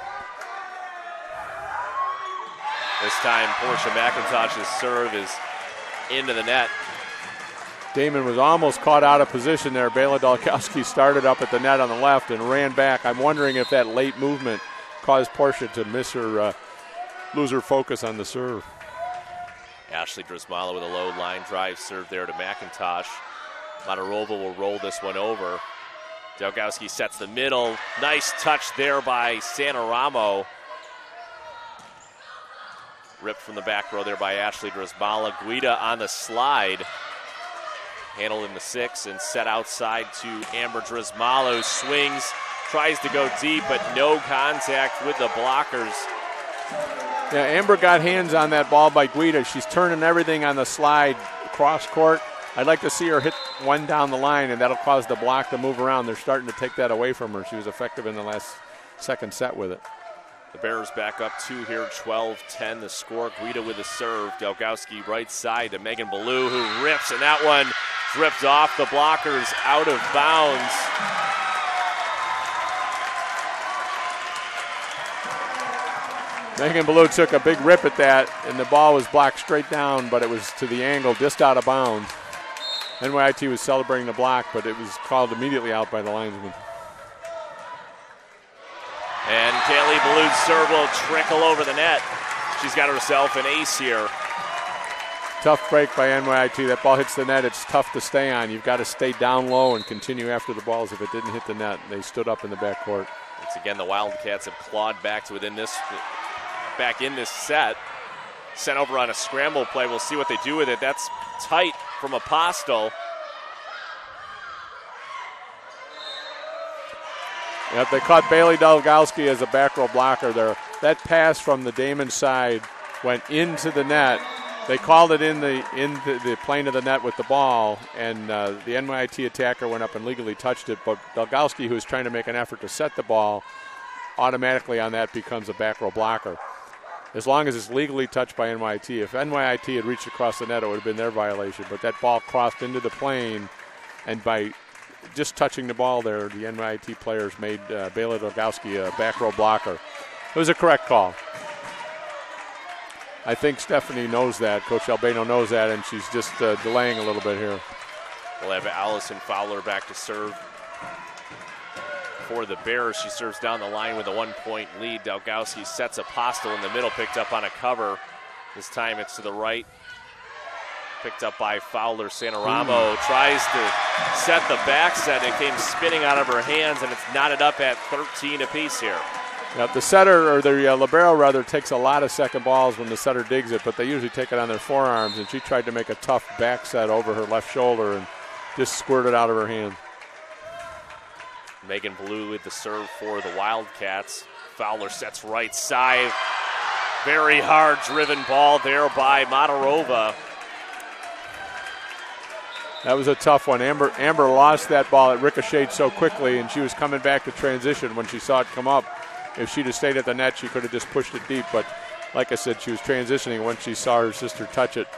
This time, Portia McIntosh's serve is into the net. Damon was almost caught out of position there. Bela Delgowski started up at the net on the left and ran back. I'm wondering if that late movement caused Portia to miss her, lose her focus on the serve. Ashley Drismala with a low line drive serve there to McIntosh. Matarova will roll this one over. Delgowski sets the middle. Nice touch there by Santaramo. Ripped from the back row there by Ashley Drismala. Guida on the slide. Handled in the 6 and set outside to Amber Drismala, who swings, tries to go deep, but no contact with the blockers. Yeah, Amber got hands on that ball by Guida. She's turning everything on the slide cross court. I'd like to see her hit one down the line, and that'll cause the block to move around. They're starting to take that away from her. She was effective in the last second set with it. The Bears back up 2 here, 12-10 the score. Guida with the serve. Delgowski right side to Megan Ballou, who rips, and that one dripped off the blockers out of bounds. Megan Ballou took a big rip at that, and the ball was blocked straight down, but it was to the angle, just out of bounds. NYIT was celebrating the block, but it was called immediately out by the linesman. And Kaylee Ballou's serve will trickle over the net. She's got herself an ace here. Tough break by NYIT. That ball hits the net. It's tough to stay on. You've got to stay down low and continue after the balls if it didn't hit the net. They stood up in the backcourt. Once again, the Wildcats have clawed back to back in this set. Sent over on a scramble play. We'll see what they do with it. That's tight from Apostol. Yep, they caught Bailey Delgowski as a back row blocker there. That pass from the Damon side went into the net. They called it in the plane of the net with the ball, and the NYIT attacker went up and legally touched it, but Delgowski, who was trying to make an effort to set the ball, automatically on that becomes a back row blocker. As long as it's legally touched by NYIT. If NYIT had reached across the net, it would have been their violation, but that ball crossed into the plane, and by just touching the ball there, the NYIT players made Bailey Delgowski a back row blocker. It was a correct call. I think Stephanie knows that. Coach Albano knows that, and she's just delaying a little bit here. We'll have Allison Fowler back to serve for the Bears. She serves down the line with a 1-point lead. Delgowski sets Apostle in the middle, picked up on a cover. This time it's to the right. Picked up by Fowler. Santaramo tries to set the back set. It came spinning out of her hands, and it's knotted up at 13 apiece here. Now, the setter, or the libero rather, takes a lot of second balls when the setter digs it, but they usually take it on their forearms, and she tried to make a tough back set over her left shoulder and just squirted out of her hand. Megan Blue with the serve for the Wildcats. Fowler sets right side. Very hard driven ball there by Matarova. That was a tough one. Amber lost that ball. It ricocheted so quickly, and she was coming back to transition when she saw it come up. If she'd have stayed at the net, she could have just pushed it deep. But like I said, she was transitioning when she saw her sister touch it.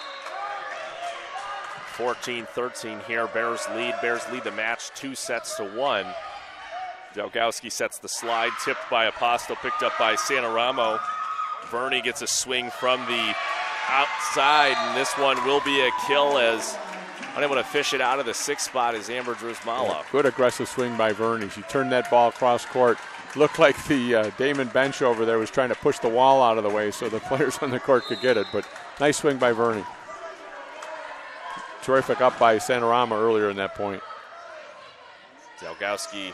14-13 here. Bears lead the match 2-1. Delgowski sets the slide, tipped by Apostle, picked up by Santaramo. Verney gets a swing from the outside, and this one will be a kill as unable to fish it out of the sixth spot is Amber Drizmala. Yeah, good aggressive swing by Verney. She turned that ball across court. Looked like the Damon bench over there was trying to push the wall out of the way so the players on the court could get it, but nice swing by Verney. Terrific up by Santarama earlier in that point. Delgowski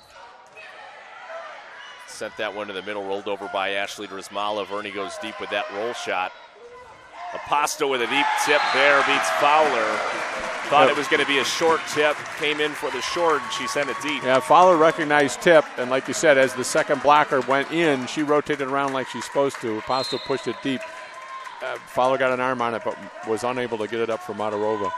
sent that one to the middle, rolled over by Ashley Drizmala. Verney goes deep with that roll shot. Aposto with a deep tip there, beats Fowler. Thought it was going to be a short tip, came in for the short, and she sent it deep. Yeah, Fowler recognized tip, and like you said, as the second blocker went in, she rotated around like she's supposed to. Aposto pushed it deep. Fowler got an arm on it, but was unable to get it up for Matarova.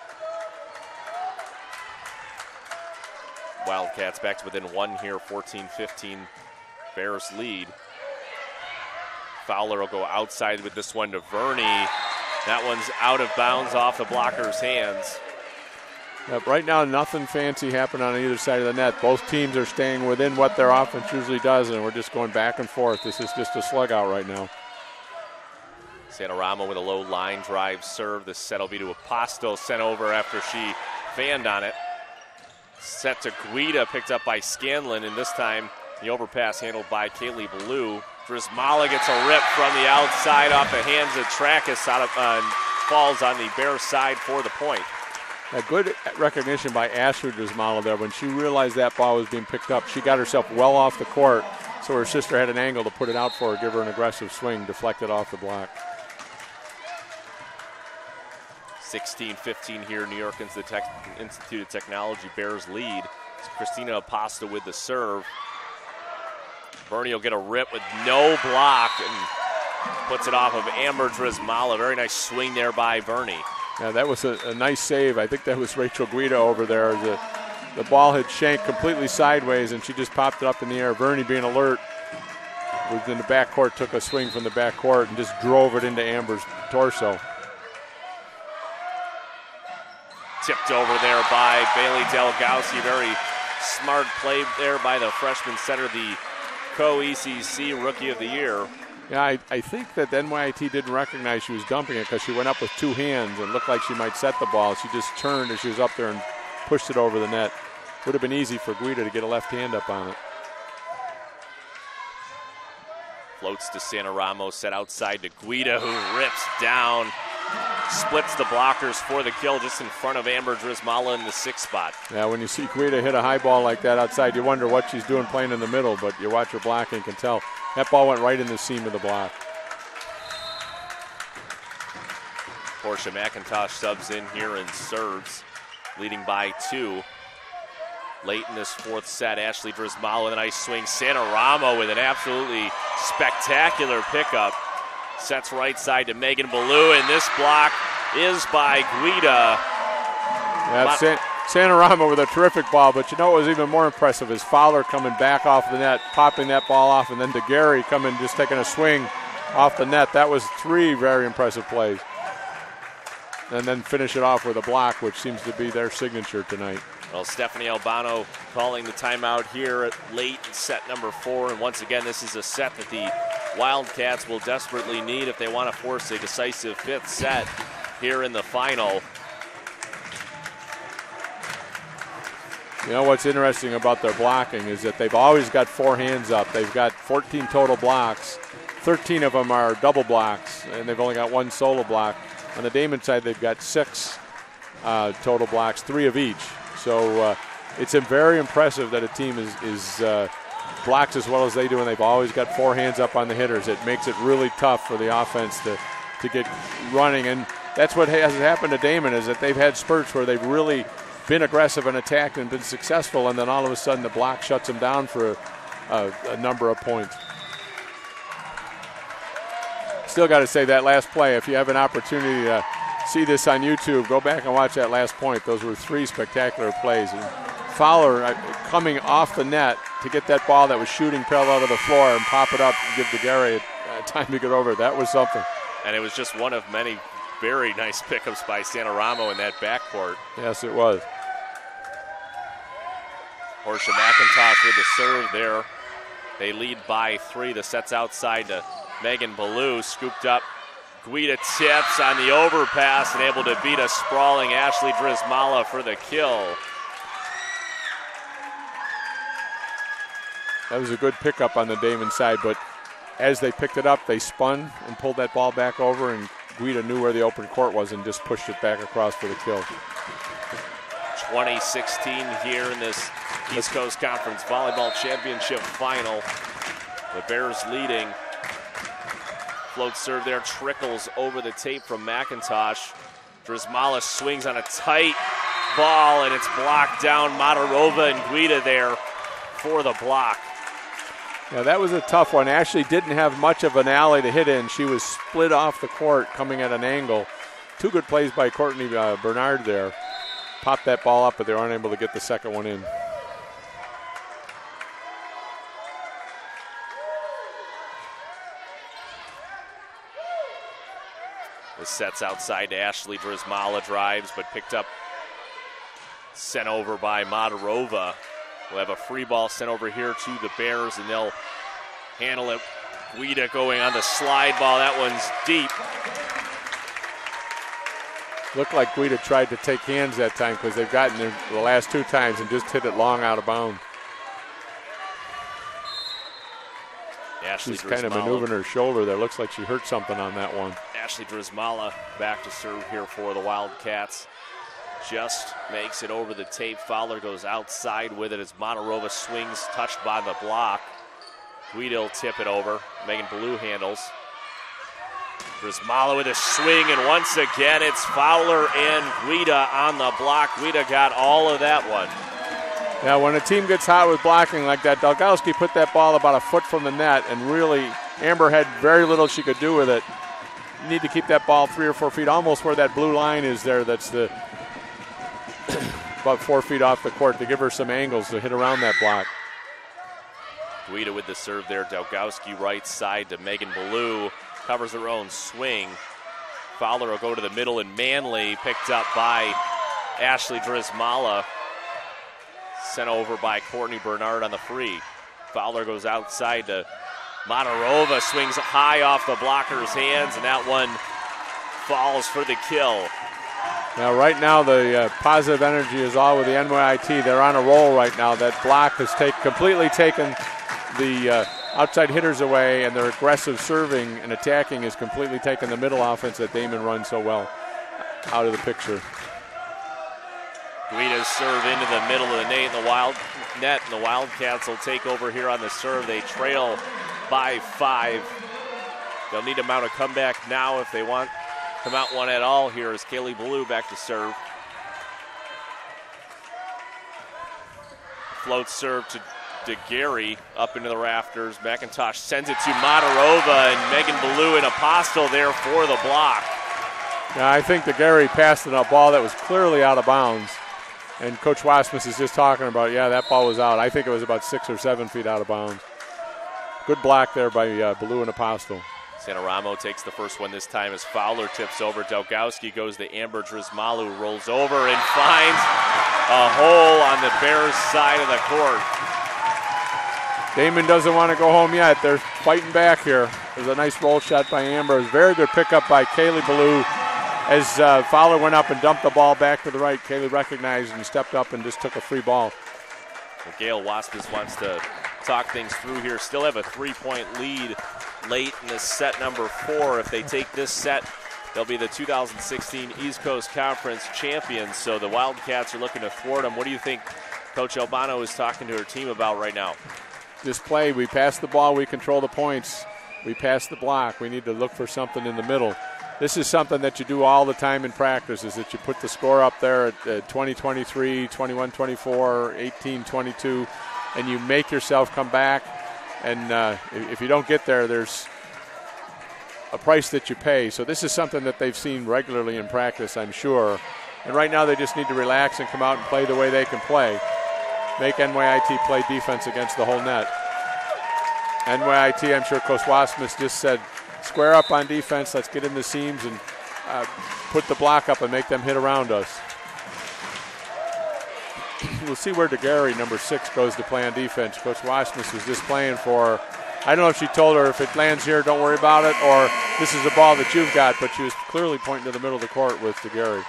Wildcats back to within one here, 14-15. Bears lead. Fowler will go outside with this one to Verney. That one's out of bounds off the blocker's hands. Yep, right now, nothing fancy happened on either side of the net. Both teams are staying within what their offense usually does, and we're just going back and forth. This is just a slug out right now. Santarama with a low line drive serve. This set will be to Aposto, sent over after she fanned on it. Set to Guida, picked up by Scanlon, and this time the overpass handled by Kaylee Ballou. Drizmala gets a rip from the outside off the hands of Trackus and falls on the Bears side for the point. A good recognition by Ashley Drizmala there. When she realized that ball was being picked up, she got herself well off the court, so her sister had an angle to put it out for her, give her an aggressive swing, deflect it off the block. 16-15 here, New York Institute of Technology Bears lead. It's Christina Aposto with the serve. Verney will get a rip with no block and puts it off of Amber Drizmala. Very nice swing there by Verney. Yeah, that was a nice save. I think that was Rachel Guida over there. The ball had shanked completely sideways, and she just popped it up in the air. Verney, being alert, was in the backcourt, took a swing from the backcourt and just drove it into Amber's torso. Tipped over there by Bailey Delgowski. Very smart play there by the freshman setter, the co-ECC Rookie of the Year. Yeah, I think that NYIT didn't recognize she was dumping it because she went up with two hands and looked like she might set the ball. She just turned as she was up there and pushed it over the net. Would have been easy for Guida to get a left hand up on it. Floats to Santaramo, set outside to Guida, who rips down, splits the blockers for the kill just in front of Amber Drizmala in the sixth spot. Yeah, when you see Guida hit a high ball like that outside, you wonder what she's doing playing in the middle, but you watch her block and can tell. That ball went right in the seam of the block. Portia McIntosh subs in here and serves, leading by 2. late in this fourth set. Ashley Drizmala with a nice swing. Santaramo with an absolutely spectacular pickup. Sets right side to Megan Ballou, and this block is by Guida. Yeah, Santaramo with a terrific ball, but you know what was even more impressive is Fowler coming back off the net, popping that ball off, and then DeGarry coming, just taking a swing off the net. That was 3 very impressive plays. And then finish it off with a block, which seems to be their signature tonight. Well, Stephanie Albano calling the timeout here late in set number 4. And once again, this is a set that the Wildcats will desperately need if they want to force a decisive 5th set here in the final. You know what's interesting about their blocking is that they've always got 4 hands up. They've got 14 total blocks. 13 of them are double blocks, and they've only got 1 solo block. On the Damon side, they've got 6 total blocks, 3 of each. So it's very impressive that a team is blocks as well as they do, and they've always got 4 hands up on the hitters. It makes it really tough for the offense to get running, and that's what has happened to Damon, is that they've had spurts where they've really been aggressive and attacked and been successful, and then all of a sudden the block shuts them down for a number of points. Still got to say that last play, if you have an opportunity to see this on YouTube, go back and watch that last point. Those were 3 spectacular plays. And Fowler coming off the net to get that ball that was shooting parallel to the floor and pop it up and give DeGarry time to get over it. That was something. And it was just one of many very nice pickups by Santaramo in that backcourt. Yes, it was. Portia McIntosh with the serve there. They lead by 3. The set's outside to Megan Ballou, scooped up. Guida tips on the overpass and able to beat a sprawling Ashley Drizmala for the kill. That was a good pickup on the Damon side, but as they picked it up, they spun and pulled that ball back over, and Guida knew where the open court was and just pushed it back across for the kill. 2016 here in this East Coast Conference Volleyball Championship final. The Bears leading. Float serve there, trickles over the tape from McIntosh. Drizmala swings on a tight ball, and it's blocked down. Matarova and Guida there for the block. Yeah, that was a tough one. Ashley didn't have much of an alley to hit in. She was split off the court coming at an angle. 2 good plays by Courtney Bernard there. Popped that ball up, but they were unable to get the second one in. The set's outside to Ashley Drizmala, drives, but picked up, sent over by Matarova. We'll have a free ball sent over here to the Bears, and they'll handle it. Guida going on the slide ball. That one's deep. Looked like Guida tried to take hands that time because they've gotten there the last 2 times and just hit it long out of bounds. She's kind of maneuvering her shoulder there. Looks like she hurt something on that one. Ashley Drizmala back to serve here for the Wildcats. Just makes it over the tape. Fowler goes outside with it as Matarova swings, touched by the block. Guida will tip it over. Megan Ballou handles. Drizmala with a swing, and once again it's Fowler and Guida on the block. Guida got all of that one. Yeah, when a team gets hot with blocking like that, Dolgowski put that ball about a foot from the net, and really Amber had very little she could do with it. You need to keep that ball 3 or 4 feet, almost where that blue line is there. That's the about 4 feet off the court, to give her some angles to hit around that block. Guida with the serve there. Dolgowski right side to Megan Ballou. Covers her own swing. Fowler will go to the middle, and Manley picked up by Ashley Drizmala. Sent over by Courtney Bernard on the free. Fowler goes outside to Matarova, swings high off the blocker's hands, and that one falls for the kill. Now, right now, the positive energy is all with the NYIT. They're on a roll right now. That block has completely taken the outside hitters away, and their aggressive serving and attacking has completely taken the middle offense that Damon runs so well out of the picture. Guida's serve into the middle of the net, and the Wildcats will take over here on the serve. They trail by 5. They'll need to mount a comeback now if they want to come out one at all. Here is Kaylee Ballou back to serve. float serve to DeGary up into the rafters. McIntosh sends it to Matarova, and Megan Ballou and Apostle there for the block. Yeah, I think DeGary passed a ball that was clearly out of bounds. And Coach Wasmus is just talking about, yeah, that ball was out. I think it was about 6 or 7 feet out of bounds. Good block there by Ballou and Apostle. Santaramo takes the first one this time as Fowler tips over. Delgowski goes to Amber Drizmalu, rolls over and finds a hole on the Bears side of the court. Damon doesn't want to go home yet. They're fighting back here. There's a nice roll shot by Amber. It was a very good pickup by Kaylee Ballou. As Fowler went up and dumped the ball back to the right, Kaylee recognized and stepped up and just took a free ball. Well, Gail Waspis wants to talk things through here. Still have a 3-point lead late in this set number 4. If they take this set, they'll be the 2016 East Coast Conference champions. So the Wildcats are looking to thwart them. What do you think Coach Albano is talking to her team about right now? Just play. We pass the ball. We control the points. We pass the block. We need to look for something in the middle. This is something that you do all the time in practice, is that you put the score up there at 20-23, 21-24, 18-22, and you make yourself come back. And if you don't get there, there's a price that you pay. So this is something that they've seen regularly in practice, I'm sure. And right now they just need to relax and come out and play the way they can play. Make NYIT play defense against the whole net. NYIT, I'm sure Coach Wasmus just said, square up on defense, let's get in the seams and put the block up and make them hit around us. We'll see where DeGary, number 6, goes to play on defense. Coach Wasmus was just playing for her. I don't know if she told her, if it lands here, don't worry about it, or this is a ball that you've got, but she was clearly pointing to the middle of the court with DeGary.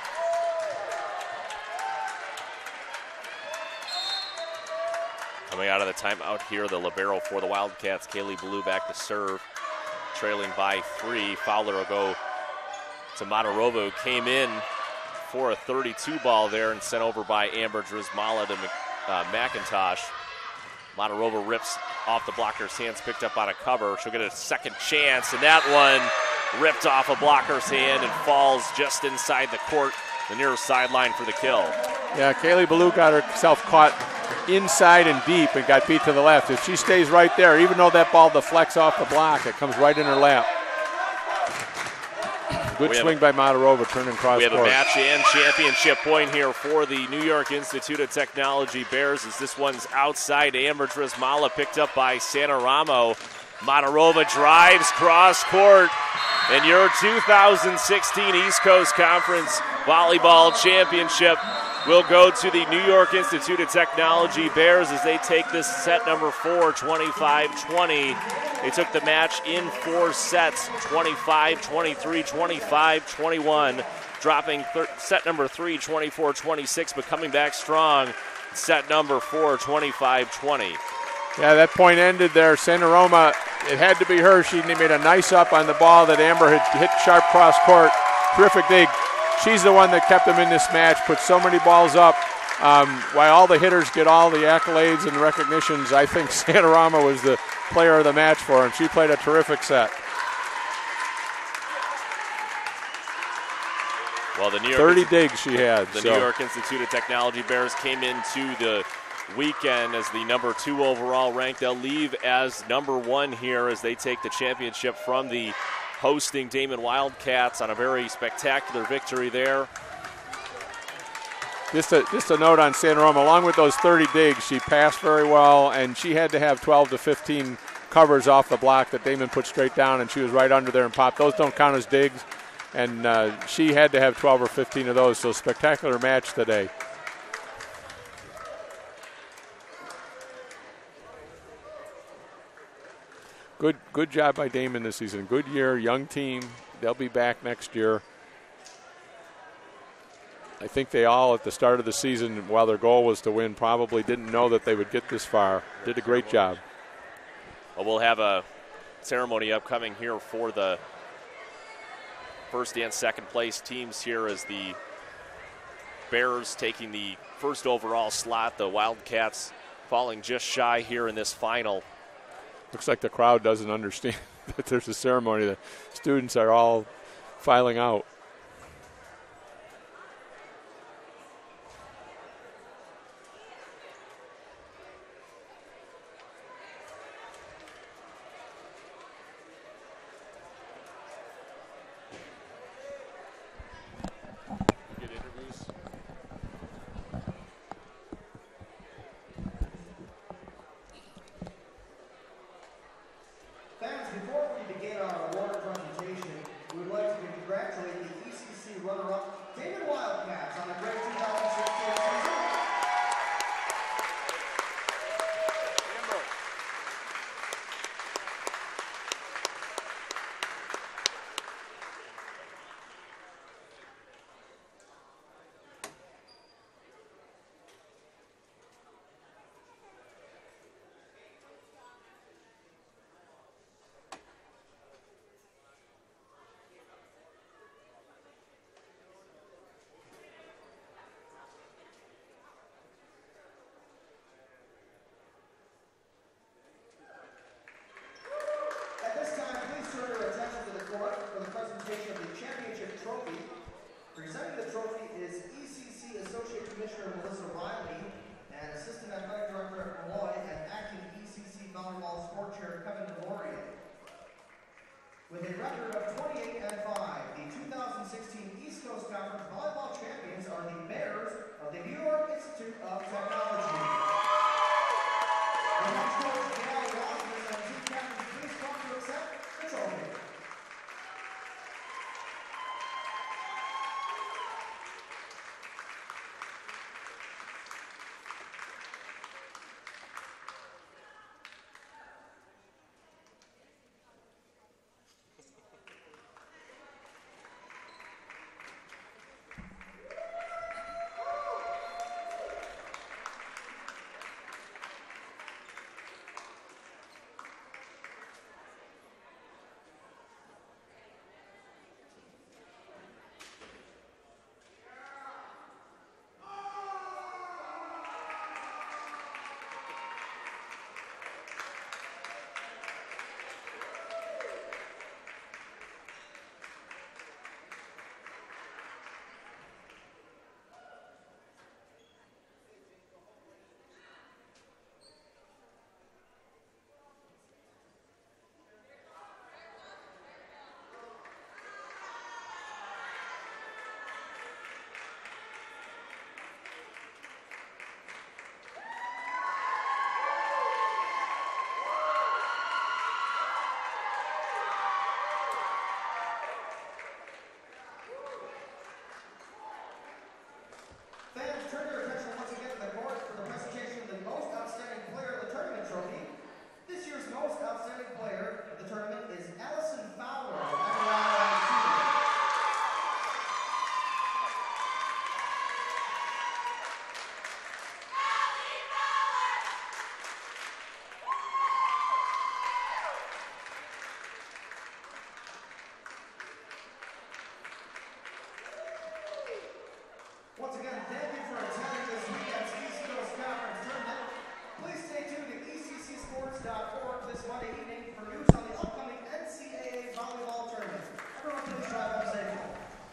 Coming out of the timeout here, the libero for the Wildcats, Kaylee Ballou back to serve, trailing by 3. Fowler will go to Matarova, who came in for a 32 ball there and sent over by Amber Drizmala to McIntosh. Matarova rips off the blocker's hands, picked up on a cover. She'll get a second chance, and that one ripped off a blocker's hand and falls just inside the court, the near sideline for the kill. Yeah, Kaylee Ballou got herself caught inside and deep and got beat to the left. If she stays right there, even though that ball deflects off the block, it comes right in her lap. Good swing by Matarova, turning cross court. We have a match and championship point here for the New York Institute of Technology Bears, as this one's outside. Amber Drizmala picked up by Santaramo. Matarova drives cross court, and your 2016 East Coast Conference Volleyball Championship will go to the New York Institute of Technology Bears as they take this set number 4, 25-20. They took the match in 4 sets, 25-23, 25-21, dropping set number 3, 24-26, but coming back strong, set number 4, 25-20. Yeah, that point ended there. Santaroma, it had to be her. She made a nice up on the ball that Amber had hit sharp cross court. Terrific dig. She's the one that kept them in this match, put so many balls up. While all the hitters get all the accolades and recognitions, I think Santarama was the player of the match for him. She played a terrific set. Well, the New York 30 digs she had. The New York Institute of Technology Bears came into the weekend as the number 2 overall ranked. They'll leave as number 1 here as they take the championship from the hosting Damon Wildcats on a very spectacular victory there. Just a note on Santaroma, along with those 30 digs, she passed very well, and she had to have 12 to 15 covers off the block that Damon put straight down, and she was right under there and popped. Those don't count as digs, and she had to have 12 or 15 of those, so spectacular match today. Good job by Damon this season. Good year, young team. They'll be back next year. I think they all, at the start of the season, while their goal was to win, probably didn't know that they would get this far. Did a great job. Well, we'll have a ceremony upcoming here for the first and second place teams here as the Bears taking the first overall slot. The Wildcats falling just shy here in this final. Looks like the crowd doesn't understand that there's a ceremony. The students are all filing out. trophy. Presenting the trophy is ECC Associate Commissioner Melissa Riley and Assistant Athletic Director Malloy and Acting ECC Volleyball Sport Chair Kevin DeLaurier. With a record of 28-5, the 2016 East Coast Conference Volleyball Champions are the Bears of the New York Institute of Technology. The head coach, Gail Rogers, and team captain, please come to accept the trophy. Fans, turn your attention once again to the court for the presentation of the Most Outstanding Player of the Tournament trophy. This year's Most Outstanding Player of the tournament is Allison Fowler of NYIT. Once again, thank you for attending this weekend's East Coast Conference Tournament. Please stay tuned to ECCSports.org this Monday evening for news on the upcoming NCAA Volleyball Tournament. Everyone please drive home safely.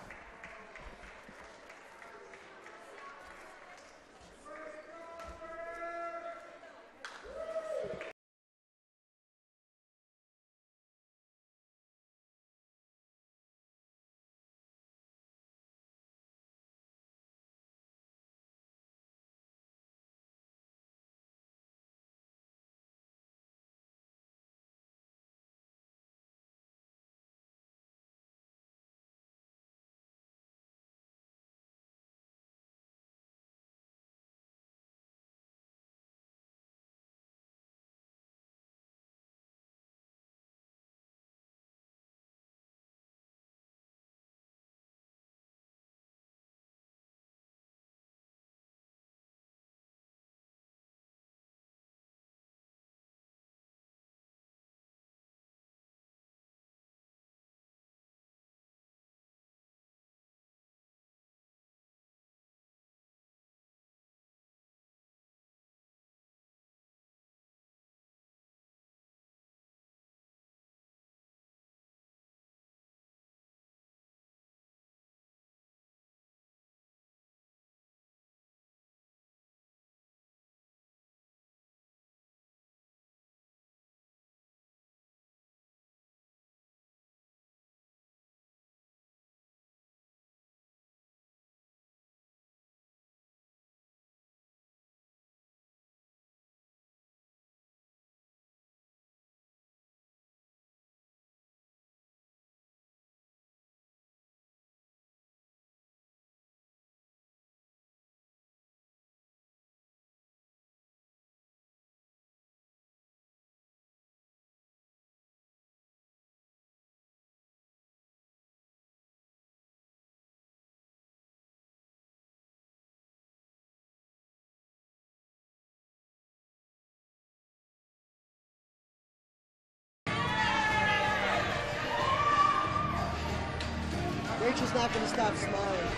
Rachel's not going to stop smiling.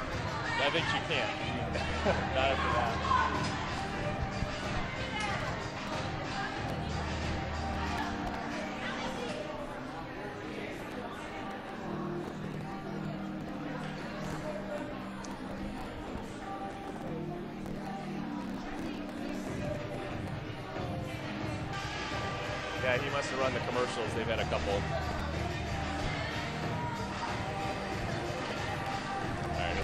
I think she can. Not after that. Yeah, he must have run the commercials. They've had a couple. All right, here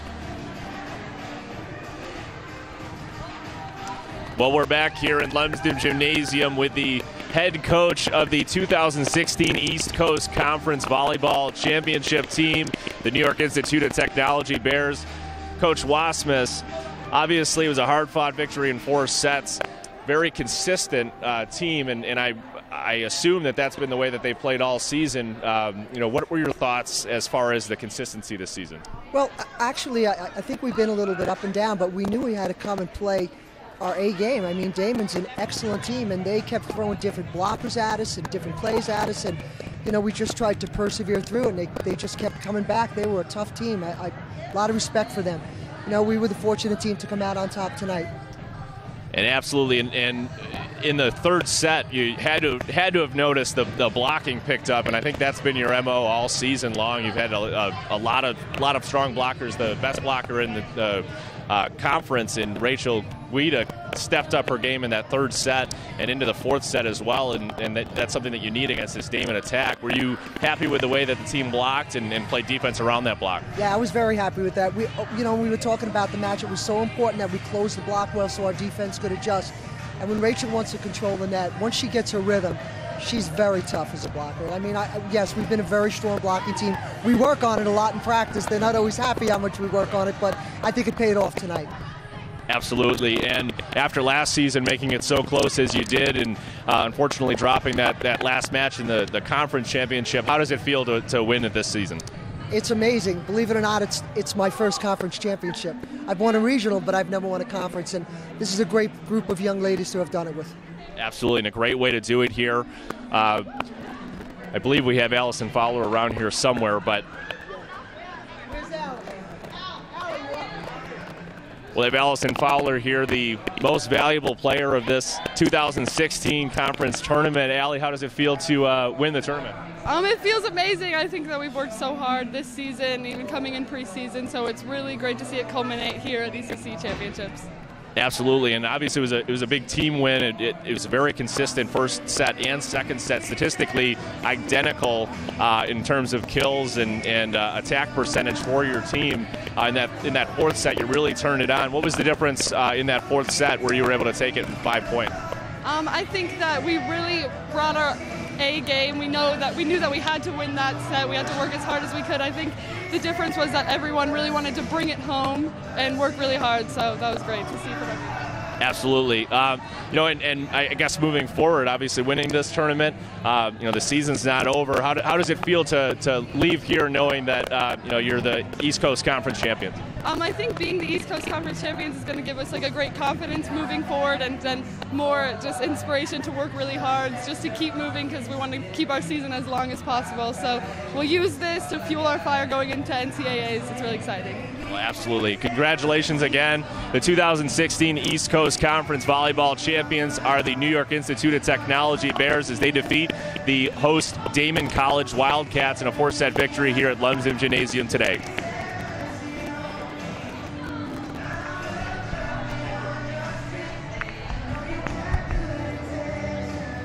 we go. Well, we're back here in Lumsden Gymnasium with the head coach of the 2016 East Coast Conference Volleyball Championship team, the New York Institute of Technology Bears, Coach Wassmus. Obviously, it was a hard-fought victory in 4 sets. Very consistent team, and I assume that that's been the way that they've played all season. What were your thoughts as far as the consistency this season? Well, actually, I think we've been a little bit up and down, but we knew we had to come and play our A game. I mean, Damon's an excellent team, and they kept throwing different blockers at us and different plays at us, and we just tried to persevere through it, and they just kept coming back. They were a tough team. A lot of respect for them. We were the fortunate team to come out on top tonight. And absolutely, and in the third set, you had to have noticed the blocking picked up, and I think that's been your MO all season long. You've had a lot of strong blockers. The best blocker in the conference, in Rachel Guida, stepped up her game in that third set and into the fourth set as well, and that's something that you need against this Damon attack. Were you happy with the way that the team blocked and played defense around that block? Yeah, I was very happy with that. We were talking about the match. It was so important that we closed the block well so our defense could adjust. And when Rachel wants to control the net, once she gets her rhythm, she's very tough as a blocker. I mean, yes, we've been a very strong blocking team. We work on it a lot in practice. They're not always happy how much we work on it, but I think it paid off tonight. Absolutely, and after last season making it so close as you did, and unfortunately dropping that last match in the conference championship, how does it feel to win it this season? It's amazing. Believe it or not, it's my first conference championship. I've won a regional, but I've never won a conference, and this is a great group of young ladies to have done it with. Absolutely, and a great way to do it here. I believe we have Allison Fowler around here somewhere, but we'll have Allison Fowler here, the most valuable player of this 2016 conference tournament. Allie, how does it feel to win the tournament? It feels amazing. I think that we've worked so hard this season, even coming in preseason, so it's really great to see it culminate here at these ECC championships. Absolutely, and obviously it was a big team win. It was a very consistent first set and second set, statistically identical in terms of kills and attack percentage for your team. In that fourth set, you really turned it on. What was the difference in that fourth set where you were able to take it in 5 points? I think that we really brought our A game. We knew that we had to win that set. We had to work as hard as we could. I think the difference was that everyone really wanted to bring it home and work really hard, so that was great to see from everyone. Absolutely. And I guess moving forward, obviously winning this tournament, the season's not over. How does it feel to leave here knowing that, you're the East Coast Conference champions? I think being the East Coast Conference champions is going to give us a great confidence moving forward, and then more just inspiration to work really hard, just to keep moving, because we want to keep our season as long as possible. So we'll use this to fuel our fire going into NCAAs. It's really exciting. Well, absolutely. Congratulations again. The 2016 East Coast Conference Volleyball champions are the New York Institute of Technology Bears as they defeat the host Damon College Wildcats in a 4-set victory here at Lumsden Gymnasium today.